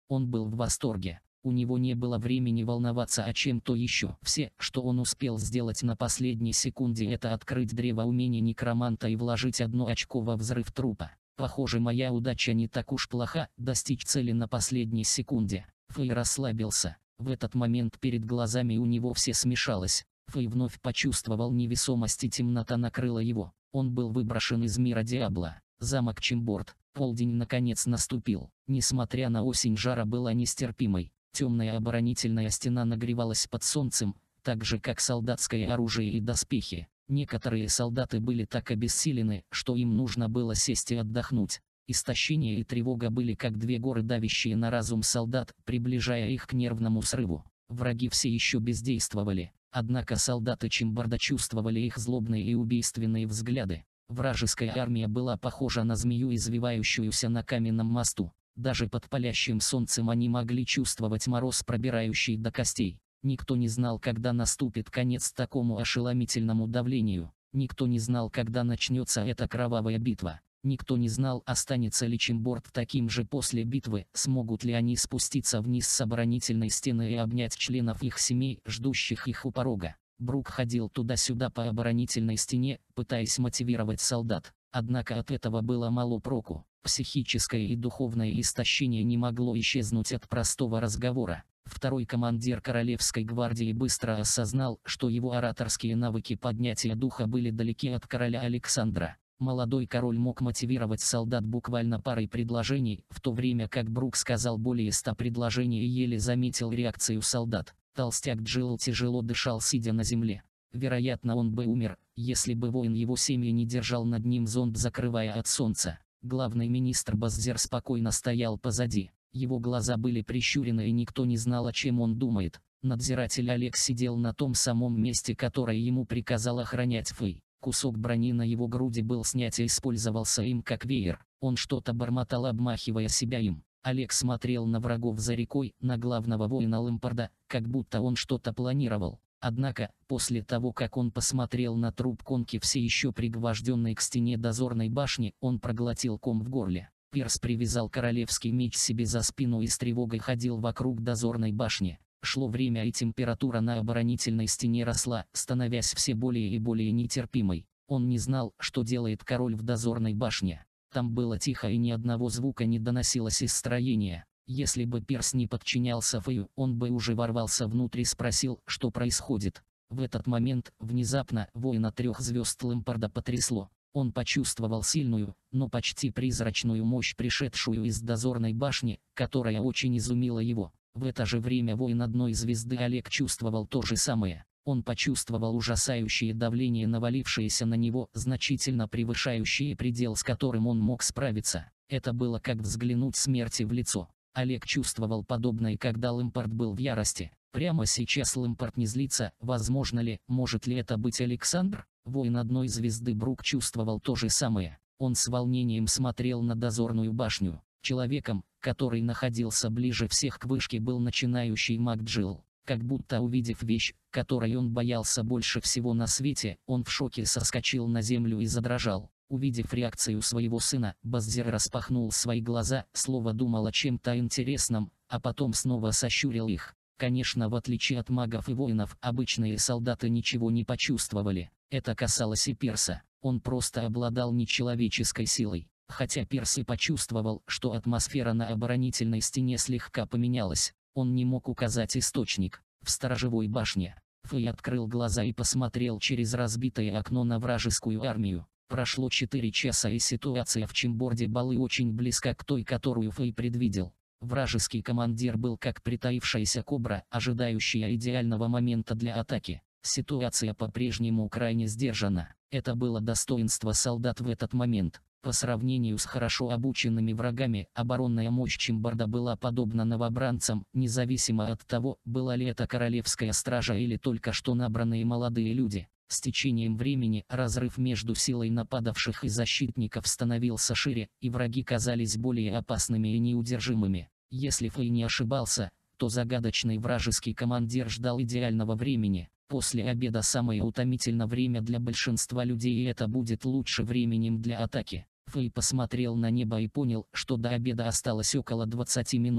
[SPEAKER 1] Он был в восторге. У него не было времени волноваться о чем-то еще. Все, что он успел сделать на последней секунде, это открыть древо умений некроманта и вложить 1 очко во взрыв трупа. Похоже, моя удача не так уж плоха, достичь цели на последней секунде. Фэй расслабился. В этот момент перед глазами у него все смешалось. Фэй вновь почувствовал невесомость, и темнота накрыла его. Он был выброшен из мира Диабло. Замок Чимборд. Полдень наконец наступил. Несмотря на осень, жара была нестерпимой. Темная оборонительная стена нагревалась под солнцем, так же как солдатское оружие и доспехи. Некоторые солдаты были так обессилены, что им нужно было сесть и отдохнуть. Истощение и тревога были как 2 горы, давящие на разум солдат, приближая их к нервному срыву. Враги все еще бездействовали, однако солдаты Чимборда чувствовали их злобные и убийственные взгляды. Вражеская армия была похожа на змею, извивающуюся на каменном мосту. Даже под палящим солнцем они могли чувствовать мороз, пробирающий до костей. Никто не знал, когда наступит конец такому ошеломительному давлению. Никто не знал, когда начнется эта кровавая битва. Никто не знал, останется ли Чимборд таким же после битвы, смогут ли они спуститься вниз с оборонительной стены и обнять членов их семей, ждущих их у порога. Брук ходил туда-сюда по оборонительной стене, пытаясь мотивировать солдат. Однако от этого было мало проку. Психическое и духовное истощение не могло исчезнуть от простого разговора. Второй командир Королевской гвардии быстро осознал, что его ораторские навыки поднятия духа были далеки от короля Александра. Молодой король мог мотивировать солдат буквально парой предложений, в то время как Брук сказал более 100 предложений и еле заметил реакцию солдат. Толстяк Джилл тяжело дышал, сидя на земле. Вероятно, он бы умер, если бы воин его семьи не держал над ним зонт, закрывая от солнца. Главный министр Баззер спокойно стоял позади. Его глаза были прищурены, и никто не знал, о чем он думает. Надзиратель Олег сидел на том самом месте, которое ему приказал охранять Фэй. Кусок брони на его груди был снят и использовался им как веер. Он что-то бормотал, обмахивая себя им. Олег смотрел на врагов за рекой, на главного воина Лэмпарда, как будто он что-то планировал. Однако, после того, как он посмотрел на труп конки, все еще пригвожденной к стене дозорной башни, он проглотил ком в горле. Пирс привязал королевский меч себе за спину и с тревогой ходил вокруг дозорной башни. Шло время, и температура на оборонительной стене росла, становясь все более и более нетерпимой. Он не знал, что делает король в дозорной башне. Там было тихо, и ни одного звука не доносилось из строения. Если бы Пирс не подчинялся Фэю, он бы уже ворвался внутрь и спросил, что происходит. В этот момент, внезапно, воина 3 звезд Лэмпарда потрясло. Он почувствовал сильную, но почти призрачную мощь, пришедшую из дозорной башни, которая очень изумила его. В это же время воин 1 звезды Олег чувствовал то же самое. Он почувствовал ужасающее давление, навалившееся на него, значительно превышающее предел, с которым он мог справиться. Это было как взглянуть смерти в лицо. Олег чувствовал подобное, когда Лэмпард был в ярости. Прямо сейчас Лэмпард не злится. Возможно ли, может ли это быть Александр? Воин 1 звезды Брук чувствовал то же самое. Он с волнением смотрел на дозорную башню. Человеком, который находился ближе всех к вышке, был начинающий маг Джилл. Как будто увидев вещь, которой он боялся больше всего на свете, он в шоке соскочил на землю и задрожал. Увидев реакцию своего сына, Баззер распахнул свои глаза, словно думал о чем-то интересном, а потом снова сощурил их. Конечно, в отличие от магов и воинов, обычные солдаты ничего не почувствовали. Это касалось и Пирса. Он просто обладал нечеловеческой силой. Хотя Пирс и почувствовал, что атмосфера на оборонительной стене слегка поменялась, он не мог указать источник. В сторожевой башне Фэй открыл глаза и посмотрел через разбитое окно на вражескую армию. Прошло 4 часа, и ситуация в Чимборде была очень близка к той, которую Фэй предвидел. Вражеский командир был как притаившаяся кобра, ожидающая идеального момента для атаки. Ситуация по-прежнему крайне сдержана. Это было достоинство солдат в этот момент. По сравнению с хорошо обученными врагами, оборонная мощь Чимборда была подобна новобранцам, независимо от того, была ли это королевская стража или только что набранные молодые люди. С течением времени разрыв между силой нападавших и защитников становился шире, и враги казались более опасными и неудержимыми. Если Фэй не ошибался, то загадочный вражеский командир ждал идеального времени. После обеда самое утомительное время для большинства людей, и это будет лучше временем для атаки. Фэй посмотрел на небо и понял, что до обеда осталось около 20 минут.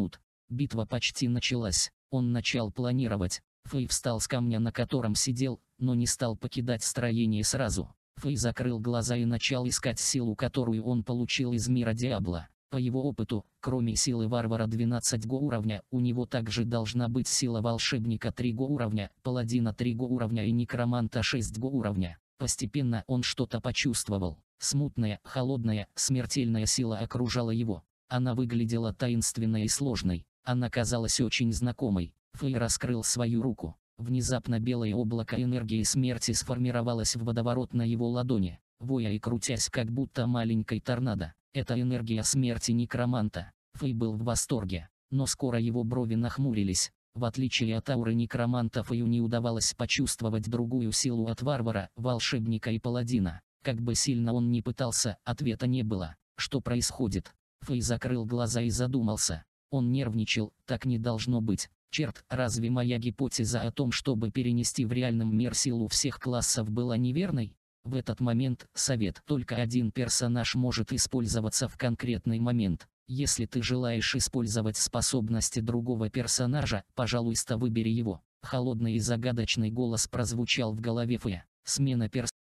[SPEAKER 1] Битва почти началась. Он начал планировать. Фэй встал с камня, на котором сидел, но не стал покидать строение сразу. Фэй закрыл глаза и начал искать силу, которую он получил из мира Диабло. По его опыту, кроме силы варвара 12 уровня, у него также должна быть сила волшебника 3 уровня, паладина 3 уровня и некроманта 6 уровня. Постепенно он что-то почувствовал. Смутная, холодная, смертельная сила окружала его. Она выглядела таинственной и сложной. Она казалась очень знакомой. Фэй раскрыл свою руку. Внезапно белое облако энергии смерти сформировалось в водоворот на его ладони, воя и крутясь, как будто маленькой торнадо. Это энергия смерти некроманта. Фэй был в восторге, но скоро его брови нахмурились. В отличие от ауры некроманта, Фэю не удавалось почувствовать другую силу от варвара, волшебника и паладина. Как бы сильно он ни пытался, ответа не было. Что происходит? Фэй закрыл глаза и задумался. Он нервничал, так не должно быть. Черт, разве моя гипотеза о том, чтобы перенести в реальном мир силу всех классов, была неверной? В этот момент совет: только один персонаж может использоваться в конкретный момент. Если ты желаешь использовать способности другого персонажа, пожалуйста, выбери его. Холодный и загадочный голос прозвучал в голове Фэя. Смена персонажа.